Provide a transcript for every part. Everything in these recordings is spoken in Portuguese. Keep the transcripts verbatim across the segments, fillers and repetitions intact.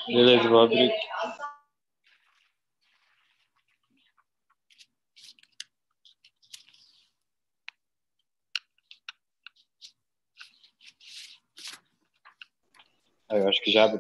Beleza, vou abrir. Ah, eu acho que já abriu.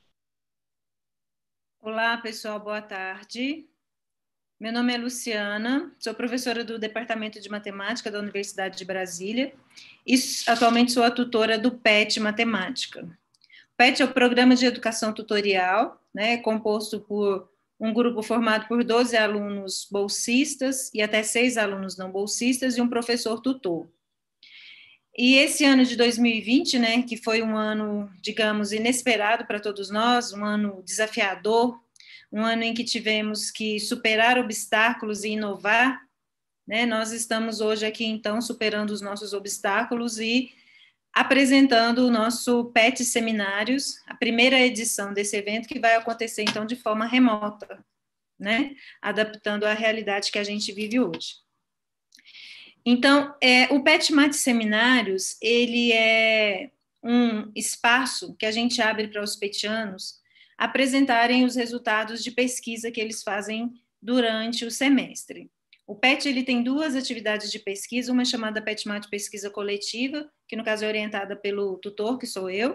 Olá, pessoal, boa tarde. Meu nome é Luciana, sou professora do Departamento de Matemática da Universidade de Brasília e atualmente sou a tutora do P E T Matemática. O P E T é o Programa de Educação Tutorial, né, composto por um grupo formado por doze alunos bolsistas e até seis alunos não bolsistas e um professor tutor. E esse ano de dois mil e vinte, né, que foi um ano, digamos, inesperado para todos nós, um ano desafiador, um ano em que tivemos que superar obstáculos e inovar, né, nós estamos hoje aqui, então, superando os nossos obstáculos e apresentando o nosso P E T Seminários, a primeira edição desse evento, que vai acontecer, então, de forma remota, né, adaptando à realidade que a gente vive hoje. Então, é, o P E T Mate Seminários, ele é um espaço que a gente abre para os petianos apresentarem os resultados de pesquisa que eles fazem durante o semestre. O P E T ele tem duas atividades de pesquisa, uma chamada P E T Mate Pesquisa Coletiva, que no caso é orientada pelo tutor, que sou eu,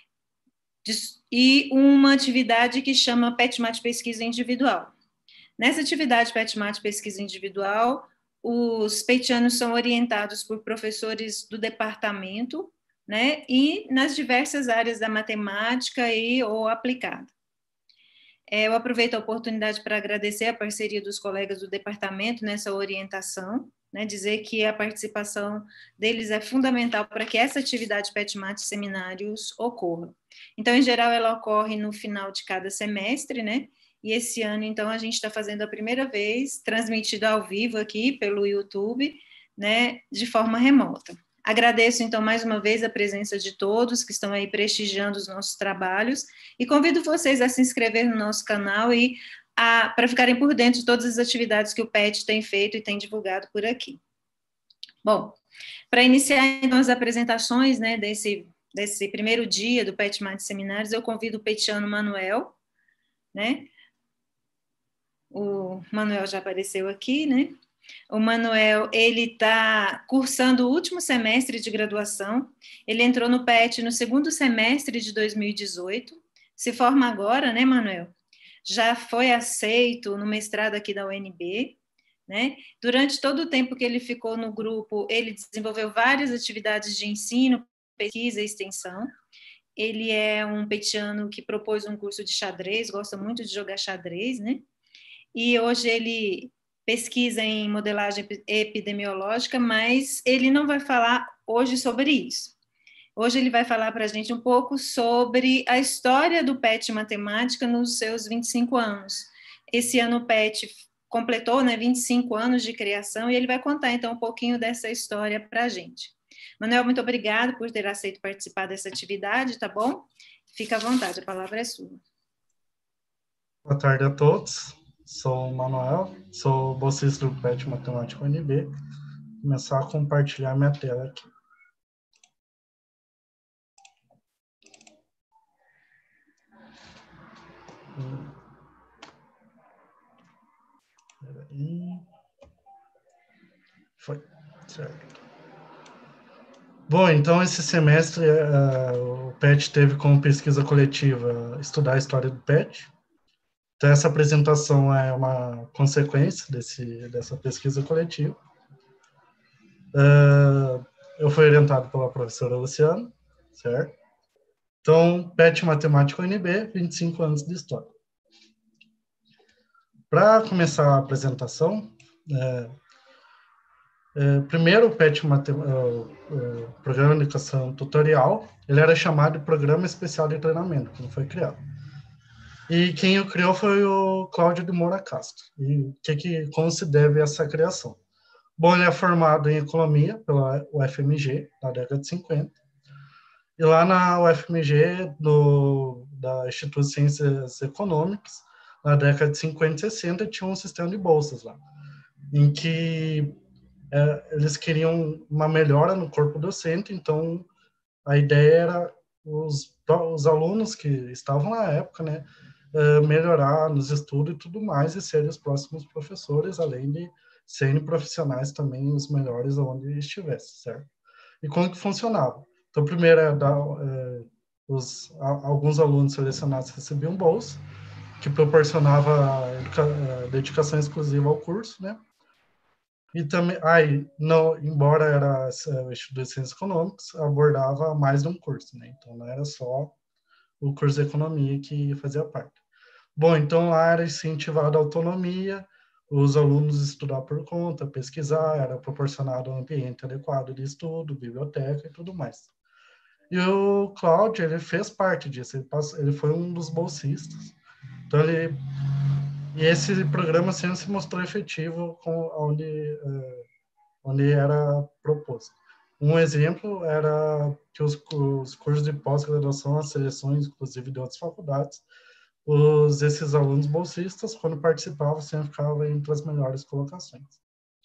e uma atividade que chama P E T Mate Pesquisa Individual. Nessa atividade P E T Mate Pesquisa Individual, os petianos são orientados por professores do departamento, né, e nas diversas áreas da matemática e ou aplicada. É, eu aproveito a oportunidade para agradecer a parceria dos colegas do departamento nessa orientação, né, dizer que a participação deles é fundamental para que essa atividade P E T Mate Seminários ocorra. Então, em geral, ela ocorre no final de cada semestre, né, e esse ano, então, a gente está fazendo a primeira vez, transmitido ao vivo aqui pelo YouTube, né, de forma remota. Agradeço, então, mais uma vez a presença de todos que estão aí prestigiando os nossos trabalhos e convido vocês a se inscrever no nosso canal e para ficarem por dentro de todas as atividades que o P E T tem feito e tem divulgado por aqui. Bom, para iniciar, então, as apresentações, né, desse, desse primeiro dia do P E T Mate Seminários, eu convido o petiano Manuel, né, o Manuel já apareceu aqui, né? O Manuel, ele está cursando o último semestre de graduação, ele entrou no P E T no segundo semestre de dois mil e dezoito, se forma agora, né, Manuel? Já foi aceito no mestrado aqui da U N B, né? Durante todo o tempo que ele ficou no grupo, ele desenvolveu várias atividades de ensino, pesquisa e extensão. Ele é um petiano que propôs um curso de xadrez, gosta muito de jogar xadrez, né? E hoje ele pesquisa em modelagem epidemiológica, mas ele não vai falar hoje sobre isso. Hoje ele vai falar para a gente um pouco sobre a história do P E T Matemática nos seus vinte e cinco anos. Esse ano o P E T completou, né, vinte e cinco anos de criação e ele vai contar, então, um pouquinho dessa história para a gente. Manuel, muito obrigado por ter aceito participar dessa atividade, tá bom? Fica à vontade, a palavra é sua. Boa tarde a todos. Sou o Manuel, sou bolsista do P E T Matemática U N B. Vou começar a compartilhar minha tela aqui. Peraí. Foi, certo. Bom, então esse semestre uh, o P E T teve como pesquisa coletiva estudar a história do P E T. Então essa apresentação é uma consequência desse, dessa pesquisa coletiva. Uh, eu fui orientado pela professora Luciana, certo? Então, P E T Matemática U N B, vinte e cinco anos de história. Para começar a apresentação, é, é, primeiro o P E T Matemática, o, o Programa de Educação Tutorial, ele era chamado de Programa Especial de Treinamento, quando foi criado. E quem o criou foi o Cláudio de Moura Castro. E que, que, como se deve essa criação? Bom, ele é formado em Economia pela U F M G, na década de cinquenta. E lá na U F M G, no, da Instituto de Ciências Econômicas, na década de cinquenta e sessenta, tinha um sistema de bolsas lá, em que é, eles queriam uma melhora no corpo docente, então a ideia era os os alunos que estavam na época, né, uh, melhorar nos estudos e tudo mais e serem os próximos professores, além de serem profissionais também os melhores onde estivesse, certo? E como que funcionava? Então, primeiro é dar, uh, os, a, alguns alunos selecionados recebiam bolsa, que proporcionava educa, uh, dedicação exclusiva ao curso, né? E também, aí, não, embora era o Instituto de Ciências Econômicas, abordava mais de um curso, né? Então, não era só o curso de Economia que fazia parte. Bom, então, lá era incentivada a autonomia, os alunos estudar por conta, pesquisar, era proporcionado um ambiente adequado de estudo, biblioteca e tudo mais. E o Cláudio, ele fez parte disso, ele, passou, ele foi um dos bolsistas. Então, ele... E esse programa sempre se mostrou efetivo com onde, uh, onde era proposto. Um exemplo era que os, os cursos de pós-graduação, as seleções, inclusive de outras faculdades, os, esses alunos bolsistas, quando participavam, sempre ficavam entre as melhores colocações.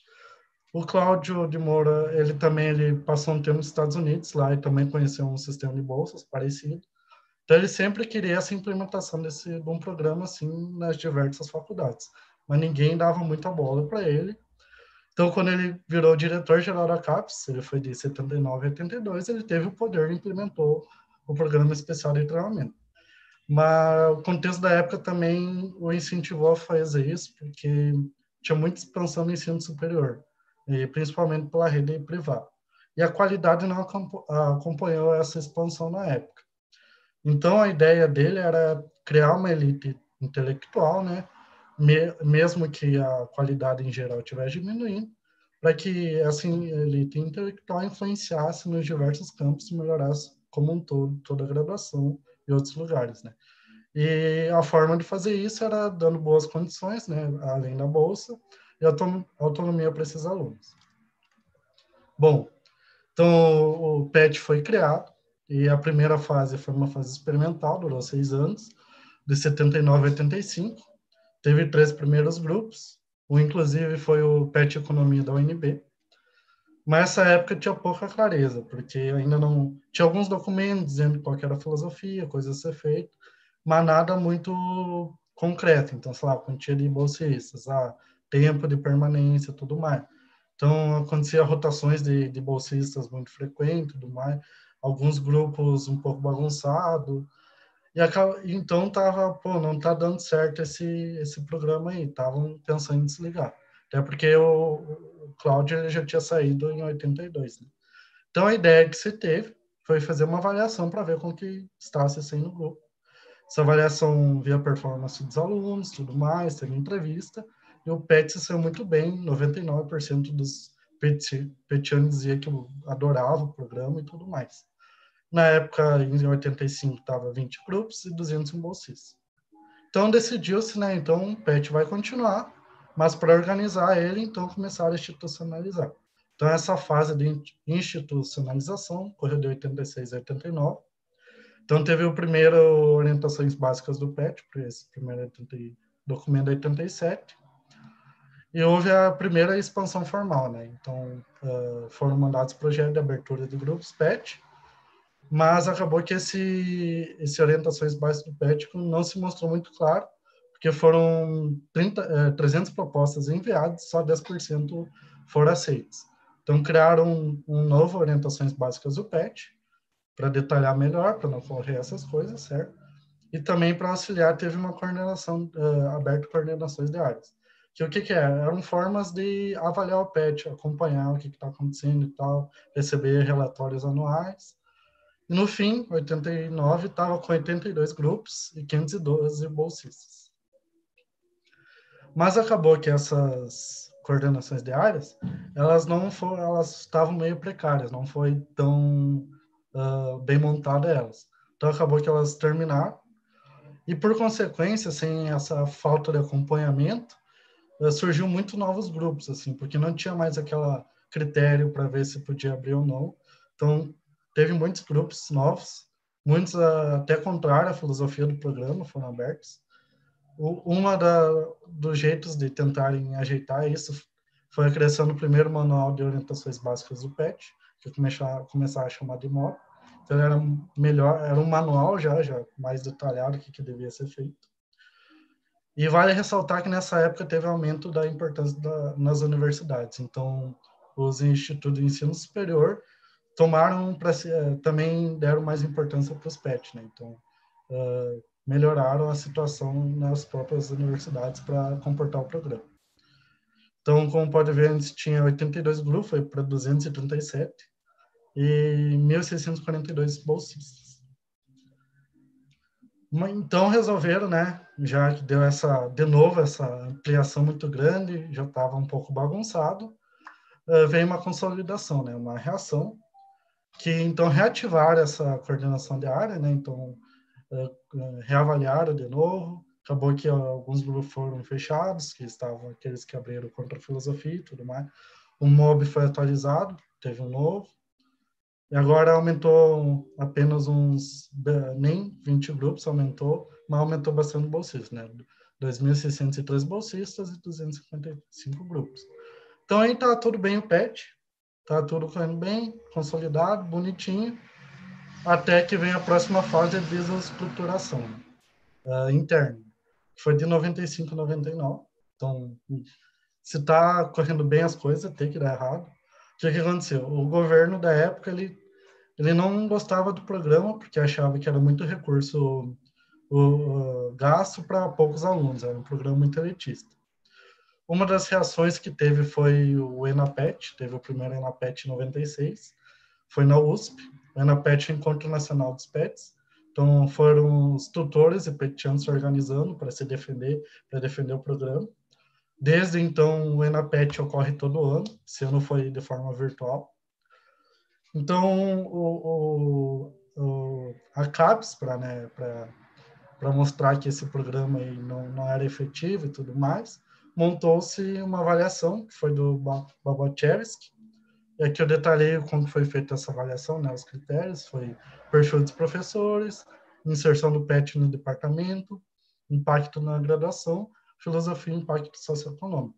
O Cláudio de Moura, ele também ele passou um tempo nos Estados Unidos, lá e também conheceu um sistema de bolsas parecido. Então, ele sempre queria essa implementação desse, de um programa assim nas diversas faculdades, mas ninguém dava muita bola para ele. Então, quando ele virou diretor-geral da CAPES, ele foi de setenta e nove a oitenta e dois, ele teve o poder e implementou o Programa Especial de Treinamento. Mas o contexto da época também o incentivou a fazer isso, porque tinha muita expansão no ensino superior, e principalmente pela rede privada. E a qualidade não acompanhou essa expansão na época. Então, a ideia dele era criar uma elite intelectual, né? Mesmo que a qualidade em geral estivesse diminuindo, para que essa elite intelectual influenciasse nos diversos campos e melhorasse como um todo toda a graduação e outros lugares, né? E a forma de fazer isso era dando boas condições, né? Além da bolsa, e autonomia para esses alunos. Bom, então o P E T foi criado, e a primeira fase foi uma fase experimental, durou seis anos, de setenta e nove a oitenta e cinco. Teve três primeiros grupos, um inclusive foi o P E T Economia da U N B. Mas essa época tinha pouca clareza, porque ainda não... Tinha alguns documentos dizendo qual era a filosofia, coisas a ser feita, mas nada muito concreto. Então, sei lá, quantia de bolsistas, ah, tempo de permanência, tudo mais. Então, acontecia rotações de, de bolsistas muito frequentes, tudo mais. Alguns grupos um pouco bagunçados, e acaba, então tava, pô, não tá dando certo esse, esse programa aí, estavam pensando em desligar. Até porque o, o Cláudio ele já tinha saído em oitenta e dois, né? Então a ideia que se teve foi fazer uma avaliação para ver como que está se saindo no grupo. Essa avaliação via performance dos alunos, tudo mais, teve entrevista, e o P E T se saiu muito bem, noventa e nove por cento dos petianos dizia que adorava o programa e tudo mais. Na época, em oitenta e cinco, estava vinte grupos e duzentos bolsistas. Então, decidiu-se, né? Então, o P E T vai continuar, mas para organizar ele, então, começaram a institucionalizar. Então, essa fase de institucionalização ocorreu de oitenta e seis a oitenta e nove. Então, teve o primeiro Orientações Básicas do P E T, esse primeiro documento de oitenta e sete, e houve a primeira expansão formal, né? Então, uh, foram mandados projetos de abertura de grupos P E T, mas acabou que esse, esse Orientações Básicas do P E T não se mostrou muito claro, porque foram trinta, eh, trezentas propostas enviadas, só dez por cento foram aceitas. Então, criaram um, um novo Orientações Básicas do P E T, para detalhar melhor, para não ocorrer essas coisas, certo? E também para auxiliar, teve uma coordenação, uh, aberta coordenações de áreas. Que o que que é? Eram formas de avaliar o P E T, acompanhar o que está acontecendo e tal, receber relatórios anuais. E no fim, oitenta e nove, estava com oitenta e dois grupos e quinhentos e doze bolsistas. Mas acabou que essas coordenações de áreas, elas não foram, elas estavam meio precárias, não foi tão uh, bem montada elas. Então acabou que elas terminaram. E por consequência, sem essa falta de acompanhamento, uh, surgiu muito novos grupos, assim, porque não tinha mais aquele critério para ver se podia abrir ou não. Então teve muitos grupos novos, muitos uh, até contrário à filosofia do programa foram abertos. O, uma da, dos jeitos de tentarem ajeitar isso foi a criação do primeiro manual de orientações básicas do P E T, que começaram começar a chamar de M O B, Então era melhor, era um manual já, já mais detalhado o que, que devia ser feito. E vale ressaltar que nessa época teve aumento da importância da, nas universidades. Então, os institutos de ensino superior tomaram para também deram mais importância para os P E T, né? Então, uh, melhoraram a situação nas próprias universidades para comportar o programa. Então, como pode ver, antes tinha oitenta e dois grupos, foi para duzentos e trinta e sete e mil seiscentos e quarenta e dois bolsistas. Então resolveram, né, já que deu essa, de novo, essa ampliação muito grande, já estava um pouco bagunçado, uh, veio uma consolidação, né, uma reação, que então reativaram essa coordenação de área, né, então uh, reavaliaram de novo, acabou que alguns grupos foram fechados, que estavam aqueles que abriram contra a filosofia e tudo mais, o M O B foi atualizado, teve um novo, e agora aumentou apenas uns, nem vinte grupos aumentou, mas aumentou bastante bolsistas, né? dois mil seiscentos e três bolsistas e duzentos e cinquenta e cinco grupos. Então aí tá tudo bem o P E T, tá tudo correndo bem, consolidado, bonitinho, até que vem a próxima fase de desestruturação uh, interna, que foi de noventa e cinco a noventa e nove. Então, se tá correndo bem as coisas, tem que dar errado. O que que aconteceu? O governo da época, ele Ele não gostava do programa porque achava que era muito recurso o, o, gasto para poucos alunos, era um programa muito elitista. Uma das reações que teve foi o ENAPET, teve o primeiro ENAPET em noventa e seis, foi na U S P, o ENAPET é o Encontro Nacional dos Pets, então foram os tutores e petianos se organizando para se defender, para defender o programa. Desde então, o ENAPET ocorre todo ano, esse ano foi de forma virtual. Então, o, o, o, a CAPES, para né, mostrar que esse programa aí não, não era efetivo e tudo mais, montou-se uma avaliação, que foi do Babochevsky, e aqui eu detalhei como foi feita essa avaliação, né, os critérios, foi perfil dos professores, inserção do P E T no departamento, impacto na graduação, filosofia e impacto socioeconômico.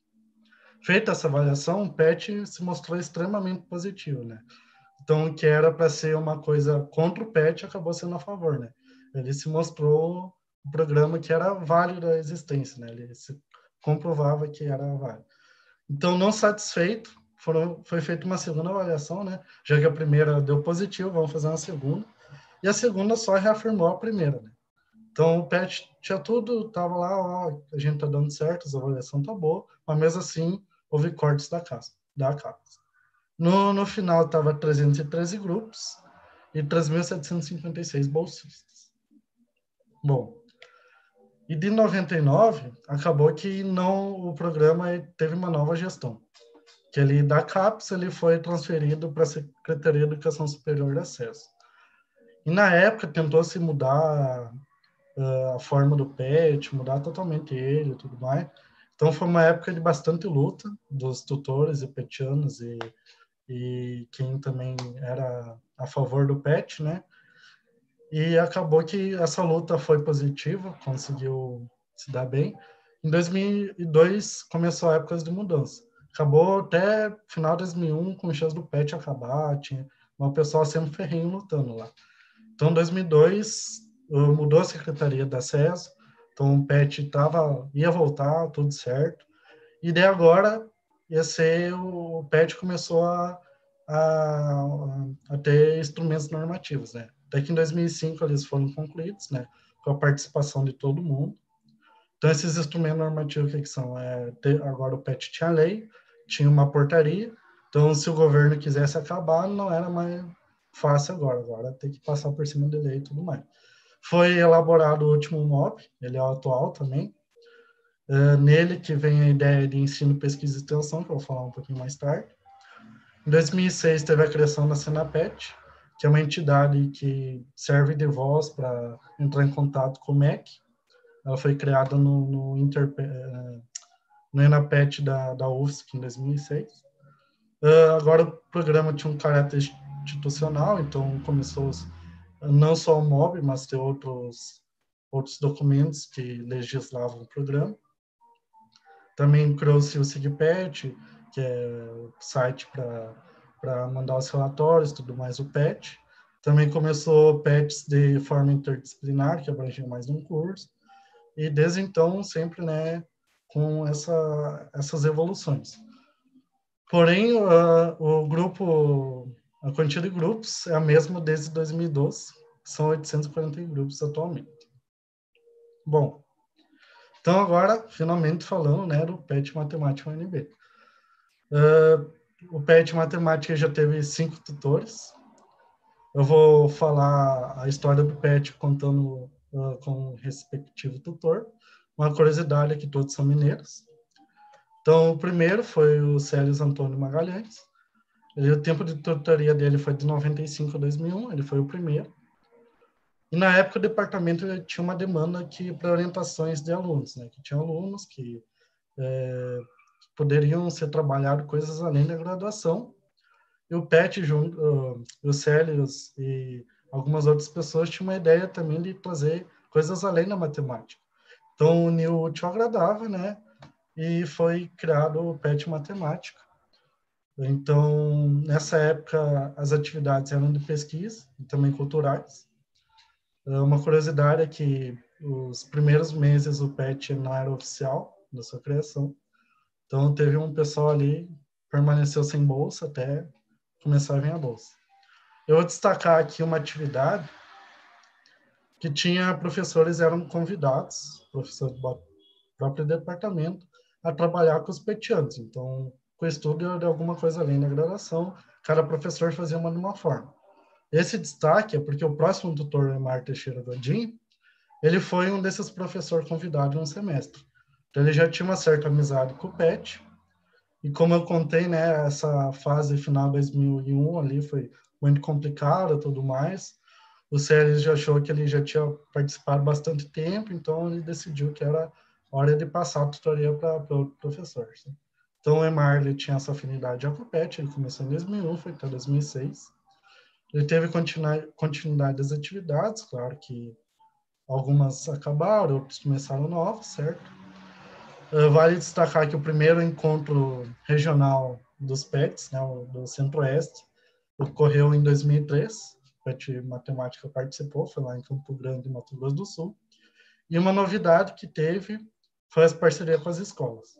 Feita essa avaliação, o P E T se mostrou extremamente positivo, né? Então, que era para ser uma coisa contra o P E T, acabou sendo a favor, né? Ele se mostrou um programa que era válido a existência, né? Ele se comprovava que era válido. Então, não satisfeito, foram, foi feita uma segunda avaliação, né? Já que a primeira deu positivo, vamos fazer uma segunda. E a segunda só reafirmou a primeira, né? Então, o P E T tinha tudo, estava lá, ó, a gente está dando certo, a avaliação está boa, mas mesmo assim, houve cortes da casa, da CAPES. No, no final, estava trezentos e treze grupos e três mil setecentos e cinquenta e seis bolsistas. Bom, e de noventa e nove, acabou que não, o programa teve uma nova gestão, que ele, da CAPES, ele foi transferido para a Secretaria de Educação Superior de Acesso. E na época, tentou-se mudar a forma do P E T, mudar totalmente ele e tudo mais. Então, foi uma época de bastante luta dos tutores e petianos e, e quem também era a favor do P E T, né? E acabou que essa luta foi positiva, conseguiu se dar bem. Em dois mil e dois, começou a época de mudança. Acabou até final de dois mil e um, com chance do P E T acabar, tinha uma pessoa sempre ferrenho lutando lá. Então, em dois mil e dois, mudou a secretaria da S E S, então o P E T tava, ia voltar, tudo certo. E daí agora, ia ser, o P E T começou a, a, a ter instrumentos normativos, né? Até que em dois mil e cinco eles foram concluídos, né? Com a participação de todo mundo. Então, esses instrumentos normativos, o que, que são? É, ter, agora o P E T tinha lei, tinha uma portaria, então se o governo quisesse acabar, não era mais fácil agora, agora tem que passar por cima da lei e tudo mais. Foi elaborado o último M O B, ele é o atual também, é, nele que vem a ideia de ensino, pesquisa e extensão, que eu vou falar um pouquinho mais tarde. Em dois mil e seis teve a criação da Senapet, que é uma entidade que serve de voz para entrar em contato com o M E C. Ela foi criada no, no, Inter, no ENAPET da, da U F S C em dois mil e seis. Uh, agora o programa tinha um caráter institucional, então começou não só o M O B, mas ter outros, outros documentos que legislavam o programa. Também criou-se o SIGPET, que é o site para mandar os relatórios, tudo mais o P E T. Também começou P E Ts de forma interdisciplinar, que abrangia mais de um curso. E desde então, sempre, né, com essa, essas evoluções. Porém, uh, o grupo, a quantia de grupos é a mesma desde dois mil e doze, são oitocentos e quarenta grupos atualmente. Bom, então agora, finalmente falando, né, do P E T Matemática U N B. Uh, o P E T Matemática já teve cinco tutores. Eu vou falar a história do P E T contando uh, com o respectivo tutor. Uma curiosidade é que todos são mineiros. Então, o primeiro foi o Célio Antônio Magalhães. Ele, o tempo de tutoria dele foi de noventa e cinco a dois mil e um, ele foi o primeiro. E na época o departamento tinha uma demanda que para orientações de alunos, né? Que tinha alunos que é, poderiam ser trabalhados coisas além da graduação. E o P E T, junto, uh, o Célio e algumas outras pessoas tinham uma ideia também de trazer coisas além da matemática. Então, uniu o útil ao agradável, né? E foi criado o P E T Matemática. Então, nessa época, as atividades eram de pesquisa e também culturais. Uma curiosidade é que os primeiros meses o P E T não era oficial da sua criação. Então, teve um pessoal ali que permaneceu sem bolsa até começar a vir a bolsa. Eu vou destacar aqui uma atividade que tinha professores, eram convidados, professores do próprio departamento, a trabalhar com os petianos. Então, com o estudo de alguma coisa além da graduação, cada professor fazia uma de uma forma. Esse destaque é porque o próximo tutor, Emar Teixeira Godin, ele foi um desses professores convidados em um semestre. Então, ele já tinha uma certa amizade com o P E T, e como eu contei, né, essa fase final de dois mil e um ali foi muito complicada e tudo mais. O Célio já achou que ele já tinha participado bastante tempo, então ele decidiu que era hora de passar a tutoria para o professor. Né? Então, o Emar ele tinha essa afinidade já com o P E T, ele começou em dois mil e um, foi até dois mil e seis. Ele teve continuidade das atividades, claro que algumas acabaram, outras começaram novas, certo? Uh, vale destacar que o primeiro encontro regional dos P E Ts, né, do Centro-Oeste, ocorreu em dois mil e três. O P E T Matemática participou, foi lá em Campo Grande, Mato Grosso do Sul. E uma novidade que teve foi as parcerias com as escolas.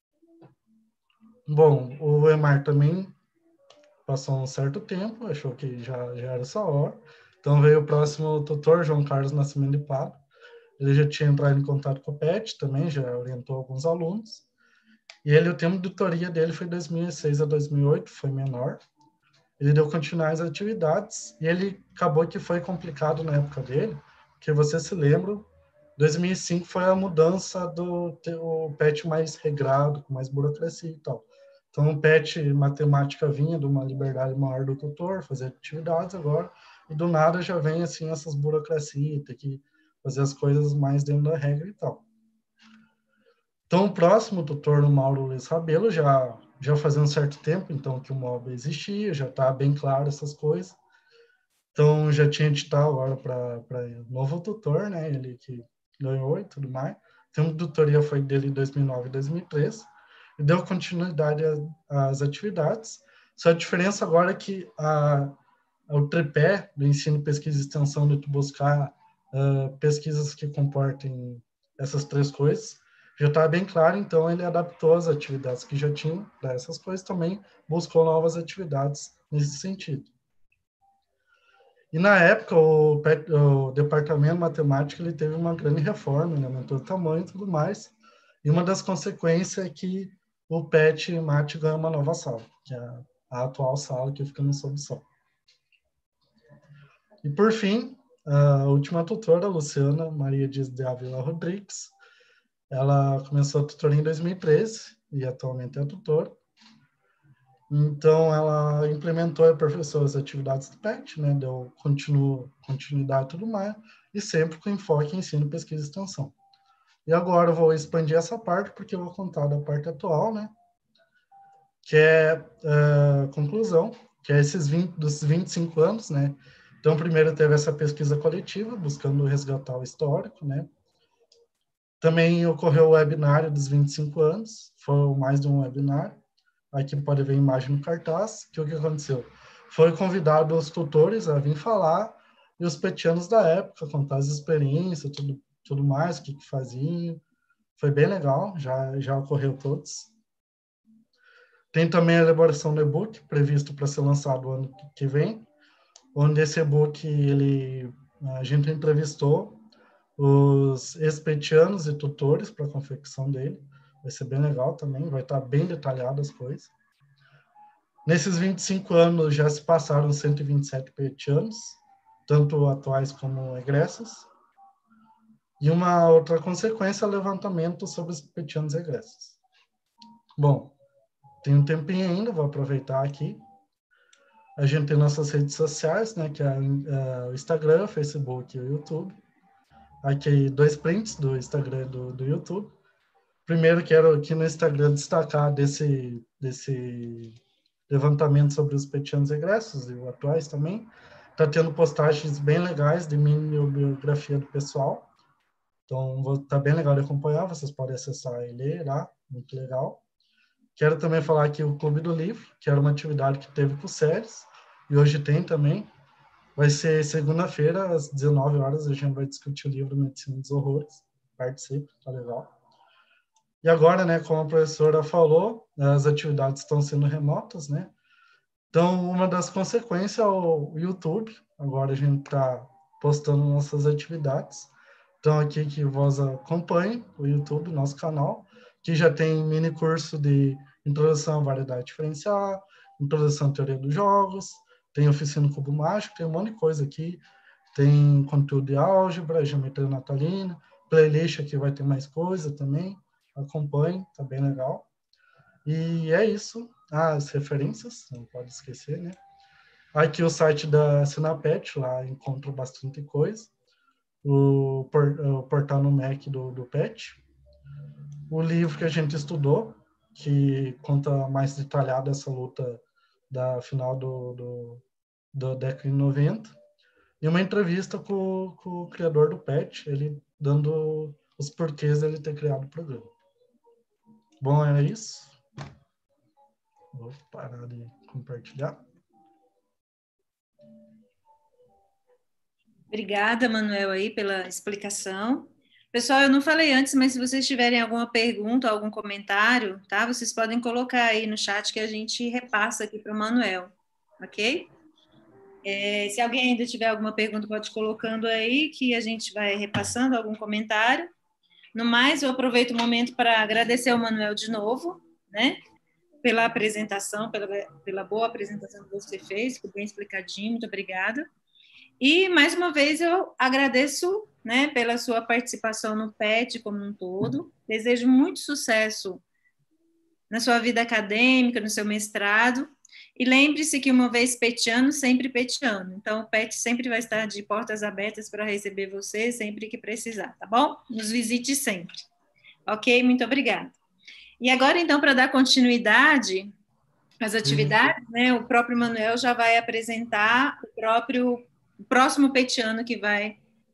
Bom, o Emar também passou um certo tempo, achou que já, já era sua hora. Então veio o próximo tutor, João Carlos Nascimento de Pado. Ele já tinha entrado em contato com o P E T também, já orientou alguns alunos. E ele, o tempo de tutoria dele foi dois mil e seis a dois mil e oito, foi menor. Ele deu continuidade às atividades e ele acabou que foi complicado na época dele, porque você se lembra, dois mil e cinco foi a mudança do o P E T mais regrado, com mais burocracia e tal. Então, o P E T Matemática vinha de uma liberdade maior do tutor, fazer atividades agora, e do nada já vem, assim, essas burocracias, ter que fazer as coisas mais dentro da regra e tal. Então, o próximo tutor, o Mauro Luiz Rabelo, já, já fazia um certo tempo, então, que o M O B existia, já está bem claro essas coisas. Então, já tinha edital agora para novo tutor, né, ele que ganhou e tudo mais. Então, a tutoria foi dele em dois mil e nove e dois mil e treze, e deu continuidade às atividades. Só a diferença agora é que a, o tripé do ensino, pesquisa e extensão, de tu buscar uh, pesquisas que comportem essas três coisas, já está bem claro, então ele adaptou as atividades que já tinham para essas coisas, também buscou novas atividades nesse sentido. E na época, o, o departamento de matemática ele teve uma grande reforma, ele aumentou o tamanho e tudo mais, e uma das consequências é que o P E T Mate ganhou uma nova sala, que é a, a atual sala que fica no subsolo. E por fim, a última tutora, a Luciana Maria Dias de Ávila Rodrigues, ela começou a tutoria em dois mil e treze e atualmente é tutora. Então, ela implementou e aperfeiçoou as atividades do P E T, né, deu continuo, continuidade e tudo mais, e sempre com enfoque em ensino, pesquisa e extensão. E agora eu vou expandir essa parte, porque eu vou contar da parte atual, né, que é a uh, conclusão, que é esses vinte, dos vinte e cinco anos, né. Então, primeiro teve essa pesquisa coletiva, buscando resgatar o histórico, né. Também ocorreu o webinário dos vinte e cinco anos, foi mais de um webinário. Aqui pode ver a imagem no cartaz, que o que aconteceu? foi convidado os tutores a vir falar e os petianos da época, contar as experiências, tudo, tudo mais, o que, que faziam. Foi bem legal, já, já ocorreu todos. Tem também a elaboração do e-book, previsto para ser lançado o ano que vem, onde esse e-book, ele, a gente entrevistou os ex-petianos e tutores para a confecção dele. Vai ser bem legal também, vai estar bem detalhado as coisas. Nesses vinte e cinco anos já se passaram cento e vinte e sete petianos, tanto atuais como egressos. E uma outra consequência é o levantamento sobre os petianos egressos. Bom, tem um tempinho ainda, vou aproveitar aqui. A gente tem nossas redes sociais, né, que é, é o Instagram, o Facebook e o YouTube. Aqui dois prints do Instagram e do, do YouTube. Primeiro, quero aqui no Instagram destacar desse, desse levantamento sobre os petianos egressos e atuais também. Está tendo postagens bem legais de minha biografia do pessoal. Então, está bem legal de acompanhar, vocês podem acessar e ler lá, muito legal. Quero também falar aqui o Clube do Livro, que era uma atividade que teve com séries, e hoje tem também. Vai ser segunda-feira, às dezenove horas, a gente vai discutir o livro Medicina dos Horrores. Participe, tá legal. E agora, né, como a professora falou, as atividades estão sendo remotas, né? Então, uma das consequências é o YouTube. Agora a gente está postando nossas atividades. Então, aqui que vós acompanhem o YouTube, nosso canal, que já tem mini curso de introdução à variedade diferencial, introdução à teoria dos jogos, tem oficina no cubo mágico, tem um monte de coisa aqui. Tem conteúdo de álgebra, geometria natalina, playlist aqui vai ter mais coisa também. Acompanhe, tá bem legal. E é isso. Ah, as referências, não pode esquecer, né? Aqui o site da Sinapet, lá encontro bastante coisa. O, por, o portal no Mac do, do Pet. O livro que a gente estudou, que conta mais detalhado essa luta da final do, do, do década de noventa. E uma entrevista com, com o criador do Pet, ele dando os porquês dele ter criado o programa. Bom, é isso. Vou parar de compartilhar. Obrigada, Manuel, aí pela explicação. Pessoal, eu não falei antes, mas se vocês tiverem alguma pergunta, algum comentário, tá? Vocês podem colocar aí no chat que a gente repassa aqui para o Manuel, ok? É, se alguém ainda tiver alguma pergunta, pode ir colocando aí, que a gente vai repassando algum comentário. No mais, eu aproveito o momento para agradecer ao Manuel de novo, né? Pela apresentação, pela, pela boa apresentação que você fez, ficou bem explicadinho, muito obrigada. E, mais uma vez, eu agradeço, né, pela sua participação no Pet como um todo. Desejo muito sucesso na sua vida acadêmica, no seu mestrado. E lembre-se que uma vez petiano, sempre petiano. Então, o Pet sempre vai estar de portas abertas para receber você sempre que precisar, tá bom? Nos visite sempre. Ok? Muito obrigada. E agora, então, para dar continuidade às atividades, né, o próprio Manuel já vai apresentar o próprio o próximo petiano que vai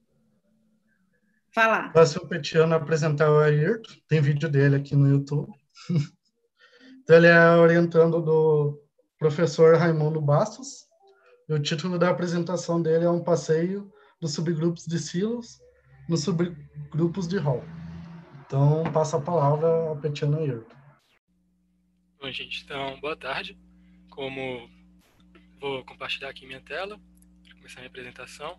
falar. O próximo petiano apresentar o Ayrton, tem vídeo dele aqui no YouTube. Então, ele é orientando do professor Raimundo Bastos, e o título da apresentação dele é um passeio dos subgrupos de Silos nos subgrupos de Hall. Então, passa a palavra ao petiano Ayrton. Bom, gente, então, boa tarde. Como vou compartilhar aqui minha tela, para começar a minha apresentação.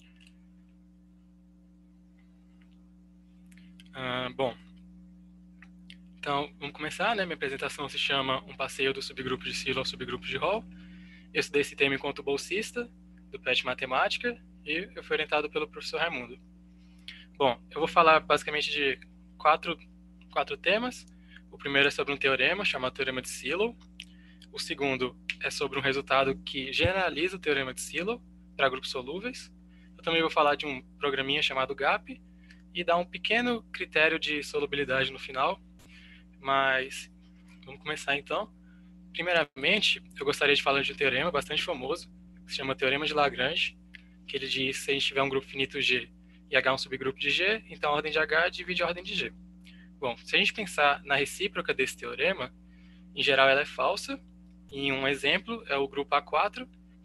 Ah, bom, então, vamos começar, né? Minha apresentação se chama Um Passeio do Subgrupo de Silo ao Subgrupo de Hall. Eu estudei esse tema enquanto bolsista do P E T Matemática e eu fui orientado pelo professor Raimundo. Bom, eu vou falar basicamente de quatro, quatro temas. O primeiro é sobre um teorema, chamado Teorema de Silo. O segundo é sobre um resultado que generaliza o Teorema de Silo para grupos solúveis. Eu também vou falar de um programinha chamado GAP e dar um pequeno critério de solubilidade no final. Mas vamos começar então. Primeiramente, eu gostaria de falar de um teorema bastante famoso, que se chama Teorema de Lagrange, que ele diz que se a gente tiver um grupo finito G e H é um subgrupo de G, então a ordem de H divide a ordem de G. Bom, se a gente pensar na recíproca desse teorema, em geral ela é falsa. Em um exemplo, é o grupo A quatro,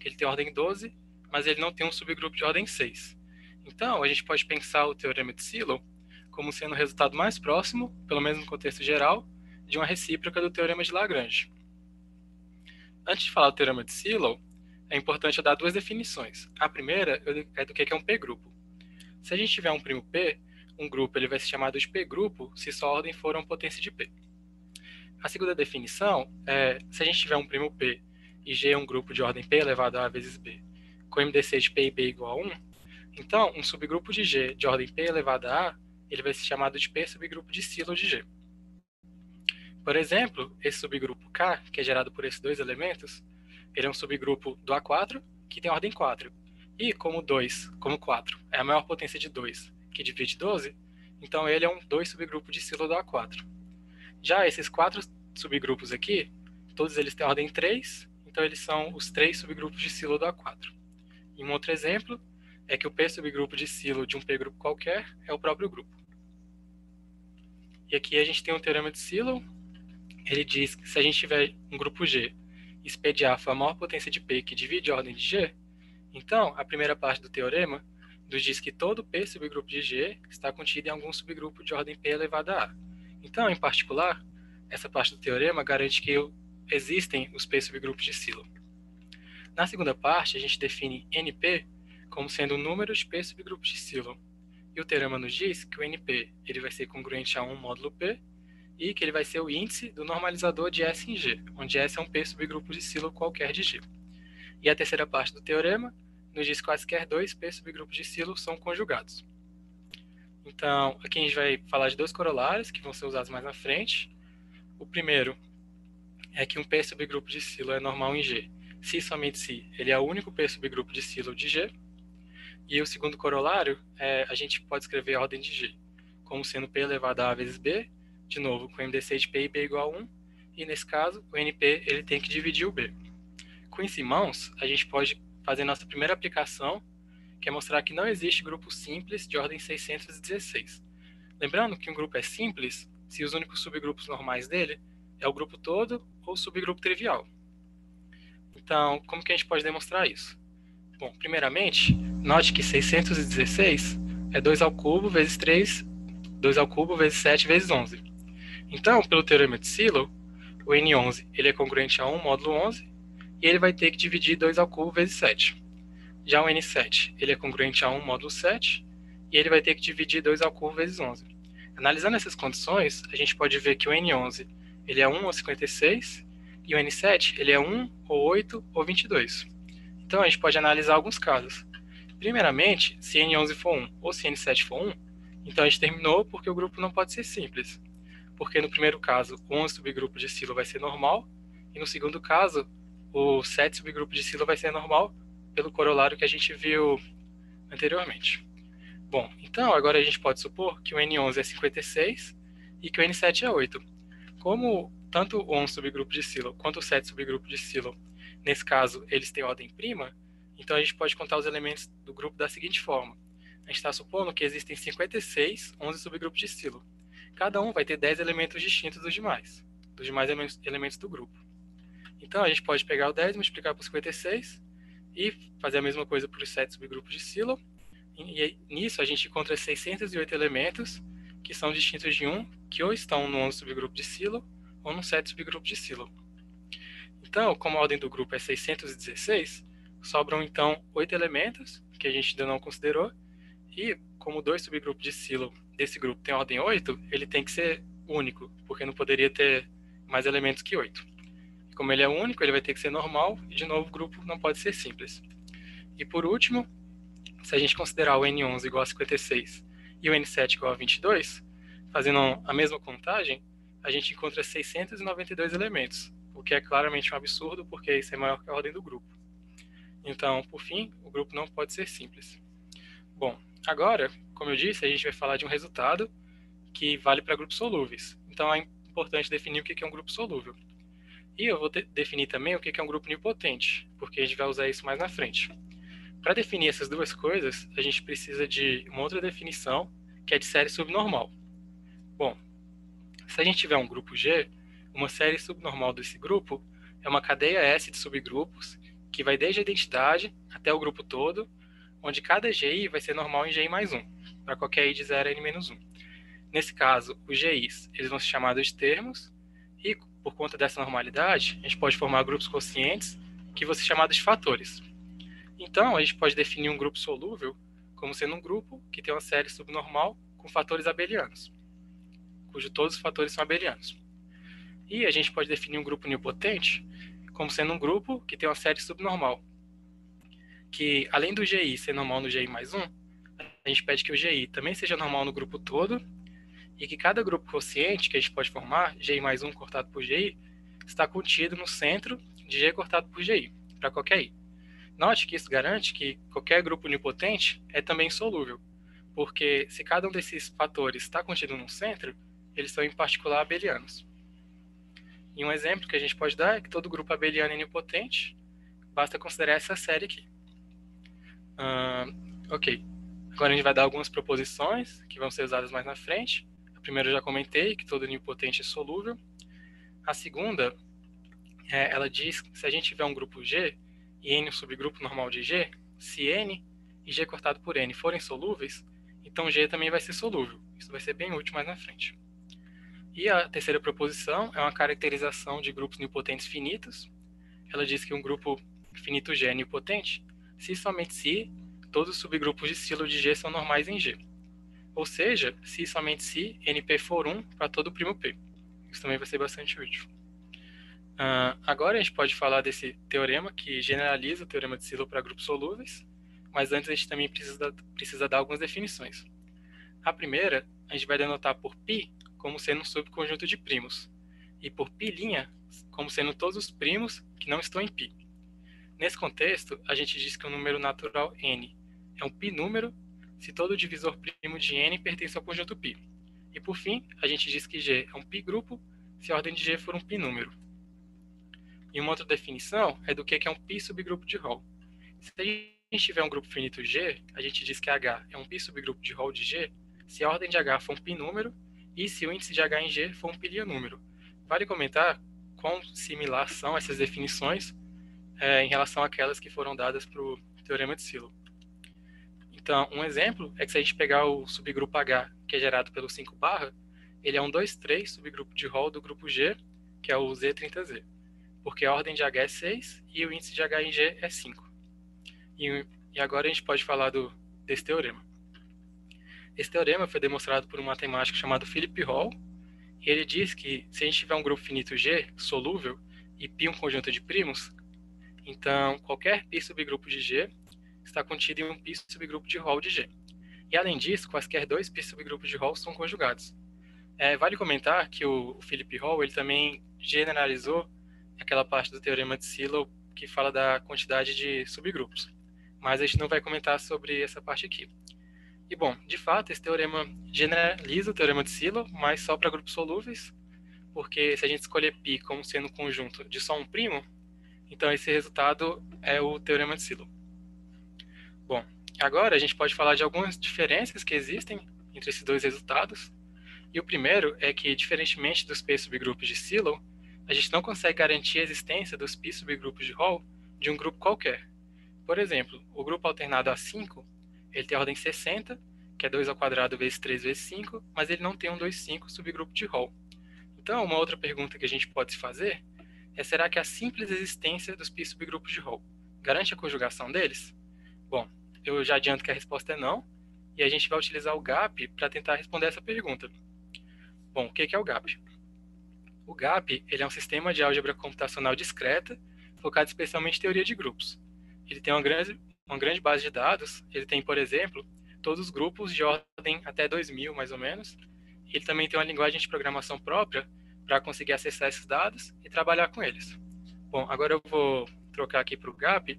que ele tem ordem doze, mas ele não tem um subgrupo de ordem seis. Então, a gente pode pensar o teorema de Silo como sendo o resultado mais próximo, pelo menos no contexto geral, de uma recíproca do teorema de Lagrange. Antes de falar do teorema de Silo, é importante eu dar duas definições. A primeira é do que é um P-grupo. Se a gente tiver um primo P, um grupo ele vai ser chamado de P-grupo se sua ordem for uma potência de P. A segunda definição é, se a gente tiver um primo P e G é um grupo de ordem P elevado a A vezes B, com M D C de P e B igual a um, então um subgrupo de G de ordem P elevado a A, ele vai ser chamado de P subgrupo de Silo de G. Por exemplo, esse subgrupo K, que é gerado por esses dois elementos, ele é um subgrupo do A quatro, que tem ordem quatro. E como dois, como quatro, é a maior potência de dois, que divide doze, então ele é um dois subgrupo de Silo do A quatro. Já esses quatro subgrupos aqui, todos eles têm ordem três, então eles são os três subgrupos de Silo do A quatro. E um outro exemplo é que o P subgrupo de Silo de um P-grupo qualquer é o próprio grupo. E aqui a gente tem um teorema de Silo. Ele diz que se a gente tiver um grupo G e S P de A for a maior potência de P que divide a ordem de G, então a primeira parte do teorema nos diz que todo P subgrupo de G está contido em algum subgrupo de ordem P elevado a A. Então, em particular, essa parte do teorema garante que existem os P subgrupos de Silo. Na segunda parte, a gente define N P como sendo o número de P subgrupos de Silo. E o teorema nos diz que o N P ele vai ser congruente a um módulo P e que ele vai ser o índice do normalizador de S em G, onde S é um P subgrupo de Silo qualquer de G. E a terceira parte do teorema nos diz que quaisquer dois P subgrupos de Silo são conjugados. Então, aqui a gente vai falar de dois corolários que vão ser usados mais na frente. O primeiro é que um P subgrupo de Silo é normal em G, se somente se ele é o único P subgrupo de Silo de G. E o segundo corolário, é, a gente pode escrever a ordem de G como sendo P elevado a A vezes B, de novo, com M D C de P e B igual a um, e nesse caso, o N P ele tem que dividir o B. Com isso em mãos, a gente pode fazer nossa primeira aplicação, que é mostrar que não existe grupo simples de ordem seiscentos e dezesseis. Lembrando que um grupo é simples se os únicos subgrupos normais dele é o grupo todo ou o subgrupo trivial. Então, como que a gente pode demonstrar isso? Bom, primeiramente, note que seiscentos e dezesseis é dois ao cubo vezes três, dois ao cubo vezes sete vezes onze. Então, pelo teorema de Silo, o N onze ele é congruente a um módulo onze e ele vai ter que dividir dois ao cubo vezes sete. Já o N sete ele é congruente a um módulo sete e ele vai ter que dividir dois ao cubo vezes onze. Analisando essas condições, a gente pode ver que o N onze ele é um ou cinquenta e seis e o N sete ele é um ou oito ou vinte e dois. Então, a gente pode analisar alguns casos. Primeiramente, se N onze for um ou se N sete for um, então a gente terminou porque o grupo não pode ser simples. Porque no primeiro caso, o onze subgrupo de Silo vai ser normal, e no segundo caso, o sete subgrupo de Silo vai ser normal, pelo corolário que a gente viu anteriormente. Bom, então agora a gente pode supor que o N onze é cinquenta e seis e que o N sete é oito. Como tanto o onze subgrupo de Silo quanto o sete subgrupo de Silo, nesse caso, eles têm ordem prima, então a gente pode contar os elementos do grupo da seguinte forma. A gente está supondo que existem cinquenta e seis, onze subgrupos de Silo. Cada um vai ter dez elementos distintos dos demais, dos demais elementos do grupo. Então a gente pode pegar o dez, multiplicar por cinquenta e seis e fazer a mesma coisa para os sete subgrupos de Silo. E nisso a gente encontra seiscentos e oito elementos que são distintos de um, que ou estão no onze subgrupo de Silo ou no sete subgrupo de Silo. Então, como a ordem do grupo é seiscentos e dezesseis, sobram então oito elementos, que a gente ainda não considerou, e como dois subgrupos de Silo desse grupo tem ordem oito, ele tem que ser único, porque não poderia ter mais elementos que oito. Como ele é único, ele vai ter que ser normal, e de novo o grupo não pode ser simples. E por último, se a gente considerar o N onze igual a cinquenta e seis e o N sete igual a vinte e dois, fazendo a mesma contagem, a gente encontra seiscentos e noventa e dois elementos, o que é claramente um absurdo, porque isso é maior que a ordem do grupo. Então, por fim, o grupo não pode ser simples. Bom, agora, como eu disse, a gente vai falar de um resultado que vale para grupos solúveis. Então, é importante definir o que é um grupo solúvel. E eu vou de- definir também o que é um grupo nilpotente, porque a gente vai usar isso mais na frente. Para definir essas duas coisas, a gente precisa de uma outra definição, que é de série subnormal. Bom, se a gente tiver um grupo G, uma série subnormal desse grupo é uma cadeia S de subgrupos que vai desde a identidade até o grupo todo, onde cada G I vai ser normal em G I mais um, para qualquer I de zero a N menos um. Nesse caso, os G Is eles vão ser chamados de termos, e por conta dessa normalidade, a gente pode formar grupos quocientes que vão ser chamados de fatores. Então, a gente pode definir um grupo solúvel como sendo um grupo que tem uma série subnormal com fatores abelianos, cujo todos os fatores são abelianos. E a gente pode definir um grupo nilpotente como sendo um grupo que tem uma série subnormal, que além do G I ser normal no G I mais um, a gente pede que o G I também seja normal no grupo todo, e que cada grupo quociente que a gente pode formar, G I mais um cortado por G I, está contido no centro de G cortado por G I, para qualquer I. Note que isso garante que qualquer grupo nilpotente é também solúvel, porque se cada um desses fatores está contido no centro, eles são em particular abelianos. E um exemplo que a gente pode dar é que todo grupo abeliano é nilpotente, basta considerar essa série aqui. Uh, ok, agora a gente vai dar algumas proposições que vão ser usadas mais na frente. A primeira eu já comentei, que todo nilpotente é solúvel. A segunda, é, ela diz que se a gente tiver um grupo G e N um subgrupo normal de G, se N e G cortado por N forem solúveis, então G também vai ser solúvel. Isso vai ser bem útil mais na frente. E a terceira proposição é uma caracterização de grupos nilpotentes finitos. Ela diz que um grupo finito G é nilpotente se somente se todos os subgrupos de Sylow de G são normais em G. Ou seja, se somente se N P for um para todo o primo P. Isso também vai ser bastante útil. Uh, agora a gente pode falar desse teorema que generaliza o teorema de Sylow para grupos solúveis, mas antes a gente também precisa, precisa dar algumas definições. A primeira, a gente vai denotar por π como sendo um subconjunto de primos, e por π' como sendo todos os primos que não estão em π. Nesse contexto, a gente diz que o número natural n é um π número se todo divisor primo de n pertence ao conjunto π. E por fim, a gente diz que G é um π grupo se a ordem de G for um π número. E uma outra definição é do que é um π subgrupo de Hall. Se a gente tiver um grupo finito G, a gente diz que H é um π subgrupo de Hall de G se a ordem de H for um π número e se o índice de H em G for um π número. Vale comentar quão similar são essas definições é, em relação àquelas que foram dadas para o teorema de Sylow. Então, um exemplo é que se a gente pegar o subgrupo H, que é gerado pelo cinco barra, ele é um dois três subgrupo de Hall do grupo G, que é o Z trinta Z, porque a ordem de H é seis e o índice de H em G é cinco. E, e agora a gente pode falar do, desse teorema. Esse teorema foi demonstrado por um matemático chamado Philip Hall, e ele diz que se a gente tiver um grupo finito G, solúvel, e π um conjunto de primos, então qualquer π subgrupo de G está contido em um π subgrupo de Hall de G. E além disso, quaisquer dois π subgrupos de Hall são conjugados. É, vale comentar que o, o Philip Hall ele também generalizou aquela parte do teorema de Sylow que fala da quantidade de subgrupos. Mas a gente não vai comentar sobre essa parte aqui. E bom, de fato, esse teorema generaliza o teorema de Sylow, mas só para grupos solúveis, porque se a gente escolher π como sendo um conjunto de só um primo, então esse resultado é o teorema de Sylow. Bom, agora a gente pode falar de algumas diferenças que existem entre esses dois resultados. E o primeiro é que, diferentemente dos π subgrupos de Sylow, a gente não consegue garantir a existência dos π subgrupos de Hall de um grupo qualquer. Por exemplo, o grupo alternado A cinco, ele tem a ordem sessenta, que é dois ao quadrado vezes três vezes cinco, mas ele não tem um dois cinco subgrupo de Hall. Então, uma outra pergunta que a gente pode se fazer é: será que a simples existência dos π subgrupos de Hall garante a conjugação deles? Bom, eu já adianto que a resposta é não, e a gente vai utilizar o gap para tentar responder essa pergunta. Bom, o que é o gap? O gap ele é um sistema de álgebra computacional discreta, focado especialmente em teoria de grupos. Ele tem uma grande, uma grande base de dados, ele tem, por exemplo, todos os grupos de ordem até dois mil, mais ou menos. Ele também tem uma linguagem de programação própria para conseguir acessar esses dados e trabalhar com eles. Bom, agora eu vou trocar aqui para o gap.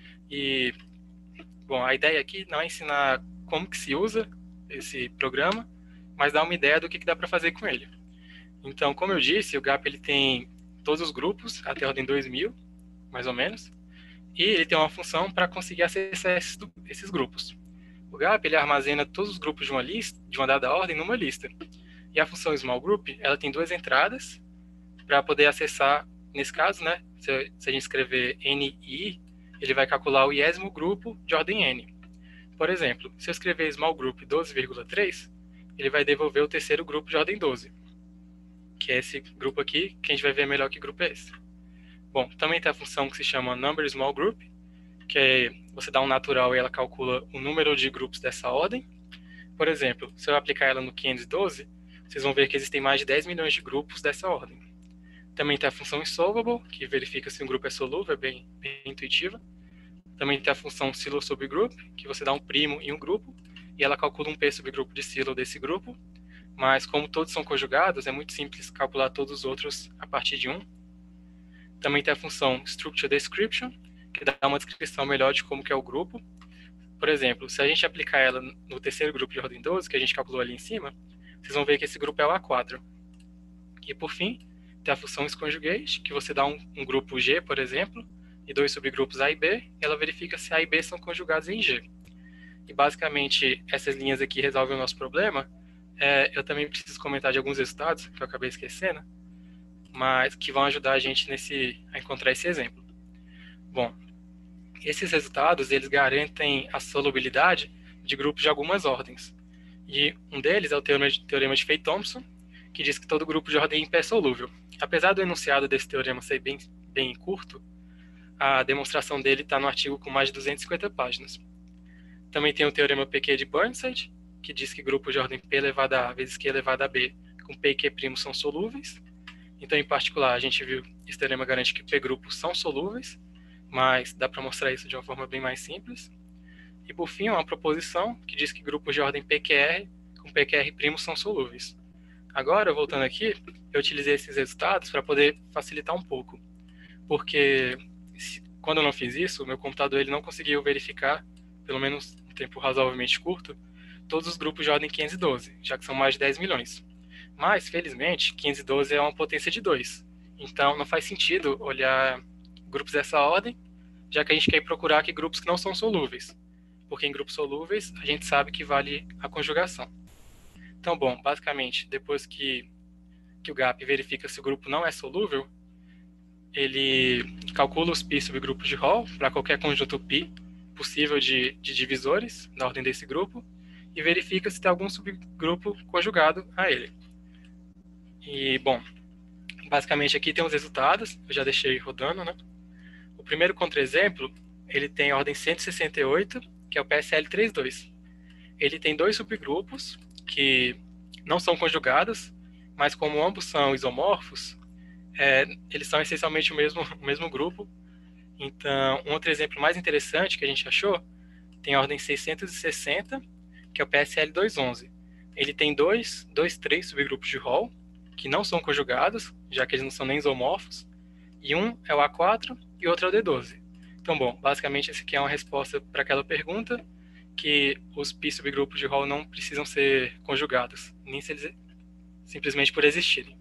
E, bom, a ideia aqui não é ensinar como que se usa esse programa, mas dar uma ideia do que, que dá para fazer com ele. Então, como eu disse, o gap ele tem todos os grupos até a ordem dois mil, mais ou menos, e ele tem uma função para conseguir acessar esses, esses grupos. O gap ele armazena todos os grupos de uma lista, de uma dada ordem, numa lista. E a função small group, ela tem duas entradas para poder acessar, nesse caso, né, se, se a gente escrever N I, ele vai calcular o iésimo grupo de ordem n. Por exemplo, se eu escrever small group doze vírgula três, ele vai devolver o terceiro grupo de ordem doze, que é esse grupo aqui, que a gente vai ver melhor que grupo é esse. Bom, também tem a função que se chama number small group, que é você dá um natural e ela calcula o número de grupos dessa ordem. Por exemplo, se eu aplicar ela no quinhentos e doze, vocês vão ver que existem mais de dez milhões de grupos dessa ordem. Também tem a função solvable, que verifica se um grupo é solúvel, é bem, bem intuitiva. Também tem a função silo subgroup, que você dá um primo em um grupo, e ela calcula um p subgrupo de silo desse grupo. Mas como todos são conjugados, é muito simples calcular todos os outros a partir de um. Também tem a função structure description, que dá uma descrição melhor de como que é o grupo. Por exemplo, se a gente aplicar ela no terceiro grupo de ordem doze, que a gente calculou ali em cima, vocês vão ver que esse grupo é o A quatro. E por fim, tem a função isConjugate, que você dá um, um grupo G, por exemplo, e dois subgrupos A e B, e ela verifica se A e B são conjugados em G. E basicamente, essas linhas aqui resolvem o nosso problema. É, eu também preciso comentar de alguns resultados, que eu acabei esquecendo, mas que vão ajudar a gente nesse, a encontrar esse exemplo. Bom, esses resultados, eles garantem a solubilidade de grupos de algumas ordens. E um deles é o teorema de, teorema de Fay-Thompson, que diz que todo grupo de ordem ímpar é solúvel. Apesar do enunciado desse teorema ser bem, bem curto, a demonstração dele está no artigo com mais de duzentas e cinquenta páginas. Também tem o teorema P Q de Burnside, que diz que grupos de ordem P elevado a A vezes Q elevado a B com P e Q' são solúveis. Então, em particular, a gente viu que esse teorema garante que P grupos são solúveis, mas dá para mostrar isso de uma forma bem mais simples. E, por fim, uma proposição que diz que grupos de ordem P Q R com P Q R' são solúveis. Agora, voltando aqui, eu utilizei esses resultados para poder facilitar um pouco, porque se, quando eu não fiz isso, o meu computador ele não conseguiu verificar, pelo menos um tempo razoavelmente curto, todos os grupos de ordem quinhentos e doze, já que são mais de dez milhões. Mas, felizmente, quinhentos e doze é uma potência de dois, então não faz sentido olhar grupos dessa ordem, já que a gente quer procurar aqui grupos que não são solúveis, porque em grupos solúveis a gente sabe que vale a conjugação. Então, bom, basicamente, depois que, que o gap verifica se o grupo não é solúvel, ele calcula os π subgrupos de Hall para qualquer conjunto π possível de, de divisores da ordem desse grupo e verifica se tem algum subgrupo conjugado a ele. E, bom, basicamente aqui tem os resultados, eu já deixei rodando, né? O primeiro contra-exemplo, ele tem a ordem cento e sessenta e oito, que é o P S L trinta e dois. Ele tem dois subgrupos que não são conjugados, mas como ambos são isomorfos, é, eles são essencialmente o mesmo, o mesmo grupo. Então, um outro exemplo mais interessante que a gente achou tem a ordem seiscentos e sessenta, que é o P S L duzentos e onze. Ele tem dois, dois, três subgrupos de Hall, que não são conjugados, já que eles não são nem isomorfos, e um é o A quatro e outro é o D doze. Então, bom, basicamente esse aqui é uma resposta para aquela pergunta, que os π subgrupos de Hall não precisam ser conjugados, nem se eles simplesmente por existirem.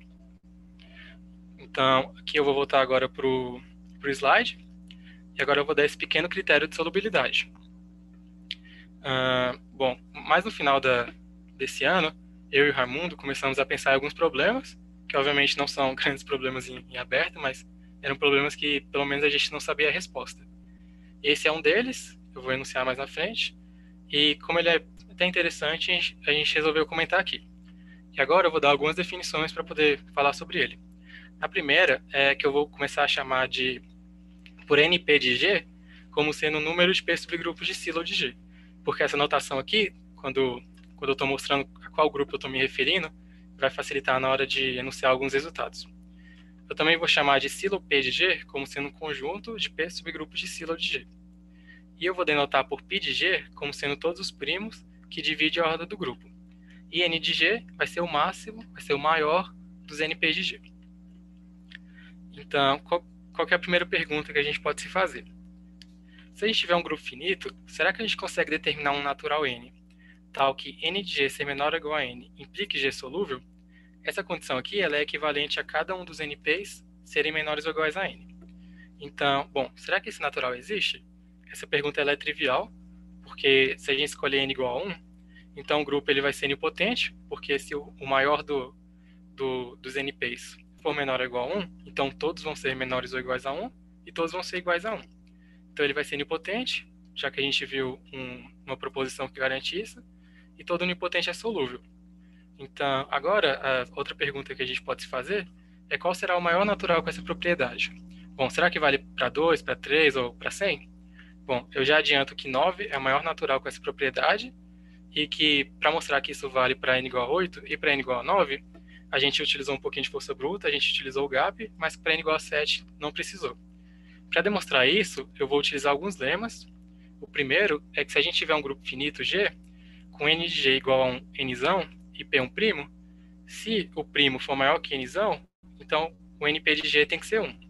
Então, aqui eu vou voltar agora para o slide, e agora eu vou dar esse pequeno critério de solubilidade. Uh, bom, mais no final da, desse ano, eu e o Raimundo começamos a pensar em alguns problemas, que obviamente não são grandes problemas em, em aberto, mas eram problemas que pelo menos a gente não sabia a resposta. Esse é um deles, eu vou enunciar mais na frente, e como ele é até interessante, a gente resolveu comentar aqui. E agora eu vou dar algumas definições para poder falar sobre ele. A primeira é que eu vou começar a chamar de, por N P de G, como sendo o número de P subgrupos de silo de G. Porque essa notação aqui, quando, quando eu estou mostrando a qual grupo eu estou me referindo, vai facilitar na hora de enunciar alguns resultados. Eu também vou chamar de silo P de G como sendo um conjunto de P subgrupos de silo de G. E eu vou denotar por π de G como sendo todos os primos que dividem a ordem do grupo. E N de G vai ser o máximo, vai ser o maior dos N P de G. Então, qual, qual que é a primeira pergunta que a gente pode se fazer? Se a gente tiver um grupo finito, será que a gente consegue determinar um natural N, tal que N de G ser menor ou igual a N implique G solúvel? Essa condição aqui ela é equivalente a cada um dos N Ps serem menores ou iguais a N. Então, bom, será que esse natural existe? Essa pergunta ela é trivial, porque se a gente escolher N igual a um, então o grupo ele vai ser nilpotente, porque se o, o maior do, do, dos N Ps for menor ou igual a um, então todos vão ser menores ou iguais a um, e todos vão ser iguais a um. Então ele vai ser nilpotente, já que a gente viu um, uma proposição que garante isso, e todo nilpotente é solúvel. Então, agora, a outra pergunta que a gente pode se fazer é qual será o maior natural com essa propriedade? Bom, será que vale para dois, para três ou para cem? Bom, eu já adianto que nove é o maior natural com essa propriedade e que, para mostrar que isso vale para n igual a oito e para n igual a nove, a gente utilizou um pouquinho de força bruta, a gente utilizou o gap, mas para n igual a sete não precisou. Para demonstrar isso, eu vou utilizar alguns lemas. O primeiro é que se a gente tiver um grupo finito G, com n de G igual a um nzão e P um primo, se o primo for maior que nzão, então o N P de G tem que ser um.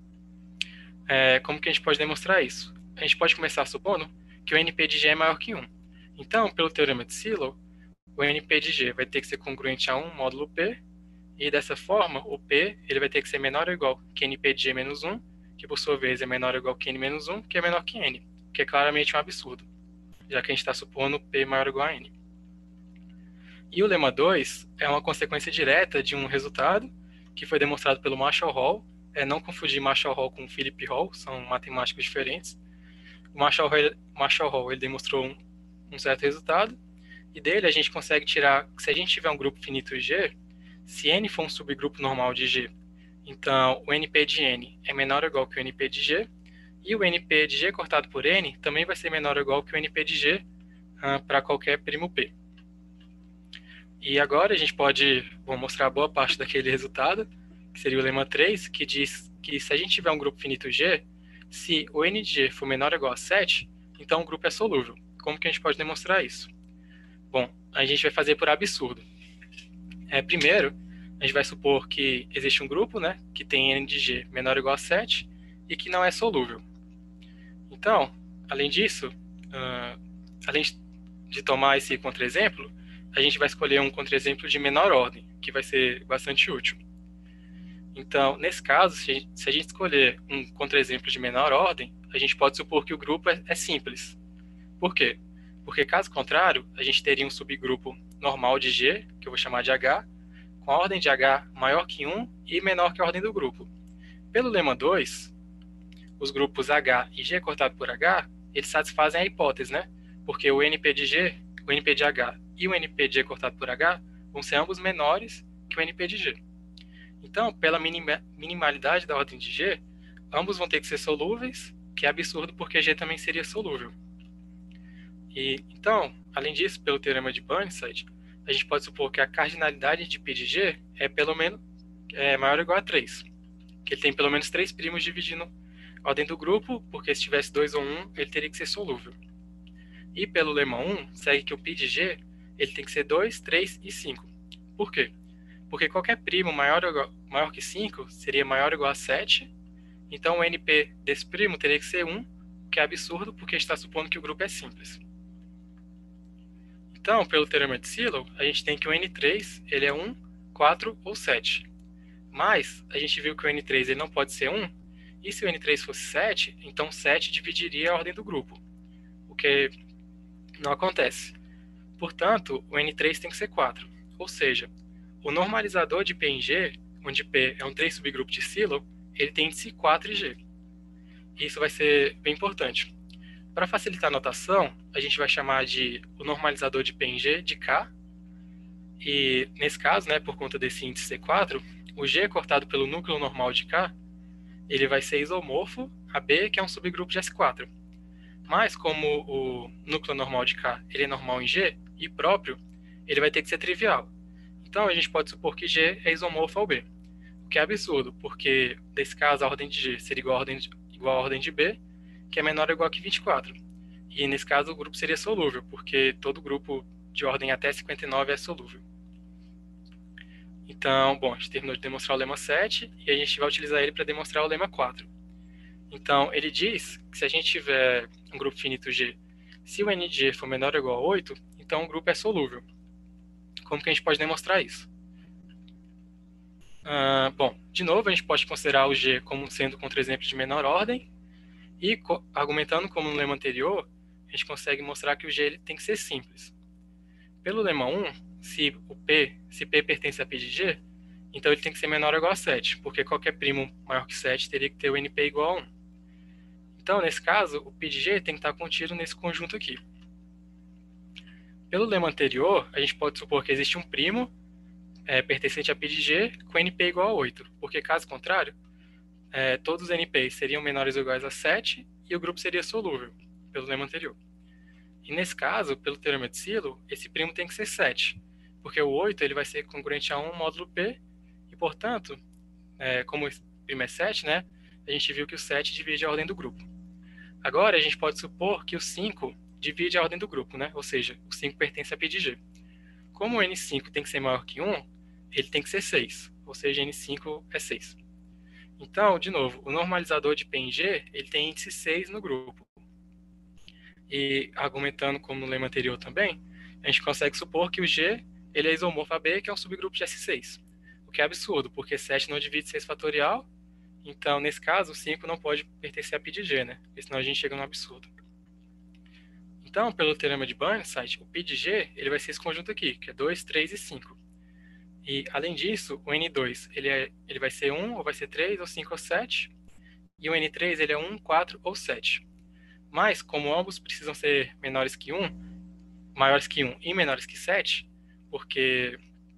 É, como que a gente pode demonstrar isso? A gente pode começar supondo que o N P de G é maior que um. Então, pelo teorema de Sylow, o N P de G vai ter que ser congruente a um módulo P, e dessa forma, o P ele vai ter que ser menor ou igual que N P de G menos um, que por sua vez é menor ou igual que N menos um, que é menor que N, que é claramente um absurdo, já que a gente está supondo P maior ou igual a N. E o lema dois é uma consequência direta de um resultado que foi demonstrado pelo Marshall Hall. É não confundir Marshall Hall com Philip Hall, são matemáticos diferentes. O Marshall Hall, Marshall Hall ele demonstrou um, um certo resultado, e dele a gente consegue tirar que se a gente tiver um grupo finito G, se N for um subgrupo normal de G, então o N P de N é menor ou igual que o N P de G, e o N P de G cortado por N também vai ser menor ou igual que o N P de G uh, para qualquer primo P. E agora a gente pode bom, mostrar boa parte daquele resultado, que seria o lema três, que diz que se a gente tiver um grupo finito G, se o N de G for menor ou igual a sete, então o grupo é solúvel. Como que a gente pode demonstrar isso? Bom, a gente vai fazer por absurdo. É, primeiro, a gente vai supor que existe um grupo, né, que tem N de G menor ou igual a sete e que não é solúvel. Então, além disso, uh, além de tomar esse contra-exemplo, a gente vai escolher um contra-exemplo de menor ordem, que vai ser bastante útil. Então, nesse caso, se a gente, se a gente escolher um contra-exemplo de menor ordem, a gente pode supor que o grupo é, é simples. Por quê? Porque, caso contrário, a gente teria um subgrupo normal de G, que eu vou chamar de H, com a ordem de H maior que um e menor que a ordem do grupo. Pelo lema dois, os grupos H e G cortado por H, eles satisfazem a hipótese, né? Porque o N P de G, o N P de H e o N P de G cortado por H vão ser ambos menores que o N P de G. Então, pela minima, minimalidade da ordem de G, ambos vão ter que ser solúveis, que é absurdo porque G também seria solúvel. E, então, além disso, pelo teorema de Burnside, a gente pode supor que a cardinalidade de π de G é pelo menos é maior ou igual a três. Que ele tem pelo menos três primos dividindo a ordem do grupo, porque se tivesse dois ou um, ele teria que ser solúvel. E pelo lema um, segue que o π de G ele tem que ser dois, três e cinco. Por quê? Porque qualquer primo maior, ou igual, maior que cinco seria maior ou igual a sete, então o N P desse primo teria que ser um, o que é absurdo porque está supondo que o grupo é simples. Então, pelo teorema de Sylow, a gente tem que o N três ele é um, quatro ou sete. Mas a gente viu que o N três ele não pode ser um, e se o N três fosse sete, então sete dividiria a ordem do grupo, o que não acontece. Portanto, o N três tem que ser quatro. Ou seja, o normalizador de P em G, onde P é um três subgrupo de Sylow, ele tem índice quatro em G. Isso vai ser bem importante. Para facilitar a notação, a gente vai chamar de o normalizador de P em G de K. E nesse caso, né, por conta desse índice C quatro, o G cortado pelo núcleo normal de K, ele vai ser isomorfo a B, que é um subgrupo de S quatro. Mas como o núcleo normal de K ele é normal em G e próprio, ele vai ter que ser trivial. Então a gente pode supor que G é isomorfo ao B, o que é absurdo, porque nesse caso a ordem de G seria igual a ordem de, igual a ordem de B, que é menor ou igual que vinte e quatro. E nesse caso o grupo seria solúvel, porque todo grupo de ordem até cinquenta e nove é solúvel. Então, bom, a gente terminou de demonstrar o lema sete e a gente vai utilizar ele para demonstrar o lema quatro. Então, ele diz que se a gente tiver um grupo finito G, se o N de G for menor ou igual a oito, então o grupo é solúvel. Como que a gente pode demonstrar isso? Ah, bom, de novo, a gente pode considerar o G como sendo contra-exemplo de menor ordem e, argumentando como no lema anterior, a gente consegue mostrar que o G ele tem que ser simples. Pelo lema um, se o P, se P pertence a P de G, então ele tem que ser menor ou igual a sete, porque qualquer primo maior que sete teria que ter o N P igual a um. Então, nesse caso, o P de G tem que estar contido nesse conjunto aqui. Pelo lema anterior, a gente pode supor que existe um primo é, pertencente a P de G com N P igual a oito, porque caso contrário, é, todos os N Ps seriam menores ou iguais a sete e o grupo seria solúvel, pelo lema anterior. E nesse caso, pelo teorema de Sylow, esse primo tem que ser sete, porque o oito ele vai ser congruente a um módulo P, e portanto, é, como o primo é sete, né, a gente viu que o sete divide a ordem do grupo. Agora, a gente pode supor que o cinco divide a ordem do grupo, né, ou seja, o cinco pertence a P de G. Como o N cinco tem que ser maior que um, ele tem que ser seis, ou seja, N cinco é seis. Então, de novo, o normalizador de P em G, ele tem índice seis no grupo. E argumentando como no lema anterior também, a gente consegue supor que o G ele é isomorfo a B, que é um subgrupo de S seis. O que é absurdo, porque sete não divide seis fatorial, então, nesse caso, o cinco não pode pertencer a P de G, né? Porque senão a gente chega no absurdo. Então, pelo teorema de Burnside, o P de G ele vai ser esse conjunto aqui, que é dois, três e cinco. E, além disso, o N dois ele, é, ele vai ser um, ou vai ser três, ou cinco, ou sete. E o N três ele é um, quatro ou sete. Mas, como ambos precisam ser menores que um, maiores que um e menores que sete, porque...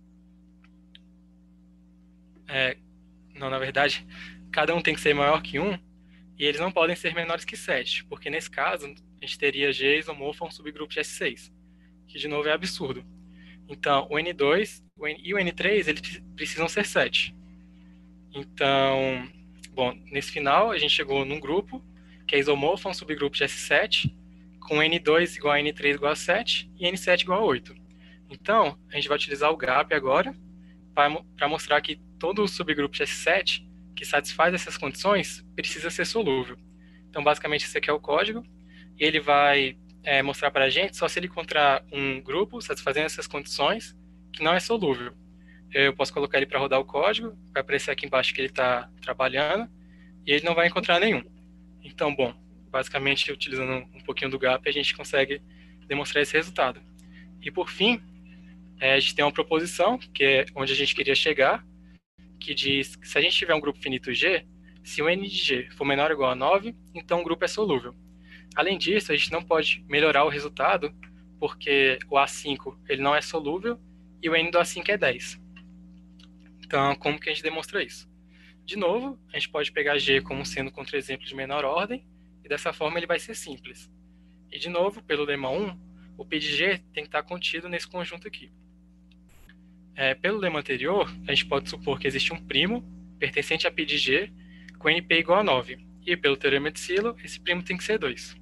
É, não, na verdade, cada um tem que ser maior que um, e eles não podem ser menores que sete, porque nesse caso, a gente teria G isomorfo a um subgrupo de S seis, que de novo é absurdo. Então, o N dois o N, e o N três, eles precisam ser sete. Então, bom, nesse final, a gente chegou num grupo, que é isomorfo a um subgrupo de S sete, com N dois igual a N três igual a sete, e N sete igual a oito. Então, a gente vai utilizar o gap agora, para mostrar que todo o subgrupo de S sete, que satisfaz essas condições, precisa ser solúvel. Então, basicamente, esse aqui é o código, e ele vai é, mostrar para a gente só se ele encontrar um grupo satisfazendo essas condições que não é solúvel. Eu posso colocar ele para rodar o código, vai aparecer aqui embaixo que ele está trabalhando, e ele não vai encontrar nenhum. Então, bom, basicamente, utilizando um pouquinho do gap, a gente consegue demonstrar esse resultado. E, por fim, é, a gente tem uma proposição, que é onde a gente queria chegar, que diz que se a gente tiver um grupo finito G, se o N de G for menor ou igual a nove, então o grupo é solúvel. Além disso, a gente não pode melhorar o resultado, porque o A cinco ele não é solúvel e o N do A cinco é dez. Então, como que a gente demonstra isso? De novo, a gente pode pegar G como sendo contra-exemplo de menor ordem, e dessa forma ele vai ser simples. E de novo, pelo lema um, o P de G tem que estar contido nesse conjunto aqui. É, pelo lema anterior, a gente pode supor que existe um primo pertencente a P de G com N P igual a nove. E pelo teorema de Sylow, esse primo tem que ser dois.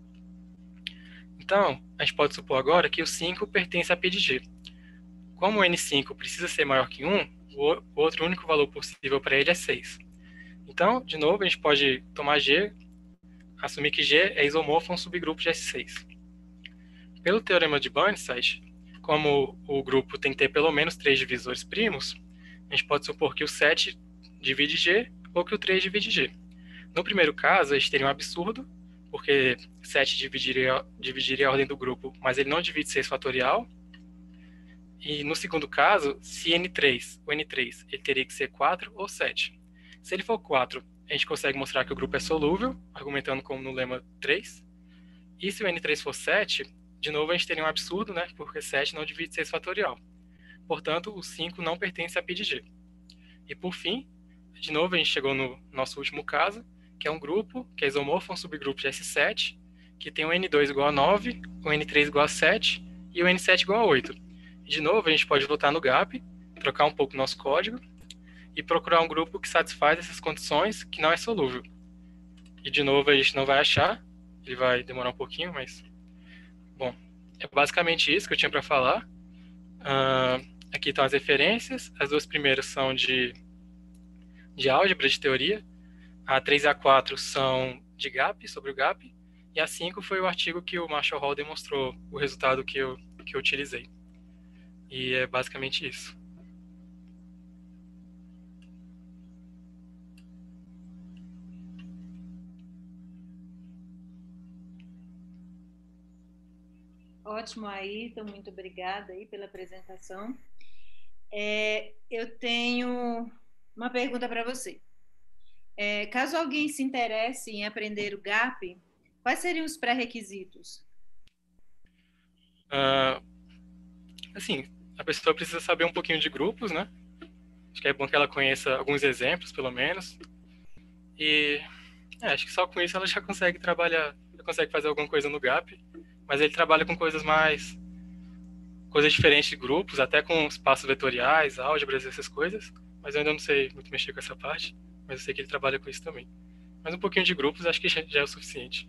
Então, a gente pode supor agora que o cinco pertence a P de G. Como o N cinco precisa ser maior que um, o outro único valor possível para ele é seis. Então, de novo, a gente pode tomar G, assumir que G é isomorfo a um subgrupo de S seis. Pelo teorema de Burnside, como o grupo tem que ter pelo menos três divisores primos, a gente pode supor que o sete divide G ou que o três divide G. No primeiro caso, a gente teria um absurdo, porque sete dividiria, dividiria a ordem do grupo, mas ele não divide seis fatorial. E no segundo caso, se N três, o N três, ele teria que ser quatro ou sete. Se ele for quatro, a gente consegue mostrar que o grupo é solúvel, argumentando como no lema três. E se o N três for sete, de novo a gente teria um absurdo, né? Porque sete não divide seis fatorial. Portanto, o cinco não pertence a P de G. E por fim, de novo a gente chegou no nosso último caso, que é um grupo, que é isomorfo a um subgrupo de S sete, que tem o N dois igual a nove, o N três igual a sete e o N sete igual a oito. De novo, a gente pode voltar no gap, trocar um pouco o nosso código e procurar um grupo que satisfaz essas condições que não é solúvel. E de novo, a gente não vai achar, ele vai demorar um pouquinho, mas... Bom, é basicamente isso que eu tinha para falar. Uh, aqui estão as referências, as duas primeiras são de, de álgebra, de teoria. A três e a quatro são de gap, sobre o gap. E a cinco foi o artigo que o Marshall Hall demonstrou o resultado que eu, que eu utilizei. E é basicamente isso. Ótimo, Ayrton, muito obrigada aí pela apresentação. É, eu tenho uma pergunta para você. É, caso alguém se interesse em aprender o G A P, quais seriam os pré-requisitos? Uh, assim, a pessoa precisa saber um pouquinho de grupos, né? Acho que é bom que ela conheça alguns exemplos, pelo menos. E é, acho que só com isso ela já consegue trabalhar, já consegue fazer alguma coisa no G A P. Mas ele trabalha com coisas mais... coisas diferentes de grupos, até com espaços vetoriais, álgebras, essas coisas. Mas eu ainda não sei muito mexer com essa parte. Mas eu sei que ele trabalha com isso também. Mas um pouquinho de grupos acho que já, já é o suficiente.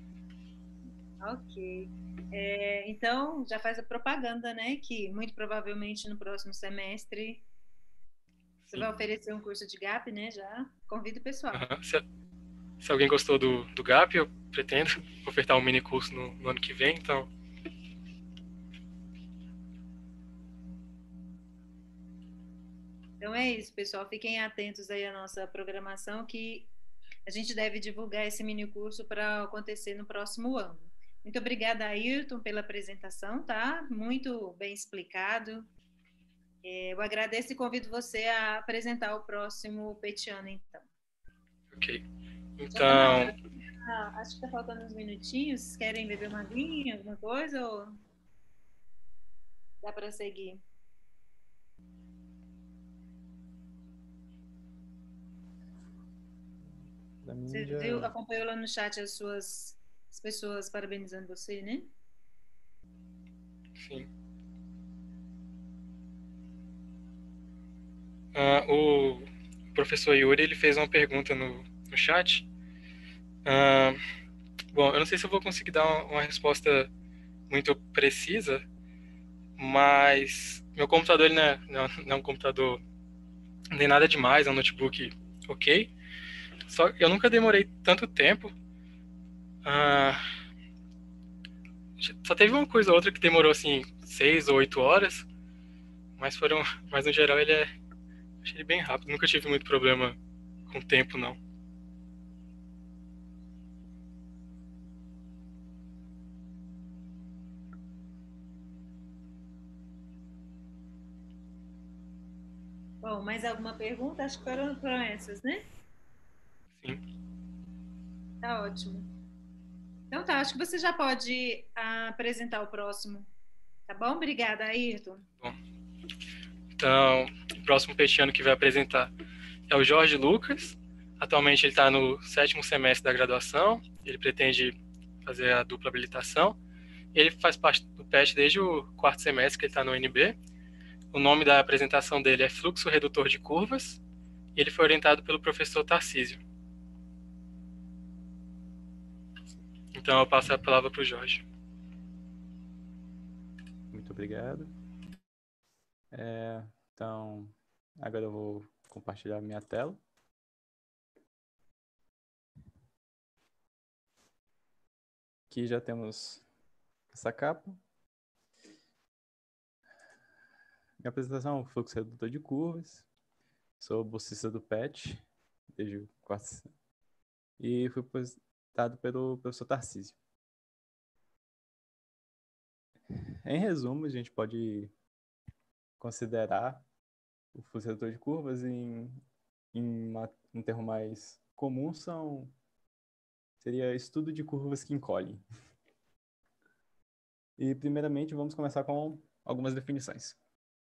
Ok. É, então, já faz a propaganda, né? Que muito provavelmente no próximo semestre você Sim. vai oferecer um curso de G A P, né? Já convido o pessoal. Uhum. Se, se alguém gostou do, do G A P, eu pretendo ofertar um mini curso no, no ano que vem, então... Então é isso, pessoal. Fiquem atentos aí à nossa programação, que a gente deve divulgar esse mini curso para acontecer no próximo ano. Muito obrigada, Ayrton, pela apresentação, tá? Muito bem explicado. Eu agradeço e convido você a apresentar o próximo petiano, então. Ok. Já tá na hora. Então... Ah, acho que está faltando uns minutinhos. Vocês querem beber uma aguinha, alguma coisa? Ou dá para seguir? Você Já... viu, acompanhou lá no chat as suas as pessoas parabenizando você, né? Sim. Ah, o professor Yuri, ele fez uma pergunta no, no chat. Ah, bom, eu não sei se eu vou conseguir dar uma, uma resposta muito precisa, mas meu computador ele não, é, não, não é um computador nem nada demais, é um notebook ok. Só eu nunca demorei tanto tempo. Ah, só teve uma coisa ou outra que demorou assim seis ou oito horas, mas foram, mas no geral ele é, achei ele bem rápido. Nunca tive muito problema com o tempo, não. Bom, mais alguma pergunta? Acho que foram, foram essas, né? Sim. Tá ótimo. Então tá, acho que você já pode ah, apresentar o próximo. Tá bom? Obrigada, Ayrton. Bom, então, o próximo petiano que vai apresentar é o Jorge Lucas. Atualmente ele está no sétimo semestre da graduação. Ele pretende fazer a dupla habilitação. Ele faz parte do P E T desde o quarto semestre que ele está no U N B. O nome da apresentação dele é Fluxo Redutor de Curvas. E ele foi orientado pelo professor Tarcísio. Então eu passo a palavra para o Jorge. Muito obrigado. É, então, agora eu vou compartilhar minha tela. Aqui já temos essa capa. Minha apresentação é um fluxo redutor de curvas. Sou bolsista do P E T desde o quarto e fui apresentado pelo professor Tarcísio. Em resumo, a gente pode considerar o fluxo redutor de curvas em, em uma, um termo mais comum são seria estudo de curvas que encolhem. E primeiramente vamos começar com algumas definições.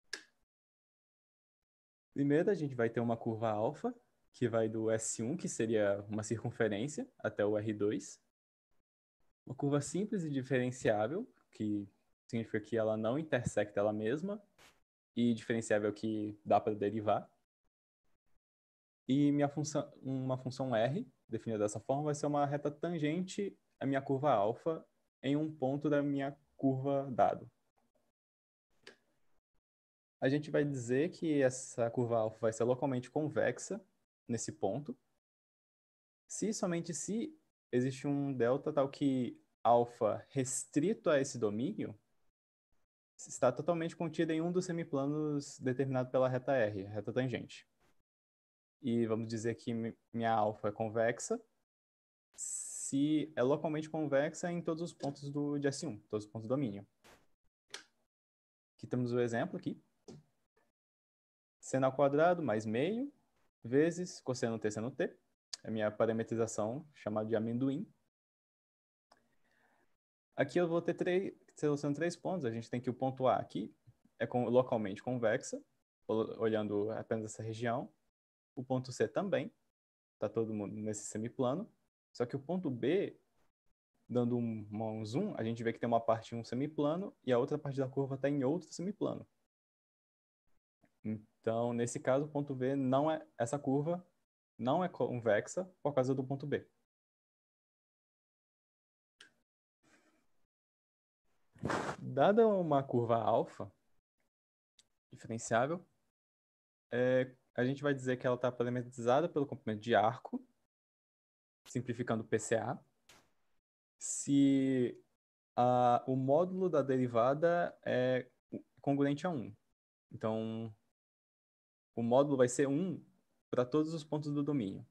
Primeiro a gente vai ter uma curva alfa, que vai do S um, que seria uma circunferência, até o R dois. Uma curva simples e diferenciável, que significa que ela não intersecta ela mesma, e diferenciável que dá para derivar. E minha função, uma função R, definida dessa forma, vai ser uma reta tangente à minha curva alfa em um ponto da minha curva dado. A gente vai dizer que essa curva alfa vai ser localmente convexa nesse ponto, se e somente se existe um delta tal que alfa restrito a esse domínio está totalmente contido em um dos semiplanos determinado pela reta R, a reta tangente. E vamos dizer que minha alfa é convexa se é localmente convexa em todos os pontos do, de S um, todos os pontos do domínio. Aqui temos o exemplo aqui. Seno ao quadrado mais meio vezes cosseno t seno t. a minha parametrização, chamada de amendoim. Aqui eu vou ter três, selecionando três pontos. A gente tem que o ponto A aqui é com, localmente convexa, olhando apenas essa região. O ponto C também, está todo mundo nesse semiplano. Só que o ponto B, dando um, um zoom, a gente vê que tem uma parte em um semiplano e a outra parte da curva está em outro semiplano. Então, nesse caso, o ponto B não é, essa curva não é convexa por causa do ponto B. Dada uma curva alfa diferenciável, é, a gente vai dizer que ela está parametrizada pelo comprimento de arco, simplificando o P C A, se a, o módulo da derivada é congruente a um. Então, o módulo vai ser um para todos os pontos do domínio.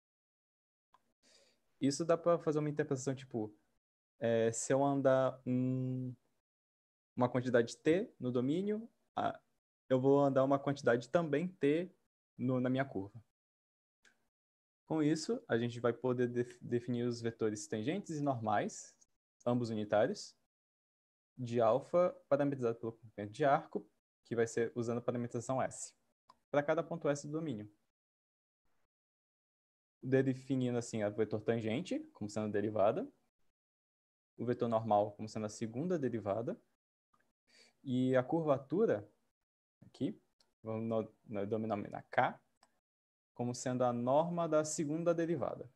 Isso dá para fazer uma interpretação tipo, é, se eu andar um, uma quantidade t no domínio, a, eu vou andar uma quantidade também t no, na minha curva. Com isso, a gente vai poder def definir os vetores tangentes e normais, ambos unitários, de alfa parametrizado pelo comprimento de arco, que vai ser usando a parametrização S, para cada ponto S do domínio. Definindo assim o vetor tangente, como sendo a derivada, o vetor normal como sendo a segunda derivada, e a curvatura, aqui, vamos denominar K, como sendo a norma da segunda derivada.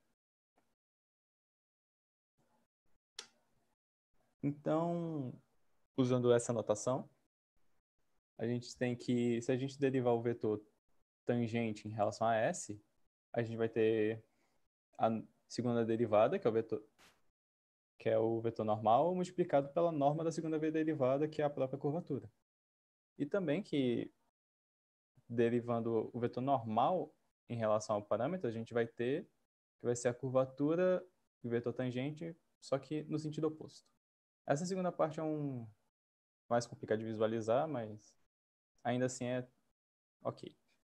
Então, usando essa notação, a gente tem que, se a gente derivar o vetor tangente em relação a S, a gente vai ter a segunda derivada, que é o vetor, que é o vetor normal, multiplicado pela norma da segunda derivada, que é a própria curvatura. E também que, derivando o vetor normal em relação ao parâmetro, a gente vai ter, que vai ser a curvatura e o vetor tangente, só que no sentido oposto. Essa segunda parte é um mais complicado de visualizar, mas ainda assim é ok.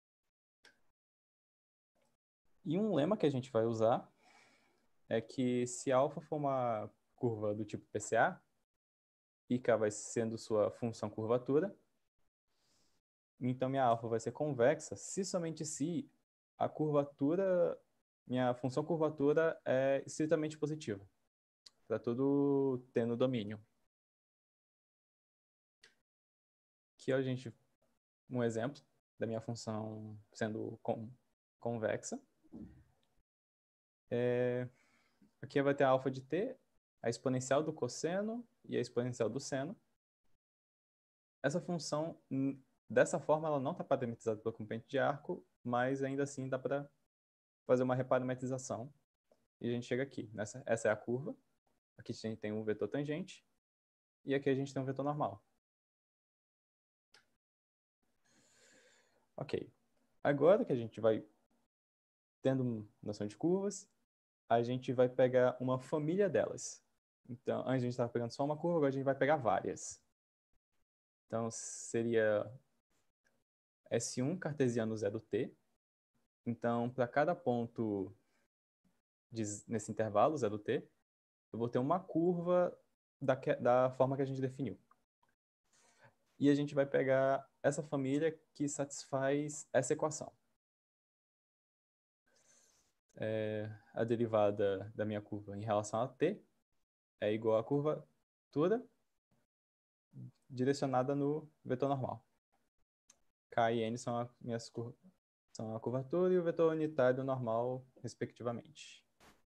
E um lema que a gente vai usar é que se alfa for uma curva do tipo P C A, e K vai sendo sua função curvatura, então minha alfa vai ser convexa se somente se a curvatura, minha função curvatura é estritamente positiva, para tudo ter no domínio. Aqui a gente, um exemplo da minha função sendo con convexa. É, aqui vai ter a alfa de t, a exponencial do cosseno e a exponencial do seno. Essa função, dessa forma, ela não está parametrizada pelo comprimento de arco, mas ainda assim dá para fazer uma reparametrização. E a gente chega aqui. Nessa, essa é a curva. Aqui a gente tem um vetor tangente. E aqui a gente tem um vetor normal. Ok. Agora que a gente vai tendo noção de curvas, a gente vai pegar uma família delas. Então, antes a gente estava pegando só uma curva, agora a gente vai pegar várias. Então, seria S um cartesiano zero t. Então, para cada ponto de, nesse intervalo, zero t, eu vou ter uma curva da, da forma que a gente definiu. E a gente vai pegar essa família que satisfaz essa equação. É, a derivada da minha curva em relação a t é igual à curvatura direcionada no vetor normal. K e N são a, minhas, são a curvatura e o vetor unitário normal, respectivamente.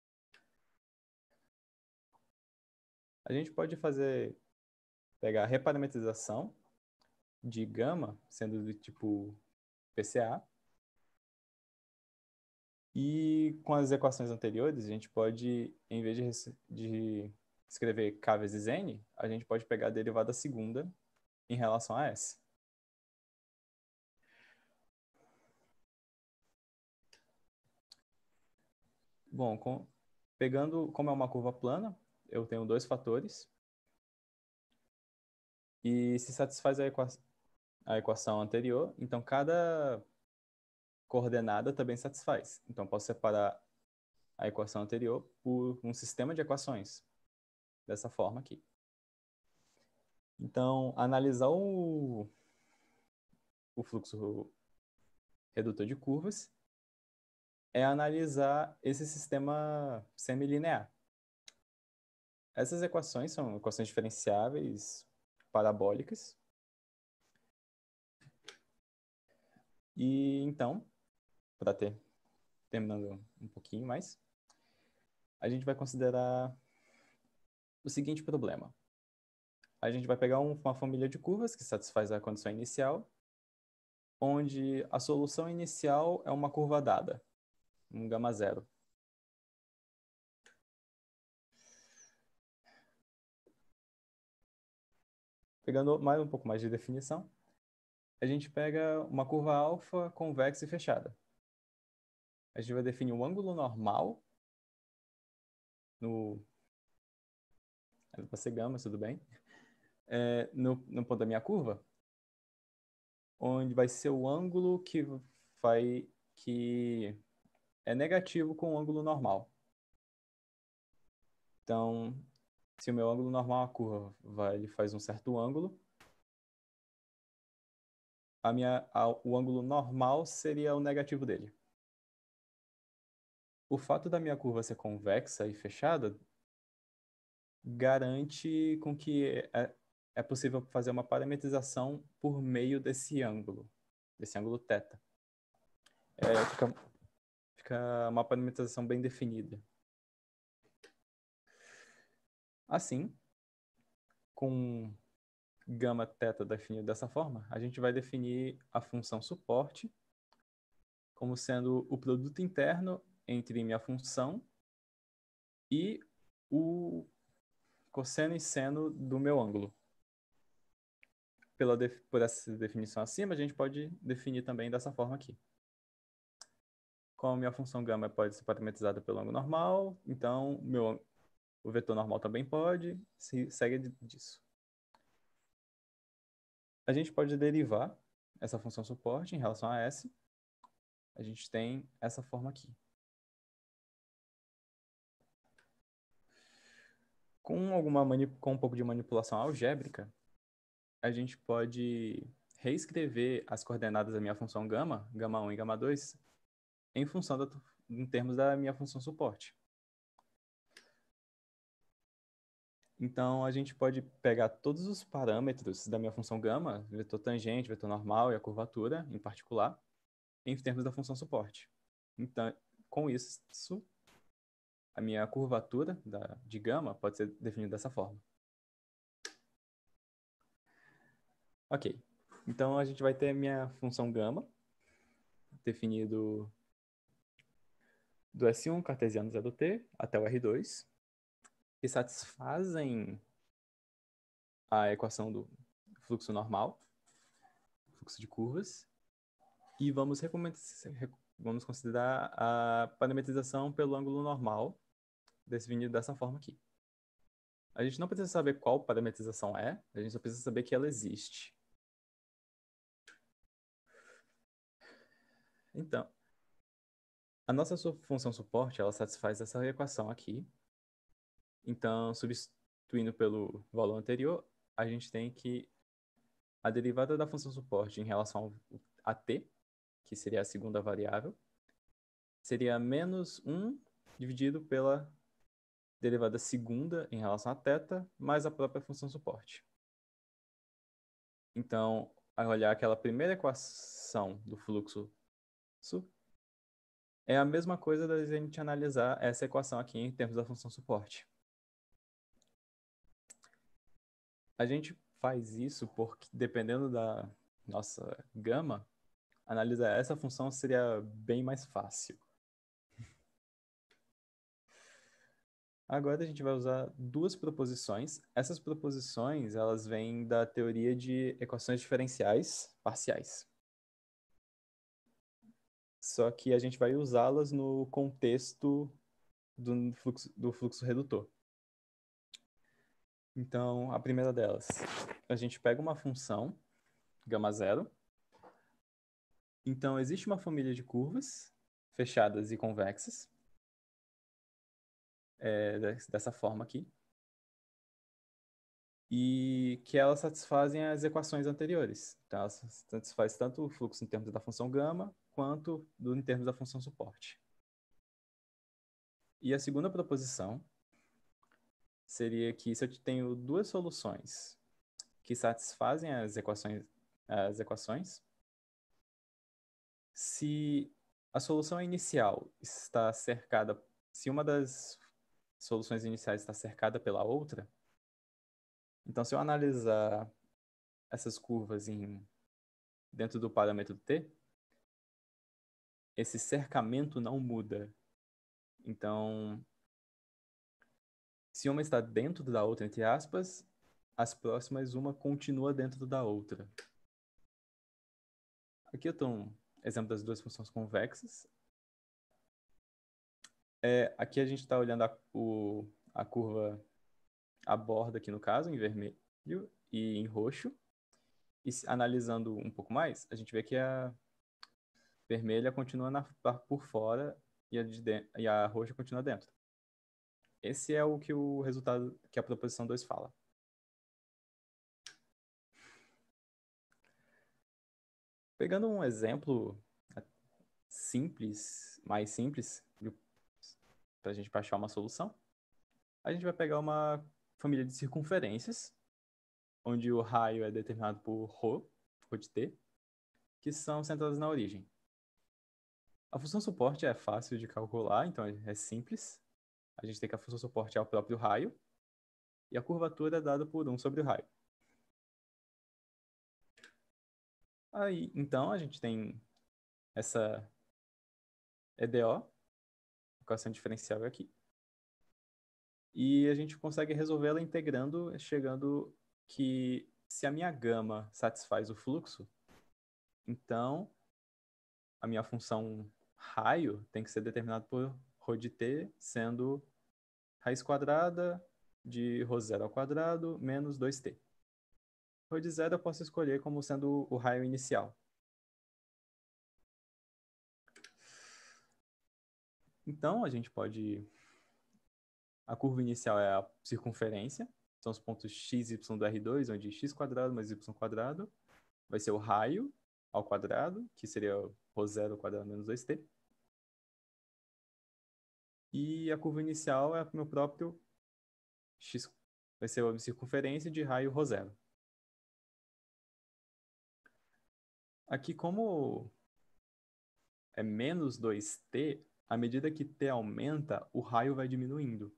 A gente pode fazer, pegar a reparametrização de gama, sendo do tipo P C A, e com as equações anteriores, a gente pode, em vez de, de escrever K vezes N, a gente pode pegar a derivada segunda em relação a S. Bom, com, pegando, como é uma curva plana, eu tenho dois fatores. E se satisfaz a, equa, a equação anterior, então cada coordenada também satisfaz. Então, posso separar a equação anterior por um sistema de equações, dessa forma aqui. Então, analisar o, o fluxo redutor de curvas é analisar esse sistema semilinear. Essas equações são equações diferenciáveis parabólicas. E então, para ter terminando um pouquinho mais, a gente vai considerar o seguinte problema. A gente vai pegar um, uma família de curvas que satisfaz a condição inicial, onde a solução inicial é uma curva dada, um gama zero. Pegando mais um pouco mais de definição, a gente pega uma curva alfa convexa e fechada. A gente vai definir um ângulo normal no... Era para ser gama, mas tudo bem. É, no, no ponto da minha curva, onde vai ser o ângulo que, vai, que é negativo com o ângulo normal. Então, se o meu ângulo normal, a curva, vai, ele faz um certo ângulo, a minha, a, o ângulo normal seria o negativo dele. O fato da minha curva ser convexa e fechada garante com que é, é possível fazer uma parametrização por meio desse ângulo, desse ângulo θ. É, fica, fica uma parametrização bem definida. Assim, com gama θ definido dessa forma, a gente vai definir a função suporte como sendo o produto interno entre minha função e o cosseno e seno do meu ângulo. Pela def... Por essa definição acima, a gente pode definir também dessa forma aqui. Como minha função gama pode ser parametrizada pelo ângulo normal, então meu... o vetor normal também pode, se segue disso. A gente pode derivar essa função suporte em relação a S. A gente tem essa forma aqui. Com, alguma mani... Com um pouco de manipulação algébrica, a gente pode reescrever as coordenadas da minha função gama, gama um e gama dois, em função da... em termos da minha função suporte. Então, a gente pode pegar todos os parâmetros da minha função gama, vetor tangente, vetor normal e a curvatura, em particular, em termos da função suporte. Então, com isso, a minha curvatura da, de gama pode ser definida dessa forma. Ok. Então, a gente vai ter a minha função gama, definido do S um cartesiano zero t até o R dois, que satisfazem a equação do fluxo normal, fluxo de curvas, e vamos, vamos considerar a parametrização pelo ângulo normal, definido dessa forma aqui. A gente não precisa saber qual parametrização é, a gente só precisa saber que ela existe. Então, a nossa função suporte, ela satisfaz essa equação aqui. Então, substituindo pelo valor anterior, a gente tem que a derivada da função suporte em relação a t, que seria a segunda variável, seria menos um dividido pela derivada segunda em relação a θ, mais a própria função suporte. Então, ao olhar aquela primeira equação do fluxo é a mesma coisa da gente analisar essa equação aqui em termos da função suporte. A gente faz isso porque, dependendo da nossa gama, analisar essa função seria bem mais fácil. Agora a gente vai usar duas proposições. Essas proposições, elas vêm da teoria de equações diferenciais parciais. Só que a gente vai usá-las no contexto do fluxo, do fluxo redutor. Então, a primeira delas, a gente pega uma função, gama zero. Então, existe uma família de curvas fechadas e convexas. é, dessa forma aqui, e que elas satisfazem as equações anteriores. Então, elas satisfazem tanto o fluxo em termos da função gama, quanto do, em termos da função suporte. E a segunda proposição seria que se eu tenho duas soluções que satisfazem as equações, as equações, se a solução inicial está cercada, se uma das soluções iniciais está cercada pela outra, então se eu analisar essas curvas em, dentro do parâmetro t, esse cercamento não muda. Então, se uma está dentro da outra, entre aspas, as próximas, uma continua dentro da outra. Aqui eu tenho um exemplo das duas funções convexas. É, aqui a gente está olhando a, o, a curva, a borda aqui no caso, em vermelho e em roxo. E se, analisando um pouco mais, a gente vê que a vermelha continua na, por fora e a, de de, e a roxa continua dentro. Esse é o que o resultado, que a proposição dois fala. Pegando um exemplo simples, mais simples, para a gente achar uma solução, a gente vai pegar uma família de circunferências, onde o raio é determinado por ρ, ρ de t, que são centradas na origem. A função suporte é fácil de calcular, então é simples. A gente tem que a função suporte é o próprio raio, e a curvatura é dada por um sobre o raio. Aí, então, a gente tem essa E D O, equação diferencial aqui. E a gente consegue resolvê-la integrando, chegando que se a minha gama satisfaz o fluxo, então a minha função raio tem que ser determinada por ρ de t, sendo raiz quadrada de ρ zero ao quadrado menos dois t. ρ de zero eu posso escolher como sendo o raio inicial. Então, a gente pode... A curva inicial é a circunferência, são os pontos x e y do R dois, onde x quadrado mais y quadrado vai ser o raio ao quadrado, que seria ρ zero ao quadrado menos dois t. E a curva inicial é o meu próprio x, vai ser a circunferência de raio ρ zero. Aqui, como é menos dois t, à medida que t aumenta, o raio vai diminuindo.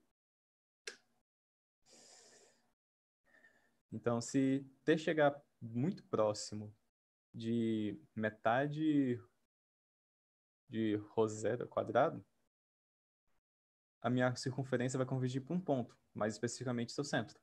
Então, se t chegar muito próximo de metade de ρ zero ao quadrado, a minha circunferência vai convergir para um ponto, mais especificamente seu centro.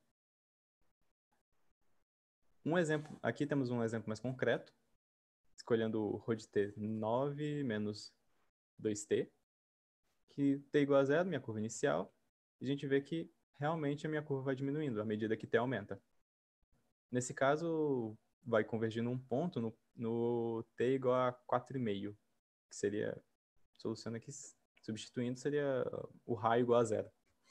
Um exemplo, aqui temos um exemplo mais concreto, escolhendo o ρ de t nove menos dois t, que t igual a zero, minha curva inicial, e a gente vê que realmente a minha curva vai diminuindo à medida que t aumenta. Nesse caso, vai convergir num ponto no, no t igual a quatro vírgula cinco, que seria, solucionando aqui, substituindo, seria o raio igual a zero.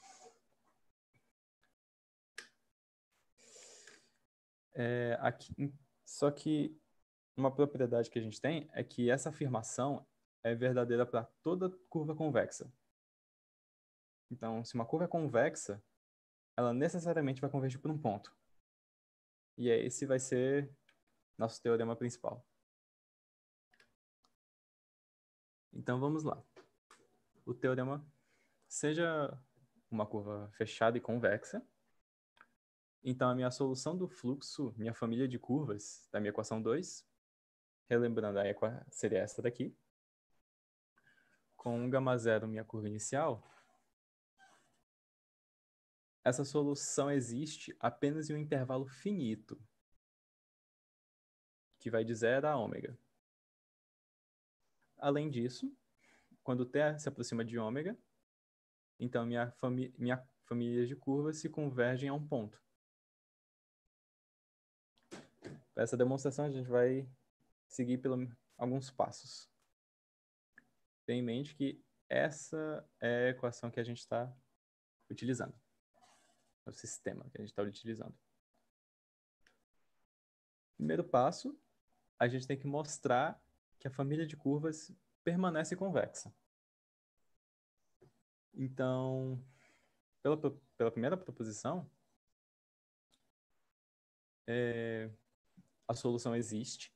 É, aqui, só que uma propriedade que a gente tem é que essa afirmação é verdadeira para toda curva convexa. Então, se uma curva é convexa, ela necessariamente vai convergir por um ponto. E esse vai ser nosso teorema principal. Então, vamos lá. O teorema, seja uma curva fechada e convexa, então a minha solução do fluxo, minha família de curvas da minha equação dois, relembrando, a equa, seria essa daqui, com um gama zero, minha curva inicial, essa solução existe apenas em um intervalo finito, que vai de zero a ômega. Além disso, quando t se aproxima de ômega, então minha, fami minha família de curvas se convergem a um ponto. Para essa demonstração, a gente vai seguir pelo, alguns passos. Tenha em mente que essa é a equação que a gente está utilizando. É o sistema que a gente está utilizando. Primeiro passo, a gente tem que mostrar que a família de curvas permanece convexa. Então, pela, pela primeira proposição, é, a solução existe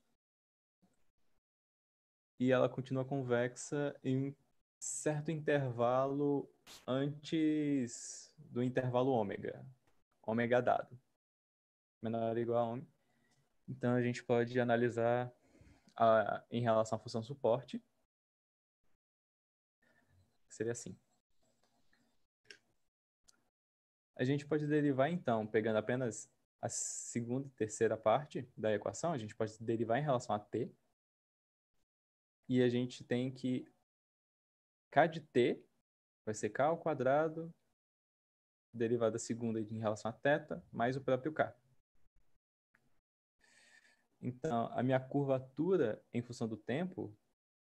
e ela continua convexa em um certo intervalo antes do intervalo ômega, ômega dado, menor ou igual a ômega. Então, a gente pode analisar a, em relação à função suporte, seria assim. A gente pode derivar, então, pegando apenas a segunda e terceira parte da equação, a gente pode derivar em relação a t, e a gente tem que k de t vai ser k ao quadrado, derivada segunda em relação a θ, mais o próprio k. Então, a minha curvatura em função do tempo,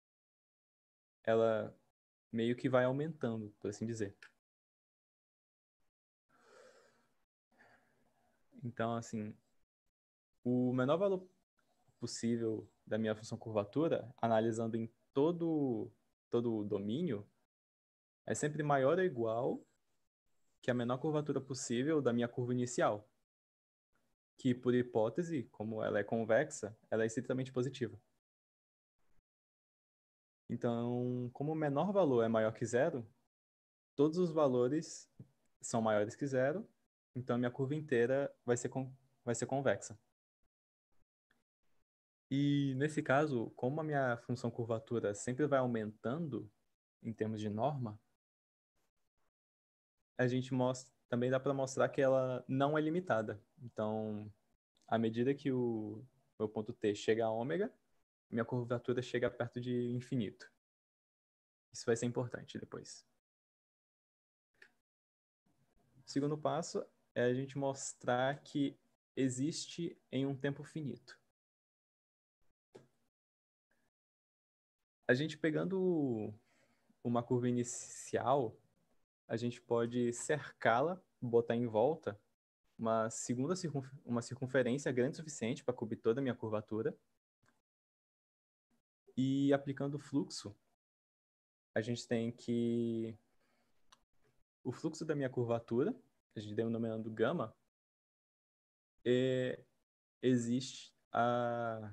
ela meio que vai aumentando, por assim dizer. Então, assim, o menor valor possível da minha função curvatura, analisando em todo, todo o domínio, é sempre maior ou igual que a menor curvatura possível da minha curva inicial, que, por hipótese, como ela é convexa, ela é estritamente positiva. Então, como o menor valor é maior que zero, todos os valores são maiores que zero, então a minha curva inteira vai ser, con vai ser convexa. E, nesse caso, como a minha função curvatura sempre vai aumentando em termos de norma, a gente mostra, também dá para mostrar que ela não é limitada. Então, à medida que o meu ponto T chega a ômega, minha curvatura chega perto de infinito. Isso vai ser importante depois. O segundo passo é a gente mostrar que existe em um tempo finito. A gente pegando uma curva inicial, a gente pode cercá-la, botar em volta uma segunda circun uma circunferência grande o suficiente para cobrir toda a minha curvatura. E aplicando o fluxo, a gente tem que o fluxo da minha curvatura, a gente denominando gama, é, existe a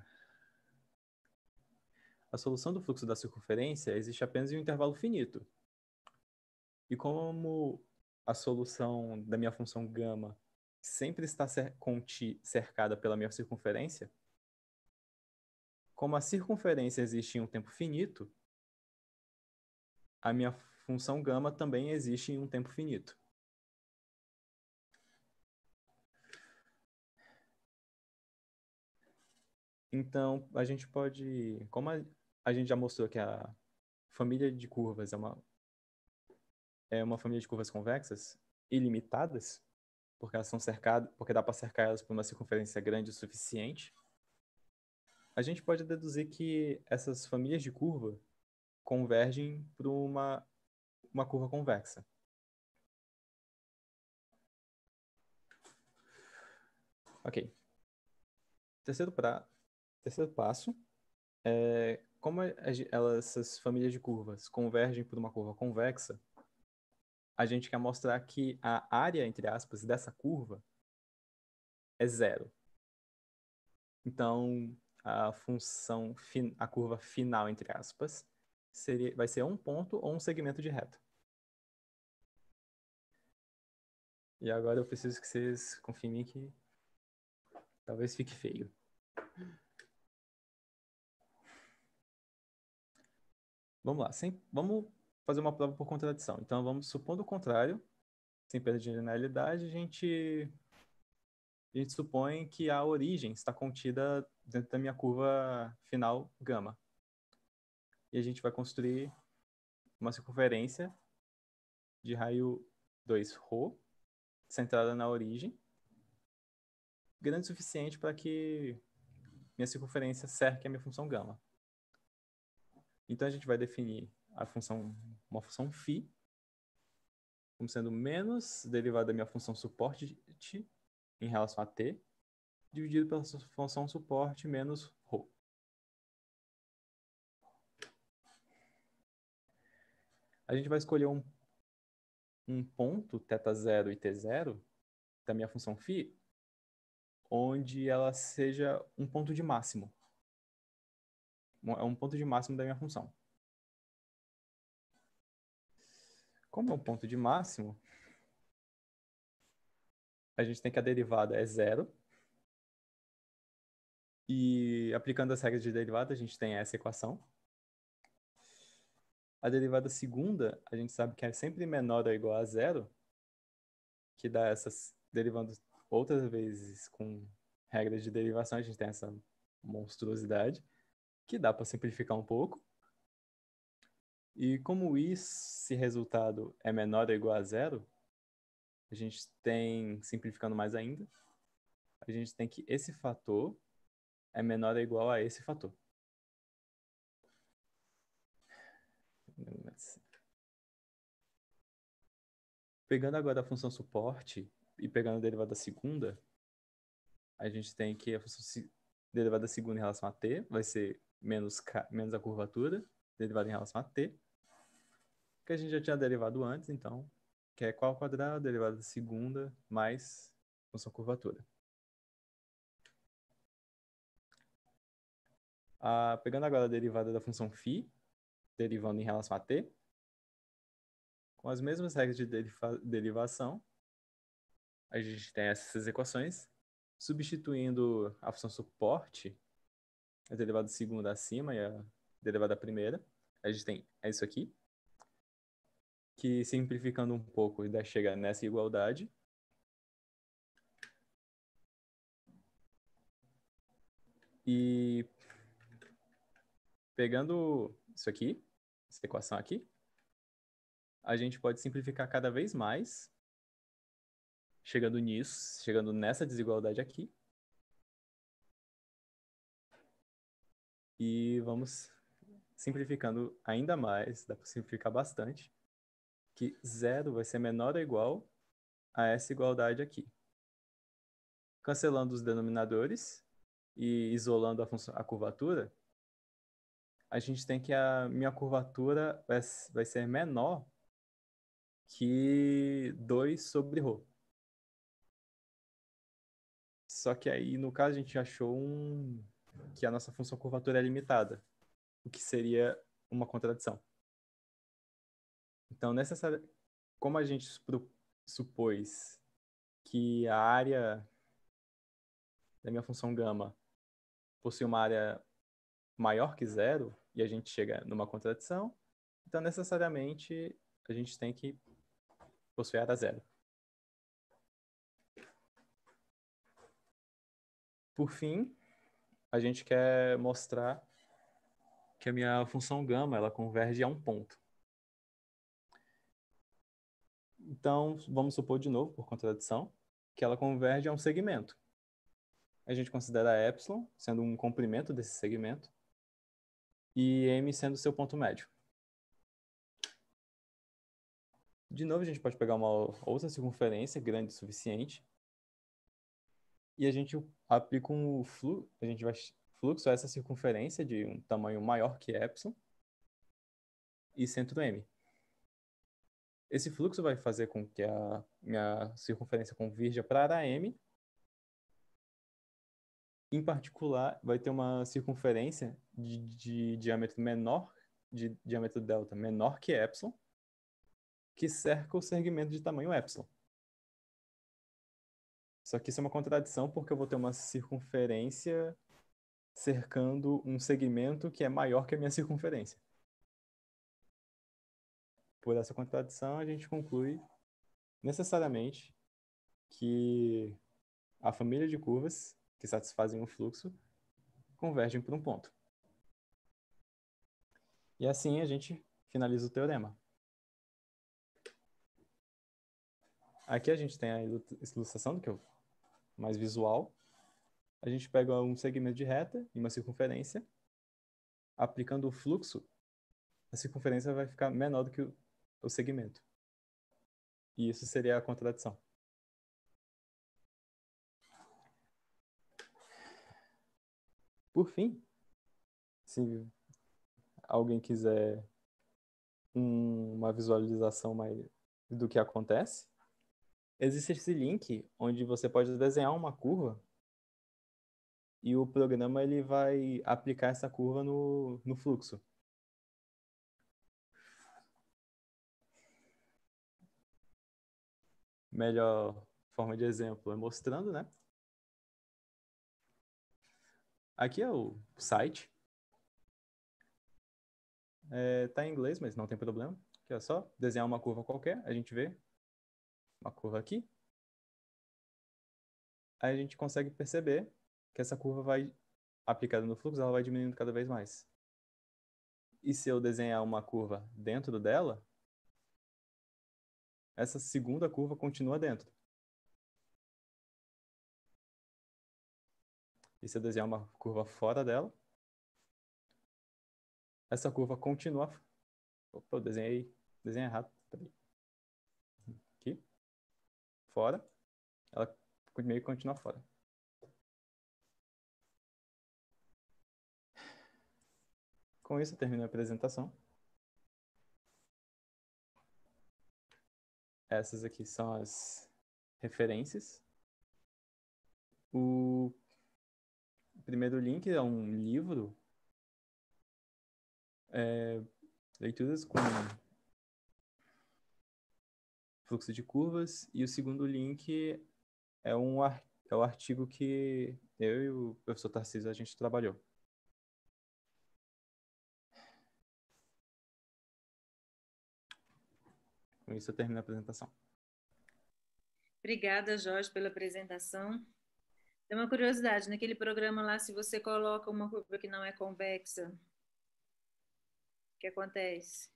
a solução do fluxo da circunferência existe apenas em um intervalo finito. E como a solução da minha função gama sempre está cercada pela minha circunferência, como a circunferência existe em um tempo finito, a minha função gama também existe em um tempo finito. Então, a gente pode... Como a, a gente já mostrou que a família de curvas é uma, é uma família de curvas convexas ilimitadas, porque elas são cercadas, porque dá para cercar elas por uma circunferência grande o suficiente, a gente pode deduzir que essas famílias de curva convergem para uma, uma curva convexa. Ok. Terceiro, pra, terceiro passo é como a, elas, essas famílias de curvas convergem por uma curva convexa, a gente quer mostrar que a área, entre aspas, dessa curva é zero. Então, a função, fin, a curva final, entre aspas, seria, vai ser um ponto ou um segmento de reta. E agora eu preciso que vocês confiem em mim que talvez fique feio. Vamos lá, sem, vamos fazer uma prova por contradição. Então, vamos supondo o contrário, sem perda de generalidade, a gente, a gente supõe que a origem está contida dentro da minha curva final gama. E a gente vai construir uma circunferência de raio dois ρ, centrada na origem, grande o suficiente para que minha circunferência cerque a minha função gama. Então, a gente vai definir a função, uma função φ, como sendo menos derivada da minha função suporte em relação a t, dividido pela função suporte menos ρ. A gente vai escolher um, um ponto, θ zero e t zero, da minha função φ, onde ela seja um ponto de máximo. É um ponto de máximo da minha função. Como é um ponto de máximo, a gente tem que a derivada é zero. E aplicando as regras de derivada, a gente tem essa equação. A derivada segunda, a gente sabe que é sempre menor ou igual a zero, que dá essas derivando outras vezes com regras de derivação, a gente tem essa monstruosidade, que dá para simplificar um pouco. E como esse resultado é menor ou igual a zero, a gente tem, simplificando mais ainda, a gente tem que esse fator é menor ou igual a esse fator. Pegando agora a função suporte e pegando a derivada segunda, a gente tem que a função derivada segunda em relação a t vai ser menos, k, menos a curvatura, derivada em relação a t, que a gente já tinha derivado antes, então, que é qual ao quadrado, derivada segunda, mais função curvatura. Ah, pegando agora a derivada da função φ, derivando em relação a t, com as mesmas regras de deriva derivação, a gente tem essas equações, substituindo a função suporte, a derivada segunda acima e a derivada primeira, a gente tem isso aqui, que simplificando um pouco ainda chega nessa igualdade. E pegando isso aqui, essa equação aqui, a gente pode simplificar cada vez mais, chegando nisso, chegando nessa desigualdade aqui. E vamos simplificando ainda mais, dá para simplificar bastante, que zero vai ser menor ou igual a essa igualdade aqui. Cancelando os denominadores e isolando a, função, a curvatura, a gente tem que a minha curvatura vai, vai ser menor que dois sobre ρ. Só que aí, no caso, a gente achou um... que a nossa função curvatura é limitada, o que seria uma contradição. Então, necessário... como a gente supôs que a área da minha função gama possui uma área maior que zero, e a gente chega numa contradição, então, necessariamente, a gente tem que possuir área zero. Por fim, a gente quer mostrar que a minha função gama ela converge a um ponto. Então, vamos supor de novo, por contradição, que ela converge a um segmento. A gente considera epsilon sendo um comprimento desse segmento e m sendo seu ponto médio. De novo, a gente pode pegar uma outra circunferência grande o suficiente e a gente aplica um fluxo, a gente vai fluxo a essa circunferência de um tamanho maior que epsilon e centro m. Esse fluxo vai fazer com que a minha circunferência convirja para a área m. Em particular, vai ter uma circunferência de, de diâmetro menor, de diâmetro delta menor que epsilon, que cerca o segmento de tamanho epsilon. Só que isso é uma contradição porque eu vou ter uma circunferência cercando um segmento que é maior que a minha circunferência. Por essa contradição, a gente conclui necessariamente que a família de curvas que satisfazem o fluxo convergem por um ponto. E assim a gente finaliza o teorema. Aqui a gente tem a ilustração, que é o mais visual. A gente pega um segmento de reta e uma circunferência. Aplicando o fluxo, a circunferência vai ficar menor do que o segmento. E isso seria a contradição. Por fim, se alguém quiser um, uma visualização mais do que acontece, existe esse link onde você pode desenhar uma curva e o programa ele vai aplicar essa curva no, no fluxo. Melhor forma de exemplo é mostrando, né? Aqui é o site. É, tá em inglês, mas não tem problema. Aqui é só desenhar uma curva qualquer. A gente vê uma curva aqui. Aí a gente consegue perceber que essa curva vai, aplicada no fluxo, ela vai diminuindo cada vez mais. E se eu desenhar uma curva dentro dela, essa segunda curva continua dentro. E se eu desenhar uma curva fora dela, essa curva continua... Opa, eu desenhei, desenhei errado. Peraí. Aqui. Fora. Ela meio que continua fora. Com isso, eu termino a apresentação. Essas aqui são as referências. O primeiro link é um livro, é, leituras com fluxo de curvas, e o segundo link é, um, é o artigo que eu e o professor Tarcísio a gente trabalhou. Com isso, eu termino a apresentação. Obrigada, Jorge, pela apresentação. Tem uma curiosidade, naquele programa lá, se você coloca uma curva que não é convexa, o que acontece?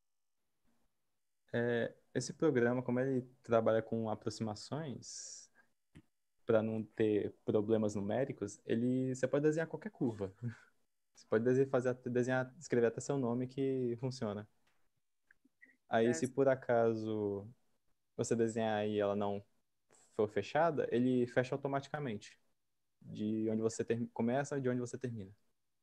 É, esse programa, como ele trabalha com aproximações, para não ter problemas numéricos, ele, você pode desenhar qualquer curva. Você pode desenhar, fazer, desenhar, escrever até seu nome que funciona. Aí, se por acaso você desenhar e ela não for fechada, ele fecha automaticamente. De onde você ter, começa e de onde você termina.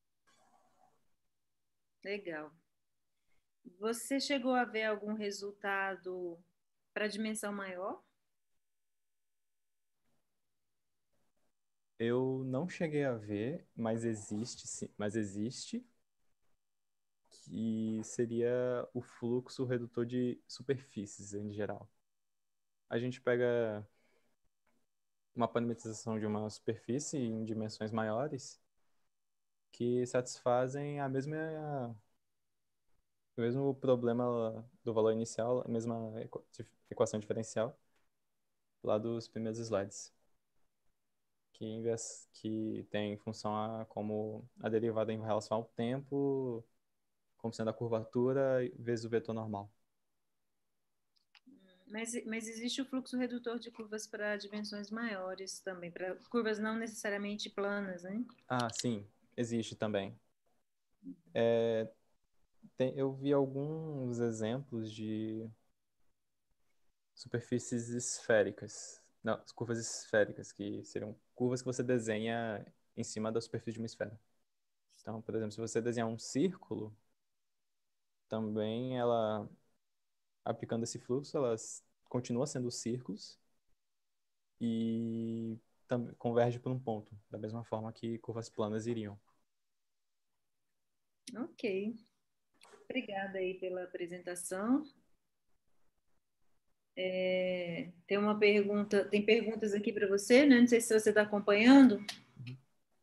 Legal. Você chegou a ver algum resultado para dimensão maior? Eu não cheguei a ver, mas existe, sim, mas existe, que seria o fluxo redutor de superfícies em geral. A gente pega uma parametrização de uma superfície em dimensões maiores que satisfazem a mesma, o mesmo problema do valor inicial, a mesma equação diferencial lá dos primeiros slides, que, em vez, que tem função a, como a derivada em relação ao tempo, como sendo a curvatura vezes o vetor normal. Mas, mas existe o fluxo redutor de curvas para dimensões maiores também, para curvas não necessariamente planas, né? Ah, sim, existe também. É, tem, eu vi alguns exemplos de superfícies esféricas. Não, curvas esféricas, que seriam curvas que você desenha em cima da superfície de uma esfera. Então, por exemplo, se você desenhar um círculo, também ela, aplicando esse fluxo, ela continua sendo círculos e também converge por um ponto, da mesma forma que curvas planas iriam. Ok. Obrigada aí pela apresentação. É, tem uma pergunta, tem perguntas aqui para você, né? Não sei se você está acompanhando. Uhum.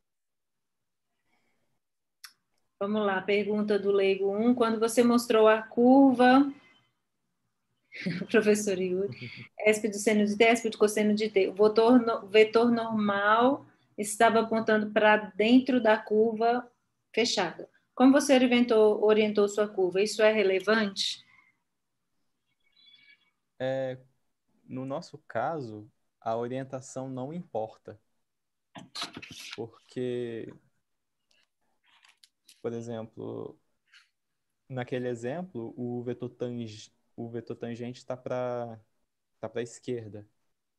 Vamos lá, pergunta do Leigo um. Quando você mostrou a curva, professor Yuri, esp do seno de t, esp do cosseno de t, o vetor, no, vetor normal estava apontando para dentro da curva fechada. Como você orientou, orientou sua curva? Isso é relevante? É, no nosso caso, a orientação não importa. Porque, por exemplo, naquele exemplo, o vetor, tang, o vetor tangente está para está para a esquerda.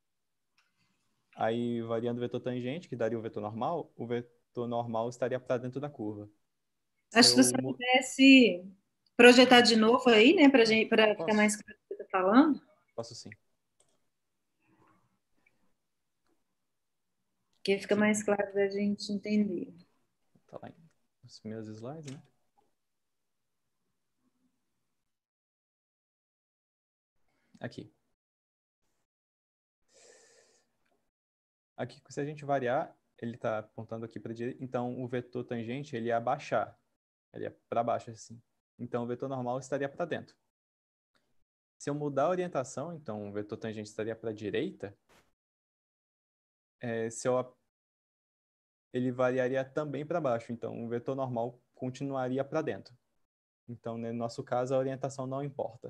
Aí, variando o vetor tangente, que daria o vetor normal, o vetor normal estaria para dentro da curva. Acho que Se se você eu mu- pudesse projetar de novo aí, né, para gente, para ficar Posso? mais claro o que você está falando, Posso sim. que fica mais claro da gente entender. Tá lá nos meus slides, né? Aqui. Aqui, se a gente variar, ele está apontando aqui para a direita, então o vetor tangente ele ia abaixar, ele é para baixo assim. Então o vetor normal estaria para dentro. Se eu mudar a orientação, então o vetor tangente estaria para a direita, é, se eu, ele variaria também para baixo, então o vetor normal continuaria para dentro. Então, no nosso caso, a orientação não importa.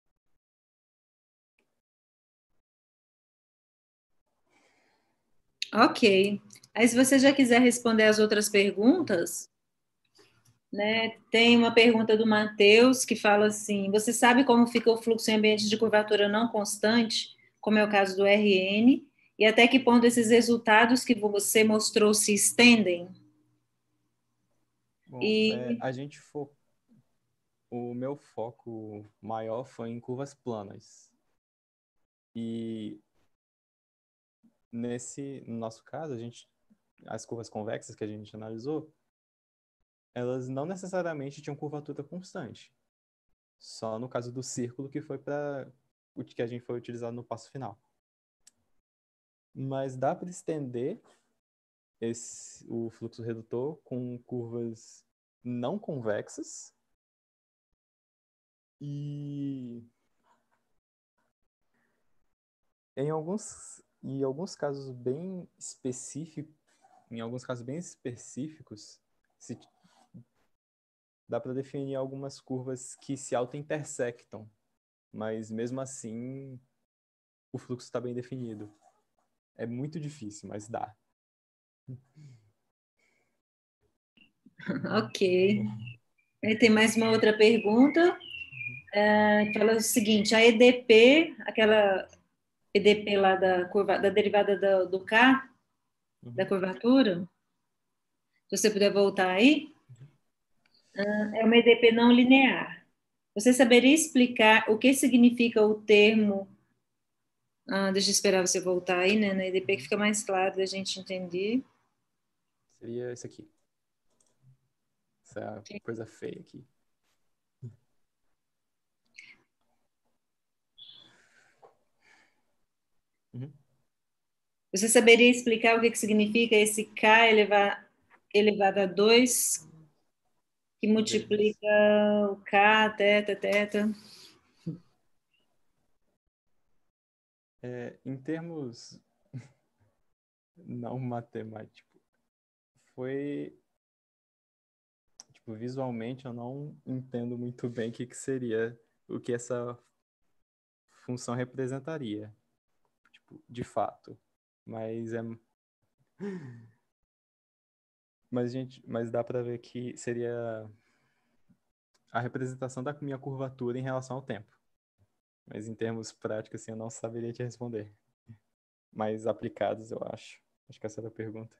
Ok. Aí, se você já quiser responder as outras perguntas, né, tem uma pergunta do Matheus que fala assim: você sabe como fica o fluxo em ambiente de curvatura não constante, como é o caso do R N, e até que ponto esses resultados que você mostrou se estendem? Bom, é, E a gente fo... o meu foco maior foi em curvas planas. E nesse, no nosso caso, a gente, as curvas convexas que a gente analisou, elas não necessariamente tinham curvatura constante. Só no caso do círculo que foi para o que a gente foi utilizado no passo final. Mas dá para estender esse, o fluxo redutor com curvas não convexas e em alguns, em alguns casos bem específicos, em alguns casos bem específicos, se, dá para definir algumas curvas que se auto-intersectam, mas mesmo assim o fluxo está bem definido. É muito difícil, mas dá. ok. Aí tem mais uma outra pergunta, é, que fala o seguinte: a E D P, aquela E D P lá da curva, da derivada do, do K, da Uhum. curvatura, se você puder voltar aí, é uma E D P não linear. Você saberia explicar o que significa o termo? Ah, deixa eu esperar você voltar aí, né, na E D P, que fica mais claro da gente entender. Seria esse aqui. Essa coisa feia aqui. Uhum. Você saberia explicar o que que significa esse K eleva- elevado a dois, que Vezes. multiplica o K, teta, teta? É, em termos não matemáticos, foi tipo, visualmente eu não entendo muito bem o que, que seria, o que essa função representaria, tipo, de fato. Mas é mas gente, mas dá para ver que seria a representação da minha curvatura em relação ao tempo. Mas em termos práticos assim, eu não saberia te responder. Mais aplicados, eu acho. Acho que essa era a pergunta.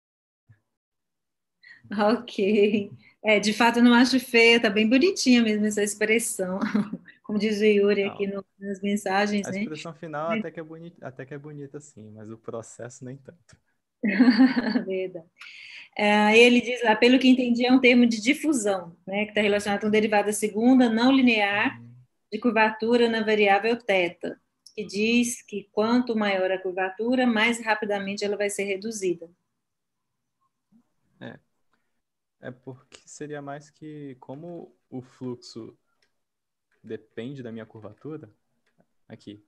Ok. É, de fato, eu não acho feia, tá bem bonitinha mesmo essa expressão. Como diz o Yuri aqui Não, no- nas mensagens, a né? expressão final até que é bonita, até que é bonita sim, mas o processo nem tanto. Verdade. É, ele diz lá, pelo que entendi, é um termo de difusão, né, que está relacionado com derivada segunda não linear Uhum. de curvatura na variável θ, que diz que quanto maior a curvatura, mais rapidamente ela vai ser reduzida. É, é porque seria mais que como o fluxo depende da minha curvatura, aqui,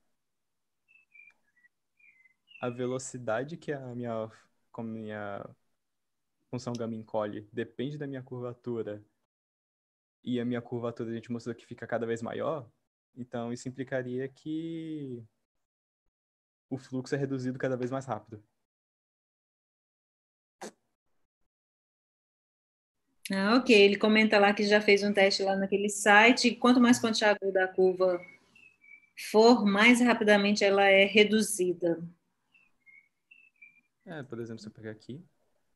a velocidade que a minha, como minha função gama encolhe depende da minha curvatura e a minha curvatura a gente mostrou que fica cada vez maior, então isso implicaria que o fluxo é reduzido cada vez mais rápido. Ah, ok, ele comenta lá que já fez um teste lá naquele site, e quanto mais pontiaguda a curva for, mais rapidamente ela é reduzida. É, por exemplo, se eu pegar aqui,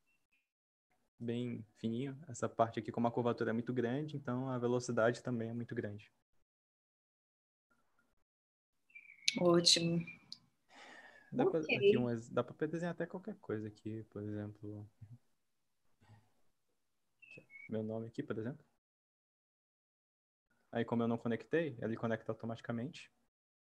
bem fininho, essa parte aqui, como a curvatura é muito grande, então a velocidade também é muito grande. Ótimo. Dá pra, Ok. aqui um, dá para desenhar até qualquer coisa aqui, por exemplo. Meu nome aqui, por exemplo. Aí, como eu não conectei, ele conecta automaticamente.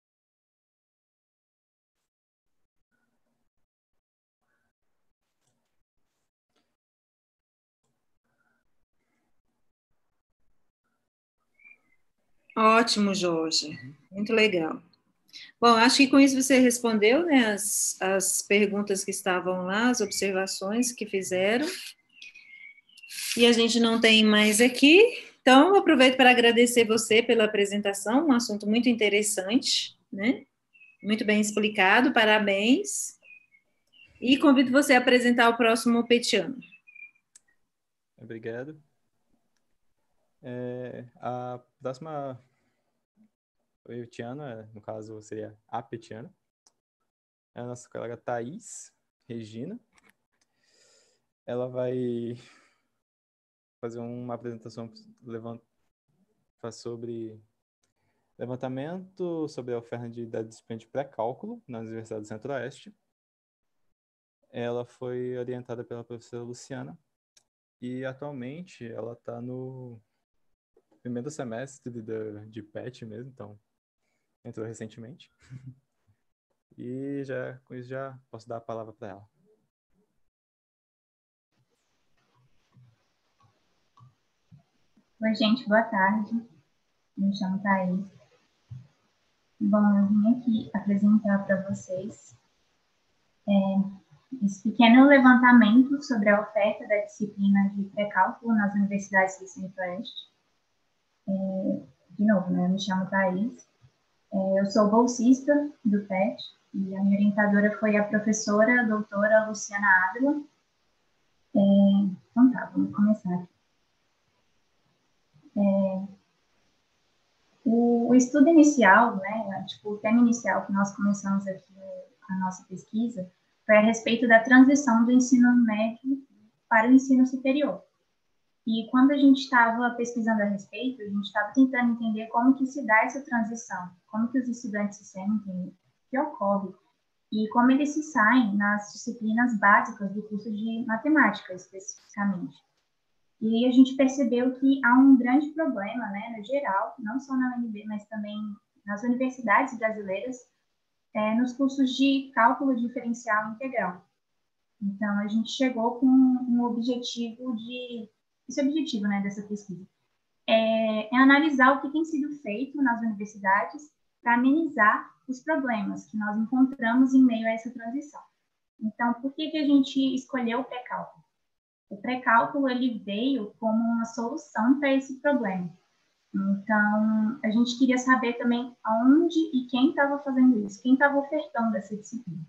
Ótimo, Jorge. Muito legal. Bom, acho que com isso você respondeu, né, as, as perguntas que estavam lá, as observações que fizeram. E a gente não tem mais aqui. Então, eu aproveito para agradecer você pela apresentação, um assunto muito interessante, né? Muito bem explicado, parabéns. E convido você a apresentar o próximo petiano. Obrigado. É, a próxima petiana, no caso, seria a petiana. É a nossa colega Thaís Regina. Ela vai fazer uma apresentação levant... sobre levantamento sobre a oferta de da disciplina de pré-cálculo na Universidade do Centro-Oeste. Ela foi orientada pela professora Luciana e atualmente ela está no primeiro semestre de, de P E T mesmo, então entrou recentemente. E já, com isso já posso dar a palavra para ela. Oi, gente, boa tarde. Me chamo Thaís. Bom, eu vim aqui apresentar para vocês é, esse pequeno levantamento sobre a oferta da disciplina de pré-cálculo nas universidades do Centro-Oeste. É, de novo, né, eu me chamo Thaís. É, eu sou bolsista do P E T e a minha orientadora foi a professora a doutora Luciana Ávila. É, então tá, vamos começar aqui. É, O, o estudo inicial, né, tipo, o tema inicial que nós começamos aqui a nossa pesquisa, foi a respeito da transição do ensino médio para o ensino superior. E quando a gente estava pesquisando a respeito, a gente estava tentando entender como que se dá essa transição, como que os estudantes se sentem, o que ocorre, e como eles se saem nas disciplinas básicas do curso de matemática, especificamente. E a gente percebeu que há um grande problema, né, no geral, não só na U N B, mas também nas universidades brasileiras, é, nos cursos de cálculo diferencial integral. Então, a gente chegou com um objetivo de... Esse objetivo, né, dessa pesquisa é, é analisar o que tem sido feito nas universidades para amenizar os problemas que nós encontramos em meio a essa transição. Então, por que que a gente escolheu o pré-cálculo? O pré-cálculo ele veio como uma solução para esse problema. Então, a gente queria saber também aonde e quem estava fazendo isso, quem estava ofertando essa disciplina.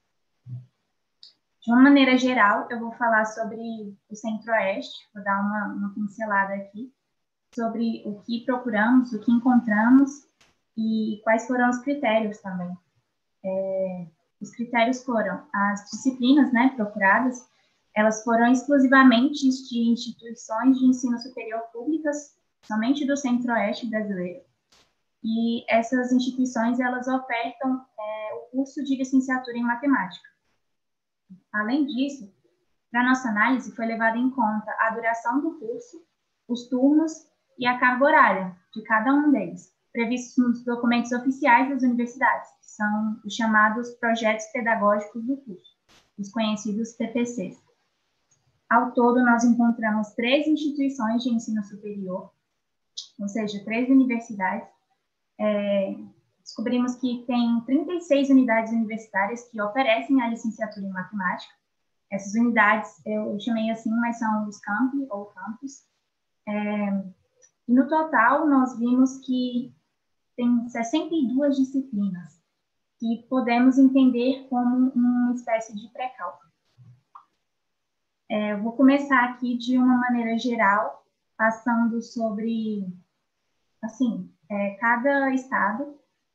De uma maneira geral, eu vou falar sobre o Centro-Oeste, vou dar uma, uma pincelada aqui, sobre o que procuramos, o que encontramos e quais foram os critérios também. É, os critérios foram as disciplinas, né, procuradas, elas foram exclusivamente de instituições de ensino superior públicas, somente do Centro-Oeste brasileiro. E essas instituições, elas ofertam é, o curso de licenciatura em matemática. Além disso, para nossa análise, foi levada em conta a duração do curso, os turnos e a carga horária de cada um deles, previstos nos documentos oficiais das universidades, que são os chamados projetos pedagógicos do curso, os conhecidos P P Cs. Ao todo, nós encontramos três instituições de ensino superior, ou seja, três universidades. É, descobrimos que tem trinta e seis unidades universitárias que oferecem a licenciatura em matemática. Essas unidades, eu chamei assim, mas são os campi ou campus. É, e no total, nós vimos que tem sessenta e duas disciplinas, que podemos entender como uma espécie de pré-cálculo. É, eu vou começar aqui de uma maneira geral, passando sobre, assim, é, cada estado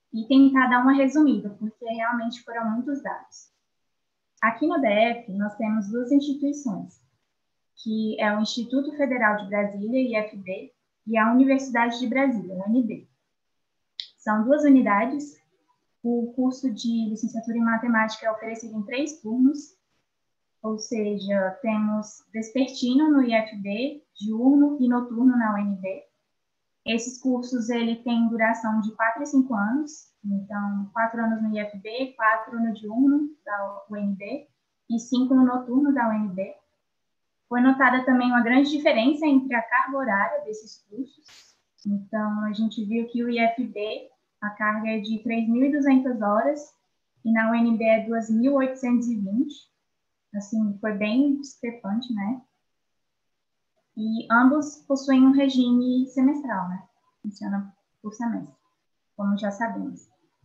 e tentar dar uma resumida, porque realmente foram muitos dados. Aqui no D F, nós temos duas instituições, que é o Instituto Federal de Brasília, I F B, e a Universidade de Brasília, U N B. São duas unidades. O curso de licenciatura em matemática é oferecido em três turnos, ou seja, temos vespertino no I F B, diurno e noturno na U N B. Esses cursos ele tem duração de quatro e cinco anos, então quatro anos no I F B, quatro no diurno da U N B e cinco no noturno da U N B. Foi notada também uma grande diferença entre a carga horária desses cursos. Então, a gente viu que o I F B, a carga é de três mil e duzentas horas e na U N B é duas mil oitocentas e vinte. Assim, foi bem discrepante, né? E ambos possuem um regime semestral, né? Funciona por semestre, como já sabemos.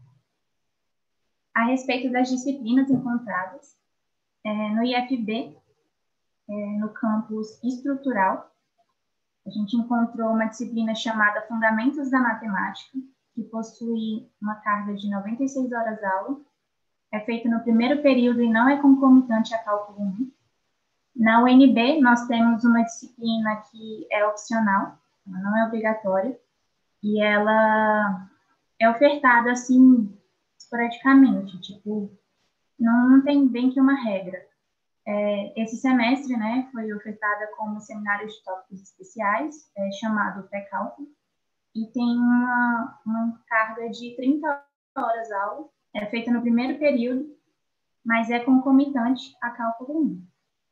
A respeito das disciplinas encontradas, é, no I F B, é, no campus estrutural, a gente encontrou uma disciplina chamada Fundamentos da Matemática, que possui uma carga de noventa e seis horas aula, é feita no primeiro período e não é concomitante a cálculo um. Na U N B, nós temos uma disciplina que é opcional, ela não é obrigatória, e ela é ofertada, assim, esporadicamente, tipo, não, não tem bem que uma regra. É, esse semestre, né, foi ofertada como seminário de tópicos especiais, é, chamado pré-cálculo, e tem uma, uma carga de trinta horas aula, é feita no primeiro período, mas é concomitante a cálculo um.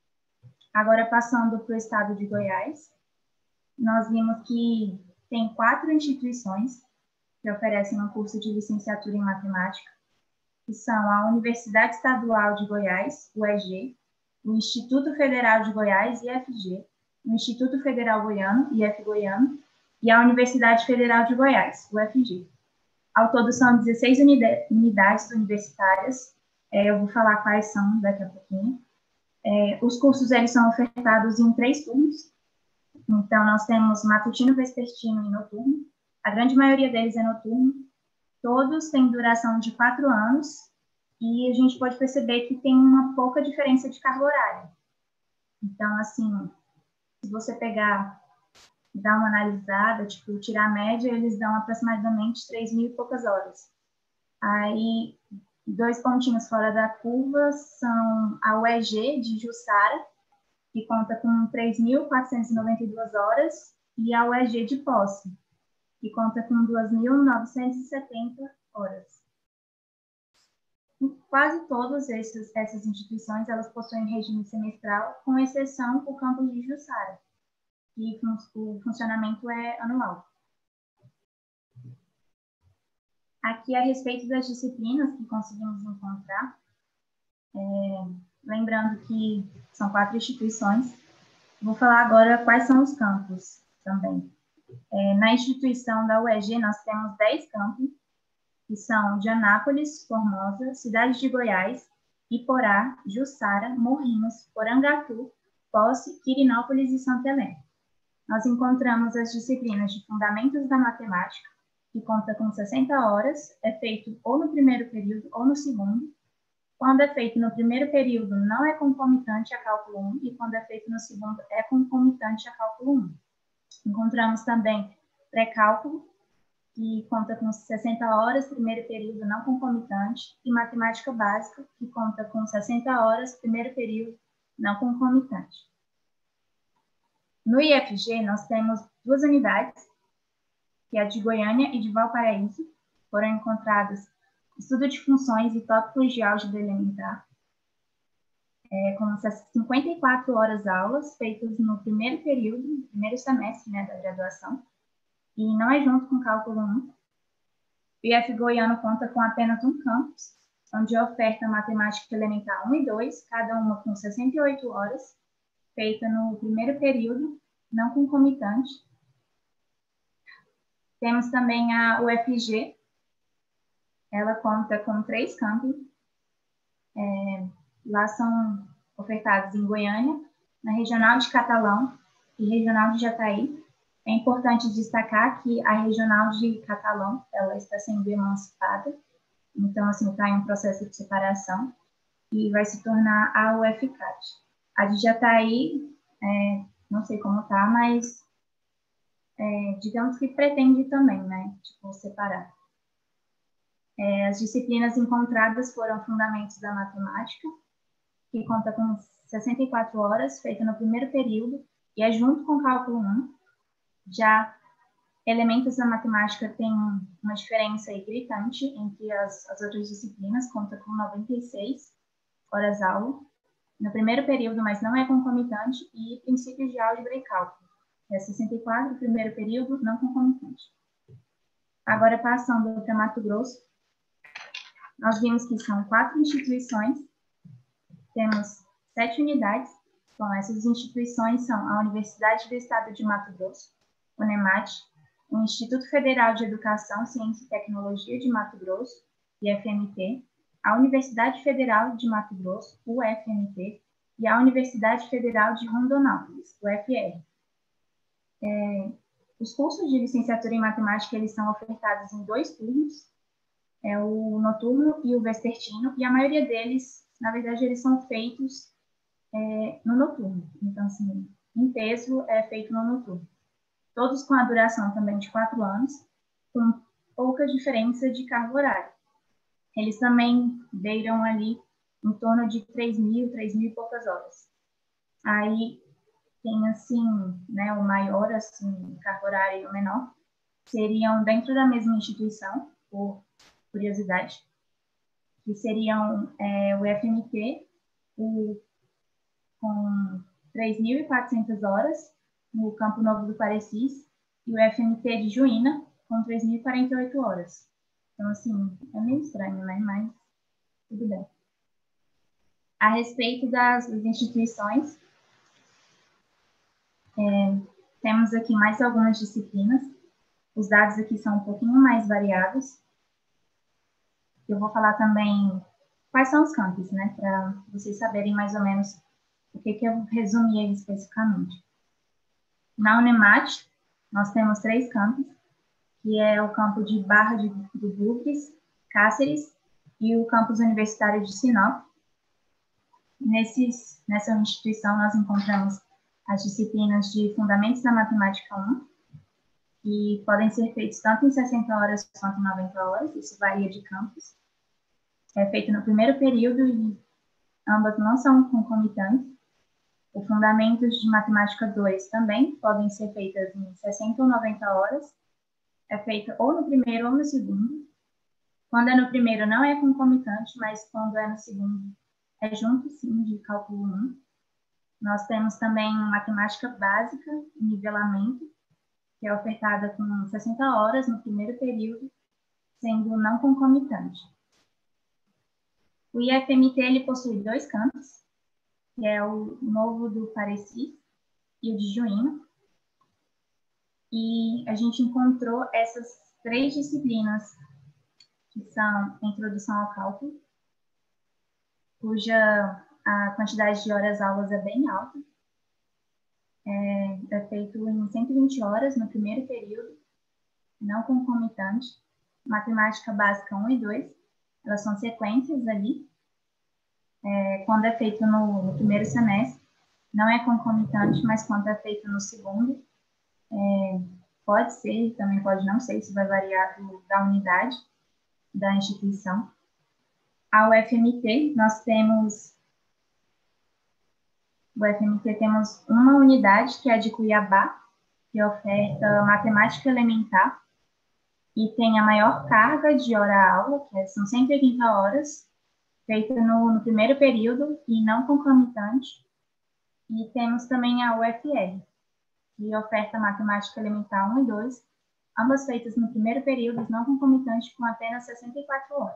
Agora, passando para o estado de Goiás, nós vimos que tem quatro instituições que oferecem um curso de licenciatura em matemática, que são a Universidade Estadual de Goiás, U E G, o Instituto Federal de Goiás, I F G, o Instituto Federal Goiano, I F Goiano, e a Universidade Federal de Goiás, U F G. Ao todo, são dezesseis unidades universitárias, é, eu vou falar quais são daqui a pouquinho. É, os cursos eles são ofertados em três turnos, então nós temos matutino, vespertino e noturno, a grande maioria deles é noturno, todos têm duração de quatro anos, e a gente pode perceber que tem uma pouca diferença de carga horária. Então, assim, se você pegar, dar uma analisada, tipo, tirar a média, eles dão aproximadamente três mil e poucas horas. Aí, dois pontinhos fora da curva são a U E G de Jussara, que conta com três mil quatrocentas e noventa e duas horas, e a U E G de Posse, que conta com duas mil novecentas e setenta horas. Quase todas essas, essas instituições elas possuem regime semestral, com exceção do campus de Jussara, que o funcionamento é anual. Aqui, a respeito das disciplinas que conseguimos encontrar, é, lembrando que são quatro instituições, vou falar agora quais são os campos também. É, na instituição da U E G, nós temos dez campos, que são de Anápolis, Formosa, Cidade de Goiás, Iporá, Jussara, Morrinhos, Porangatu, Posse, Quirinópolis e Santa Helena. Nós encontramos as disciplinas de Fundamentos da Matemática, que conta com sessenta horas, é feito ou no primeiro período ou no segundo. Quando é feito no primeiro período, não é concomitante a cálculo um, e quando é feito no segundo, é concomitante a cálculo um. Encontramos também pré-cálculo, que conta com sessenta horas, primeiro período não concomitante, e matemática básica, que conta com sessenta horas, primeiro período não concomitante. No I F G, nós temos duas unidades, que é a de Goiânia e de Valparaíso, foram encontradas estudo de funções e tópicos de álgebra elementar, é, com cinquenta e quatro horas aulas, feitas no primeiro período, no primeiro semestre, né, da graduação, e não é junto com o cálculo um. O I F Goiano conta com apenas um campus, onde oferta matemática elementar um e dois, cada uma com sessenta e oito horas, feita no primeiro período, não concomitante. Temos também a U F G, ela conta com três campos, é, lá são ofertados em Goiânia, na Regional de Catalão e Regional de Jataí, É importante destacar que a regional de Catalão, ela está sendo emancipada, então, assim, está em um processo de separação e vai se tornar a U F C A T. A de Jataí, é, não sei como está, mas é, digamos que pretende também, né, tipo, separar. É, as disciplinas encontradas foram Fundamentos da Matemática, que conta com sessenta e quatro horas, feita no primeiro período, e é junto com o Cálculo um. Já Elementos da Matemática tem uma diferença aí gritante entre as, as outras disciplinas, conta com noventa e seis horas aula no primeiro período, mas não é concomitante, e Princípios de Álgebra e Cálculo, que é sessenta e quatro, primeiro período, não concomitante. Agora, passando para Mato Grosso, nós vimos que são quatro instituições, temos sete unidades. Bom, essas instituições são a Universidade do Estado de Mato Grosso, UNEMAT, o Instituto Federal de Educação, Ciência e Tecnologia de Mato Grosso, I F M T, a Universidade Federal de Mato Grosso, U F M T, e a Universidade Federal de Rondonópolis, U F R. É, os cursos de licenciatura em matemática, eles são ofertados em dois turnos, é o noturno e o vespertino, e a maioria deles, na verdade, eles são feitos é, no noturno. Então, assim, em peso é feito no noturno. Todos com a duração também de quatro anos, com pouca diferença de carga horária. Eles também beiram ali em torno de três mil, três mil e poucas horas. Aí tem, assim, né, o maior, assim, carga horária e o menor, seriam dentro da mesma instituição, por curiosidade, que seriam é, o F M T, o, com três mil e quatrocentas horas, no Campo Novo do Parecis, e o F M T de Juína, com três mil e quarenta e oito horas. Então, assim, é meio estranho, né? Mas tudo bem. A respeito das, das instituições, é, temos aqui mais algumas disciplinas. Os dados aqui são um pouquinho mais variados. Eu vou falar também quais são os campos, né? Para vocês saberem mais ou menos o que, que eu resumi aí especificamente. Na UNEMAT, nós temos três campos, que é o campo de Barra de, do Bugres, Cáceres e o campus universitário de Sinop. Nesses, nessa instituição, nós encontramos as disciplinas de Fundamentos da Matemática um, que podem ser feitos tanto em sessenta horas quanto em noventa horas, isso varia de campus. É feito no primeiro período e ambas não são concomitantes. O Fundamentos de Matemática dois também podem ser feitas em sessenta ou noventa horas. É feita ou no primeiro ou no segundo. Quando é no primeiro, não é concomitante, mas quando é no segundo, é junto, sim, de Cálculo um. Nós temos também Matemática Básica e Nivelamento, que é ofertada com sessenta horas no primeiro período, sendo não concomitante. O I F M T ele possui dois campos, que é o Novo do Parecis e o de Juína. E a gente encontrou essas três disciplinas, que são Introdução ao Cálculo, cuja a quantidade de horas-aulas é bem alta. É, é feito em cento e vinte horas no primeiro período, não concomitante. Matemática Básica um e dois, elas são sequências ali. É, quando é feito no, no primeiro semestre, não é concomitante, mas quando é feito no segundo, é, pode ser, também pode não ser, isso vai variar do, da unidade da instituição. A U F M T, nós temos, o U F M T temos uma unidade, que é a de Cuiabá, que oferta matemática elementar, e tem a maior carga de hora-aula, que são cento e oitenta horas, feita no, no primeiro período e não concomitante. E temos também a U F R, que oferta matemática elementar um e dois, ambas feitas no primeiro período, não concomitante, com apenas sessenta e quatro horas.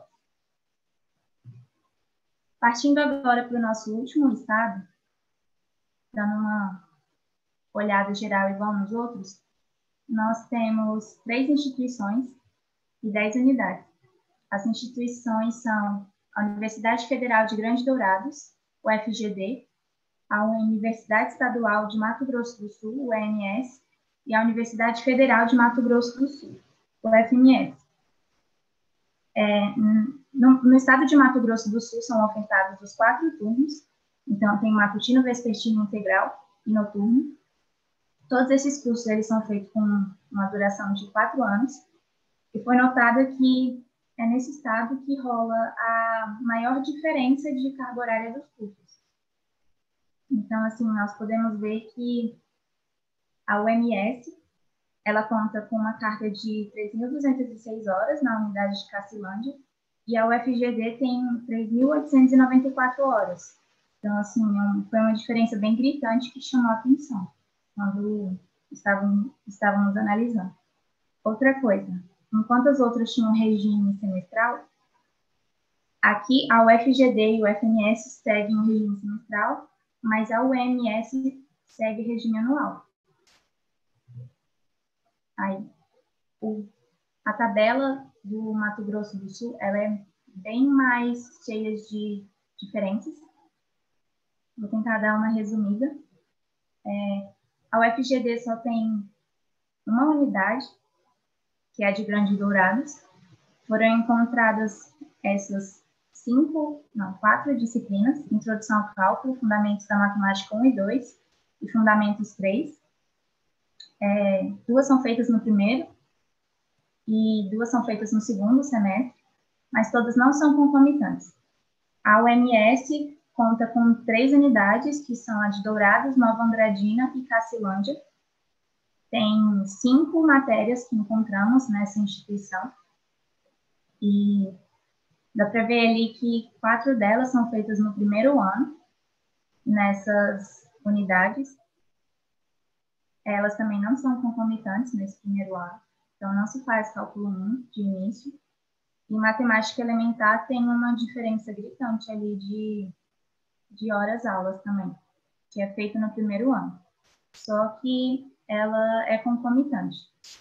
Partindo agora para o nosso último estado, dando uma olhada geral igual nos outros, nós temos três instituições e dez unidades. As instituições são a Universidade Federal de Grande Dourados, U F G D, a Universidade Estadual de Mato Grosso do Sul, U N S, e a Universidade Federal de Mato Grosso do Sul, o F M S. É, no, no estado de Mato Grosso do Sul são ofertados os quatro turnos, então tem matutino, vespertino, integral e noturno. Todos esses cursos eles são feitos com uma duração de quatro anos, e foi notado que é nesse estado que rola a maior diferença de carga horária dos cursos. Então, assim, nós podemos ver que a U M S, ela conta com uma carga de três mil duzentas e seis horas na unidade de Cacilândia, e a U F G D tem três mil oitocentas e noventa e quatro horas. Então, assim, foi uma diferença bem gritante que chamou a atenção quando estavam, estávamos analisando. Outra coisa, enquanto as outras tinham regime semestral, aqui a U F G D e o F M S seguem o regime semestral, mas a U M S segue regime anual. Aí, o, a tabela do Mato Grosso do Sul, ela é bem mais cheia de diferenças. Vou tentar dar uma resumida. É, a U F G D só tem uma unidade, que é a de Grande Dourados. Foram encontradas essas cinco, não, quatro disciplinas: Introdução ao Cálculo, Fundamentos da Matemática um e dois e Fundamentos três. É, duas são feitas no primeiro e duas são feitas no segundo semestre, mas todas não são concomitantes. A U M S conta com três unidades, que são a de Dourados, Nova Andradina e Cacilândia. Tem cinco matérias que encontramos nessa instituição, e dá para ver ali que quatro delas são feitas no primeiro ano, nessas unidades. Elas também não são concomitantes nesse primeiro ano, então não se faz cálculo um de início. E matemática elementar tem uma diferença gritante ali de, de horas-aulas também, que é feita no primeiro ano. Só que ela é concomitante.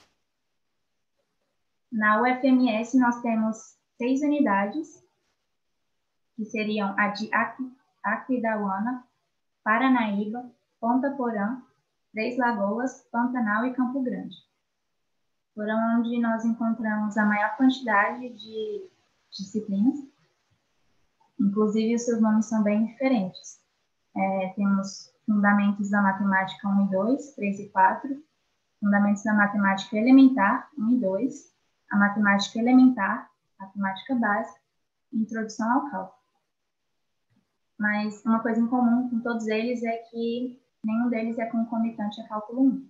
Na U F M S nós temos seis unidades, que seriam a de Aquidauana, Paranaíba, Ponta Porã, Três Lagoas, Pantanal e Campo Grande. Foram onde nós encontramos a maior quantidade de disciplinas. Inclusive, os seus nomes são bem diferentes. É, temos Fundamentos da Matemática um e dois, três e quatro, Fundamentos da Matemática Elementar um e dois, a Matemática Elementar, Matemática Básica e Introdução ao Cálculo. Mas uma coisa em comum com todos eles é que nenhum deles é concomitante a cálculo um.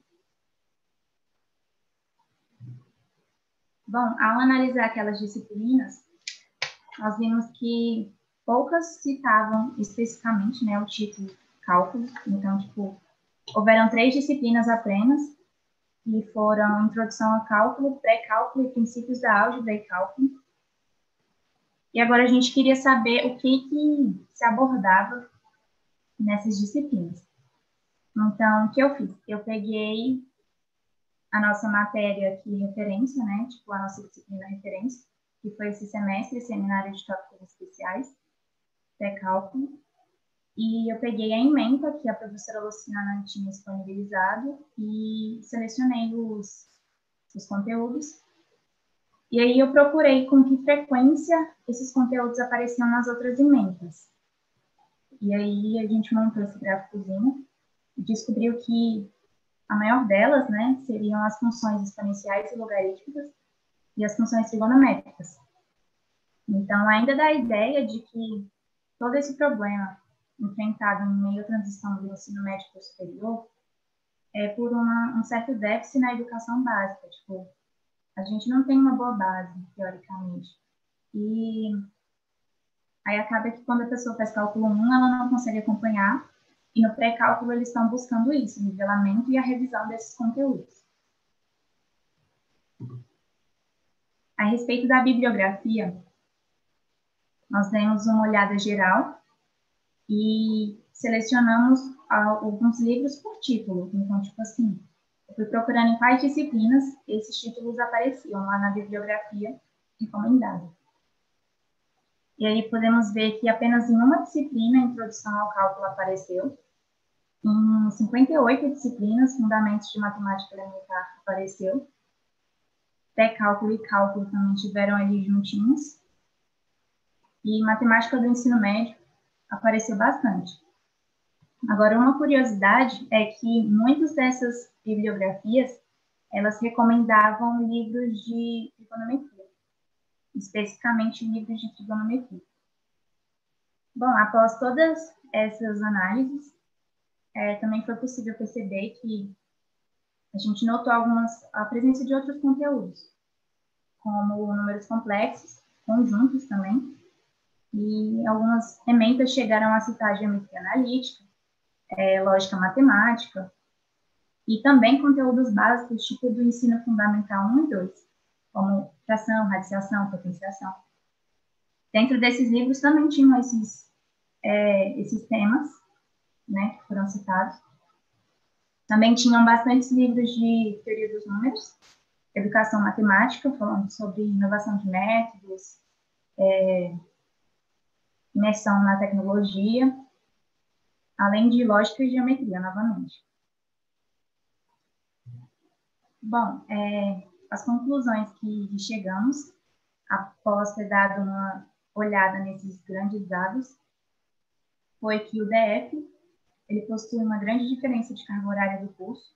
Bom, ao analisar aquelas disciplinas, nós vimos que poucas citavam especificamente, né, o título cálculo. Então, tipo, houveram três disciplinas apenas, que foram Introdução ao Cálculo, Pré-Cálculo e Princípios da Álgebra e Cálculo. E agora a gente queria saber o que, que se abordava nessas disciplinas. Então, o que eu fiz? Eu peguei a nossa matéria aqui, referência, né? Tipo, a nossa disciplina referência, que foi esse semestre, Seminário de Tópicos Especiais, pré-cálculo. E eu peguei a ementa que a professora Luciana tinha disponibilizado e selecionei os, os conteúdos. E aí eu procurei com que frequência esses conteúdos apareciam nas outras ementas. E aí a gente montou esse gráficozinho e descobriu que a maior delas, né, seriam as funções exponenciais e logarítmicas e as funções trigonométricas. Então, ainda dá a ideia de que todo esse problema enfrentado em meio à transição do ensino médio para o superior é por uma, um certo déficit na educação básica. Tipo, a gente não tem uma boa base, teoricamente. E aí acaba que quando a pessoa faz cálculo um, ela não consegue acompanhar. E no pré-cálculo eles estão buscando isso, o nivelamento e a revisão desses conteúdos. A respeito da bibliografia, nós demos uma olhada geral e selecionamos alguns livros por título. Então, tipo assim, eu fui procurando em quais disciplinas esses títulos apareciam lá na bibliografia recomendada. E aí podemos ver que apenas em uma disciplina a Introdução ao Cálculo apareceu. Em cinquenta e oito disciplinas, Fundamentos de Matemática Elementar apareceu. Pré-cálculo e cálculo também tiveram ali juntinhos. E Matemática do Ensino Médio apareceu bastante. Agora, uma curiosidade é que muitas dessas bibliografias, elas recomendavam livros de trigonometria, especificamente livros de trigonometria. Bom, após todas essas análises, é, também foi possível perceber que a gente notou algumas, a presença de outros conteúdos, como números complexos, conjuntos também, e algumas emendas chegaram a citar geometria analítica, é, lógica matemática, e também conteúdos básicos, tipo do ensino fundamental um e dois, como fração, radiciação, potenciação. Dentro desses livros também tinham esses, é, esses temas, né, que foram citados. Também tinham bastantes livros de teoria dos números, educação matemática, falando sobre inovação de métodos, é, imersão na tecnologia, além de lógica e geometria, novamente. Bom, é, as conclusões que chegamos, após ter dado uma olhada nesses grandes dados, foi que o D F ele possui uma grande diferença de carga horária do curso,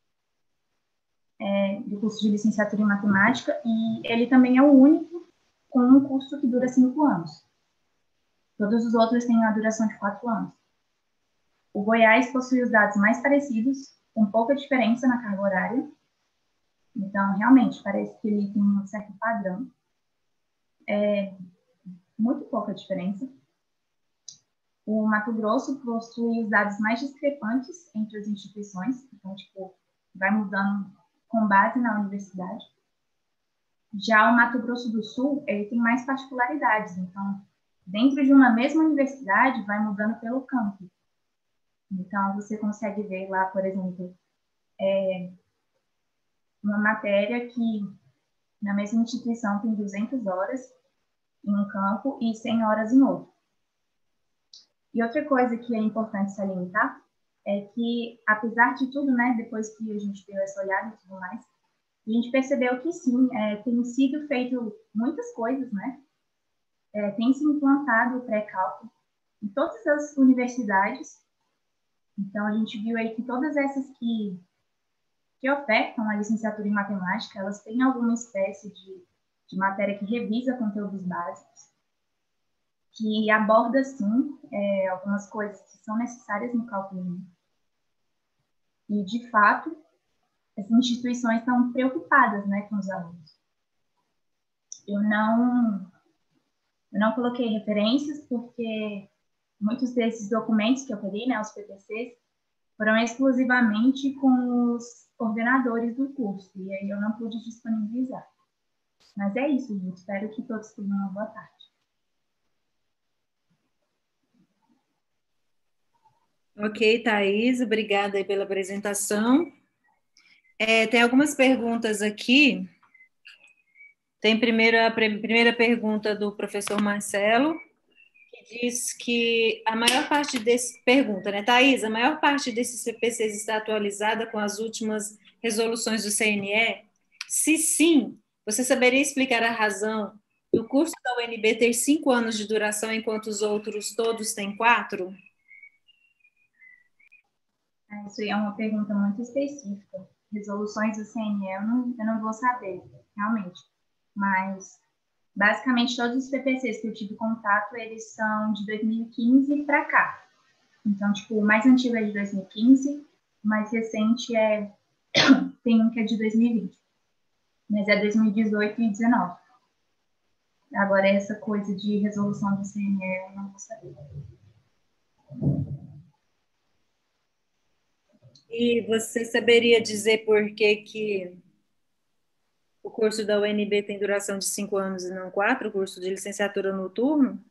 é, do curso de licenciatura em matemática, e ele também é o único com um curso que dura cinco anos. Todos os outros têm uma duração de quatro anos. O Goiás possui os dados mais parecidos, com pouca diferença na carga horária. Então, realmente, parece que ele tem um certo padrão. É, muito pouca diferença. O Mato Grosso possui os dados mais discrepantes entre as instituições. Então, tipo, vai mudando com base na universidade. Já o Mato Grosso do Sul, ele tem mais particularidades. Então, dentro de uma mesma universidade, vai mudando pelo campo. Então, você consegue ver lá, por exemplo, é, uma matéria que na mesma instituição tem duzentas horas em um campo e cem horas em outro. E outra coisa que é importante salientar é que, apesar de tudo, né, depois que a gente deu essa olhada e tudo mais, a gente percebeu que sim, é, tem sido feito muitas coisas, né? É, tem se implantado o pré-cálculo em todas as universidades. Então, a gente viu aí que todas essas que, que ofertam a licenciatura em matemática, elas têm alguma espécie de, de matéria que revisa conteúdos básicos, que aborda, sim, é, algumas coisas que são necessárias no cálculo. E, de fato, as instituições estão preocupadas, né, com os alunos. Eu não, eu não coloquei referências, porque muitos desses documentos que eu peguei, né, os P P Cs, foram exclusivamente com os coordenadores do curso, e aí eu não pude disponibilizar. Mas é isso, gente. Espero que todos tenham uma boa tarde. Ok, Thaís, obrigada aí pela apresentação. É, tem algumas perguntas aqui. Tem primeiro a primeira pergunta do professor Marcelo, que diz que a maior parte desse... Pergunta, né, Thaís? A maior parte desses C P Cs está atualizada com as últimas resoluções do C N E? Se sim, você saberia explicar a razão do curso da U N B ter cinco anos de duração, enquanto os outros todos têm quatro? Isso aí é uma pergunta muito específica. Resoluções do C N E eu não, eu não vou saber, realmente. Mas, basicamente, todos os P P Cs que eu tive contato, eles são de dois mil e quinze para cá. Então, tipo, o mais antigo é de dois mil e quinze, o mais recente é... tem um que é de dois mil e vinte. Mas é dois mil e dezoito e dezenove. Agora, essa coisa de resolução do C N E eu não vou saber. E você saberia dizer por que que o curso da U N B tem duração de cinco anos e não quatro, o curso de licenciatura noturno?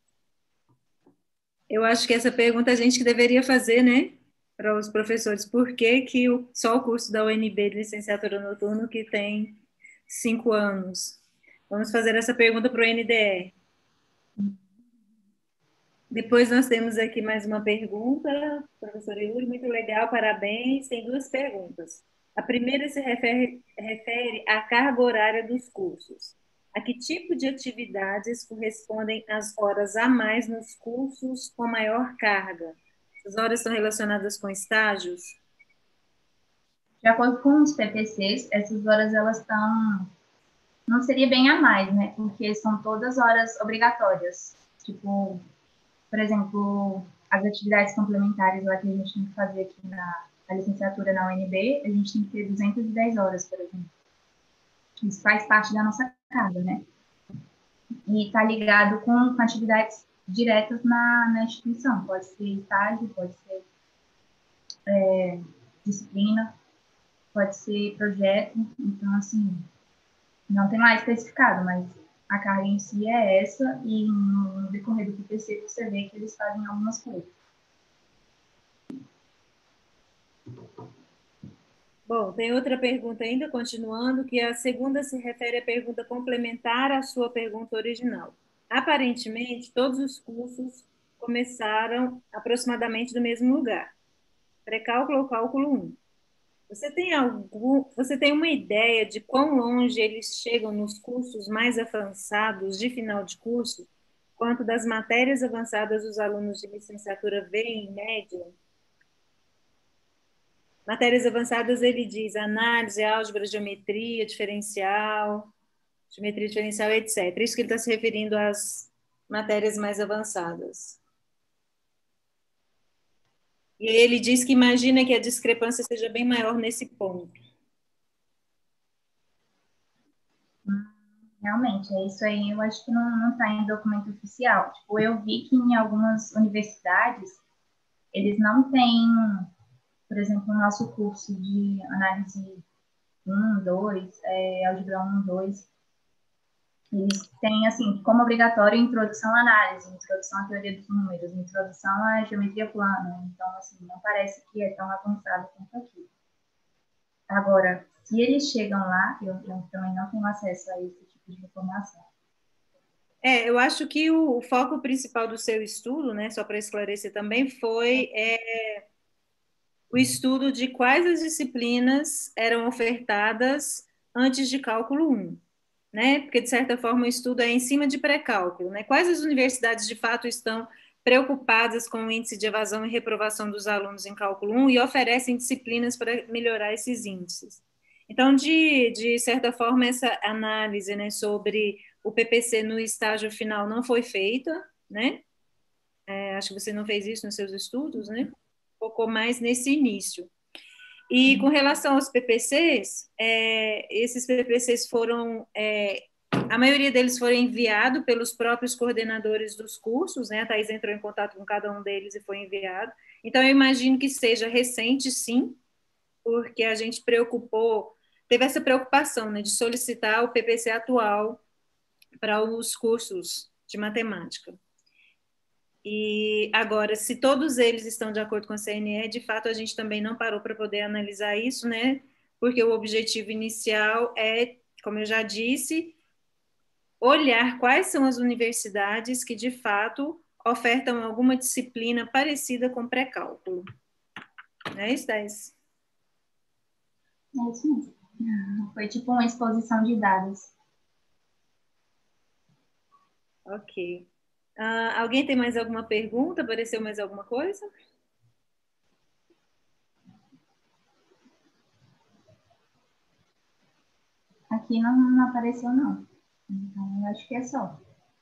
Eu acho que essa pergunta a gente que deveria fazer, né, para os professores. Por que que o, só o curso da U N B de licenciatura noturno que tem cinco anos? Vamos fazer essa pergunta para o N D E. Depois nós temos aqui mais uma pergunta, professora Yuri, muito legal, parabéns. Tem duas perguntas. A primeira se refere, refere à carga horária dos cursos. A que tipo de atividades correspondem às horas a mais nos cursos com maior carga? As horas estão relacionadas com estágios? De acordo com os P P Cs, essas horas elas estão... Não seria bem a mais, né? Porque são todas horas obrigatórias. Tipo, por exemplo, as atividades complementares lá que a gente tem que fazer aqui na, na licenciatura na U N B, a gente tem que ter duzentas e dez horas, por exemplo. Isso faz parte da nossa carga, né? E está ligado com, com atividades diretas na, na instituição. Pode ser estágio, pode ser é, disciplina, pode ser projeto. Então, assim, não tem mais especificado, mas a carga em si é essa, e no, no decorrer do P P C você vê que eles fazem algumas coisas. Bom, tem outra pergunta ainda, continuando, que a segunda se refere à pergunta complementar à sua pergunta original. Aparentemente, todos os cursos começaram aproximadamente do mesmo lugar, pré-cálculo ou cálculo um. Você tem algum, você tem uma ideia de quão longe eles chegam nos cursos mais avançados de final de curso? Quanto das matérias avançadas os alunos de licenciatura veem em média? Matérias avançadas, ele diz análise, álgebra, geometria diferencial, geometria diferencial, etcétera. Isso que ele está se referindo às matérias mais avançadas. E ele diz que imagina que a discrepância seja bem maior nesse ponto. Realmente, é isso aí. Eu acho que não está em documento oficial. Tipo, eu vi que em algumas universidades eles não têm, por exemplo, o nosso curso de análise um, dois, é, álgebra um, dois, eles têm, assim, como obrigatório introdução à análise, introdução à teoria dos números, introdução à geometria plana. Então, assim, não parece que é tão avançado quanto aqui. Agora, se eles chegam lá, eu, eu também não tenho acesso a esse tipo de informação. É, eu acho que o, o foco principal do seu estudo, né, só para esclarecer também, foi é, o estudo de quais as disciplinas eram ofertadas antes de cálculo um, né? Porque, de certa forma, o estudo é em cima de pré-cálculo, né? Quais as universidades, de fato, estão preocupadas com o índice de evasão e reprovação dos alunos em cálculo um e oferecem disciplinas para melhorar esses índices. Então, de, de certa forma, essa análise, né, sobre o P P C no estágio final não foi feita, né? É, acho que você não fez isso nos seus estudos, né? Focou mais nesse início. E com relação aos P P Cs, é, esses P P Cs foram, é, a maioria deles foram enviados pelos próprios coordenadores dos cursos, né? A Thais entrou em contato com cada um deles e foi enviado. Então, eu imagino que seja recente, sim, porque a gente preocupou, teve essa preocupação, né, de solicitar o P P C atual para os cursos de matemática. E agora, se todos eles estão de acordo com a C N E, de fato a gente também não parou para poder analisar isso, né? Porque o objetivo inicial é, como eu já disse, olhar quais são as universidades que de fato ofertam alguma disciplina parecida com pré-cálculo. Não é isso, Thais? É isso mesmo. Foi tipo uma exposição de dados. Ok. Uh, alguém tem mais alguma pergunta? Apareceu mais alguma coisa? Aqui não, não apareceu, não. Então, eu acho que é só.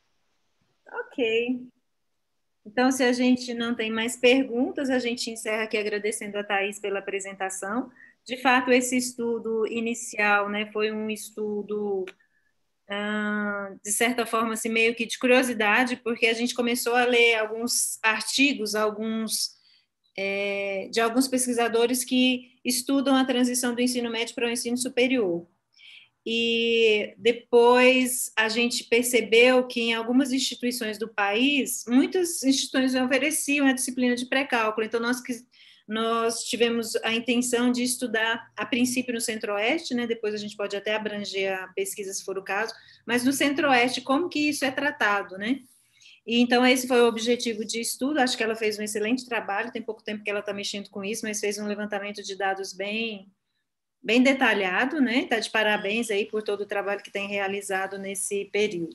Ok. Então, se a gente não tem mais perguntas, a gente encerra aqui agradecendo a Thais pela apresentação. De fato, esse estudo inicial, né, foi um estudo, ah, de certa forma, assim, meio que de curiosidade, porque a gente começou a ler alguns artigos, alguns, é, de alguns pesquisadores que estudam a transição do ensino médio para o ensino superior. E depois a gente percebeu que em algumas instituições do país, muitas instituições ofereciam a disciplina de pré-cálculo. Então, nós, nós tivemos a intenção de estudar, a princípio, no Centro-Oeste, né? Depois a gente pode até abranger a pesquisa, se for o caso, mas no Centro-Oeste, como que isso é tratado, né? E, então, esse foi o objetivo de estudo. Acho que ela fez um excelente trabalho, tem pouco tempo que ela está mexendo com isso, mas fez um levantamento de dados bem, bem detalhado, né? Está de parabéns aí por todo o trabalho que tem realizado nesse período.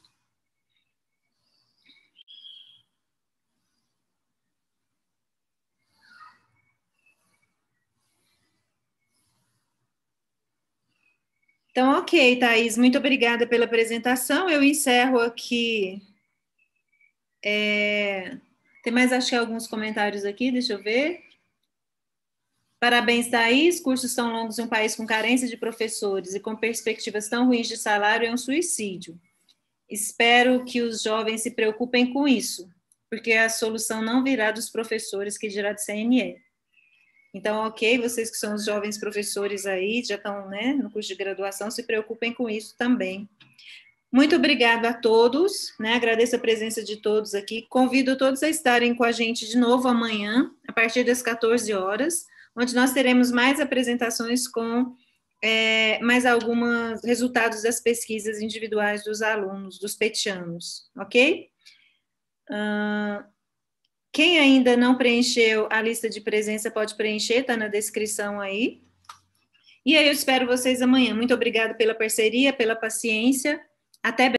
Então, ok, Thaís, muito obrigada pela apresentação. Eu encerro aqui. É... Tem mais, acho que alguns comentários aqui, deixa eu ver. Parabéns, Thaís. Cursos tão longos em um país com carência de professores e com perspectivas tão ruins de salário é um suicídio. Espero que os jovens se preocupem com isso, porque a solução não virá dos professores, que dirá de C N E. Então, ok, vocês que são os jovens professores aí, já estão, né, no curso de graduação, se preocupem com isso também. Muito obrigado a todos, né, agradeço a presença de todos aqui, convido todos a estarem com a gente de novo amanhã, a partir das quatorze horas, onde nós teremos mais apresentações com é, mais alguns resultados das pesquisas individuais dos alunos, dos petianos, ok? Uh, Quem ainda não preencheu a lista de presença pode preencher, está na descrição aí. E aí eu espero vocês amanhã. Muito obrigada pela parceria, pela paciência. Até breve.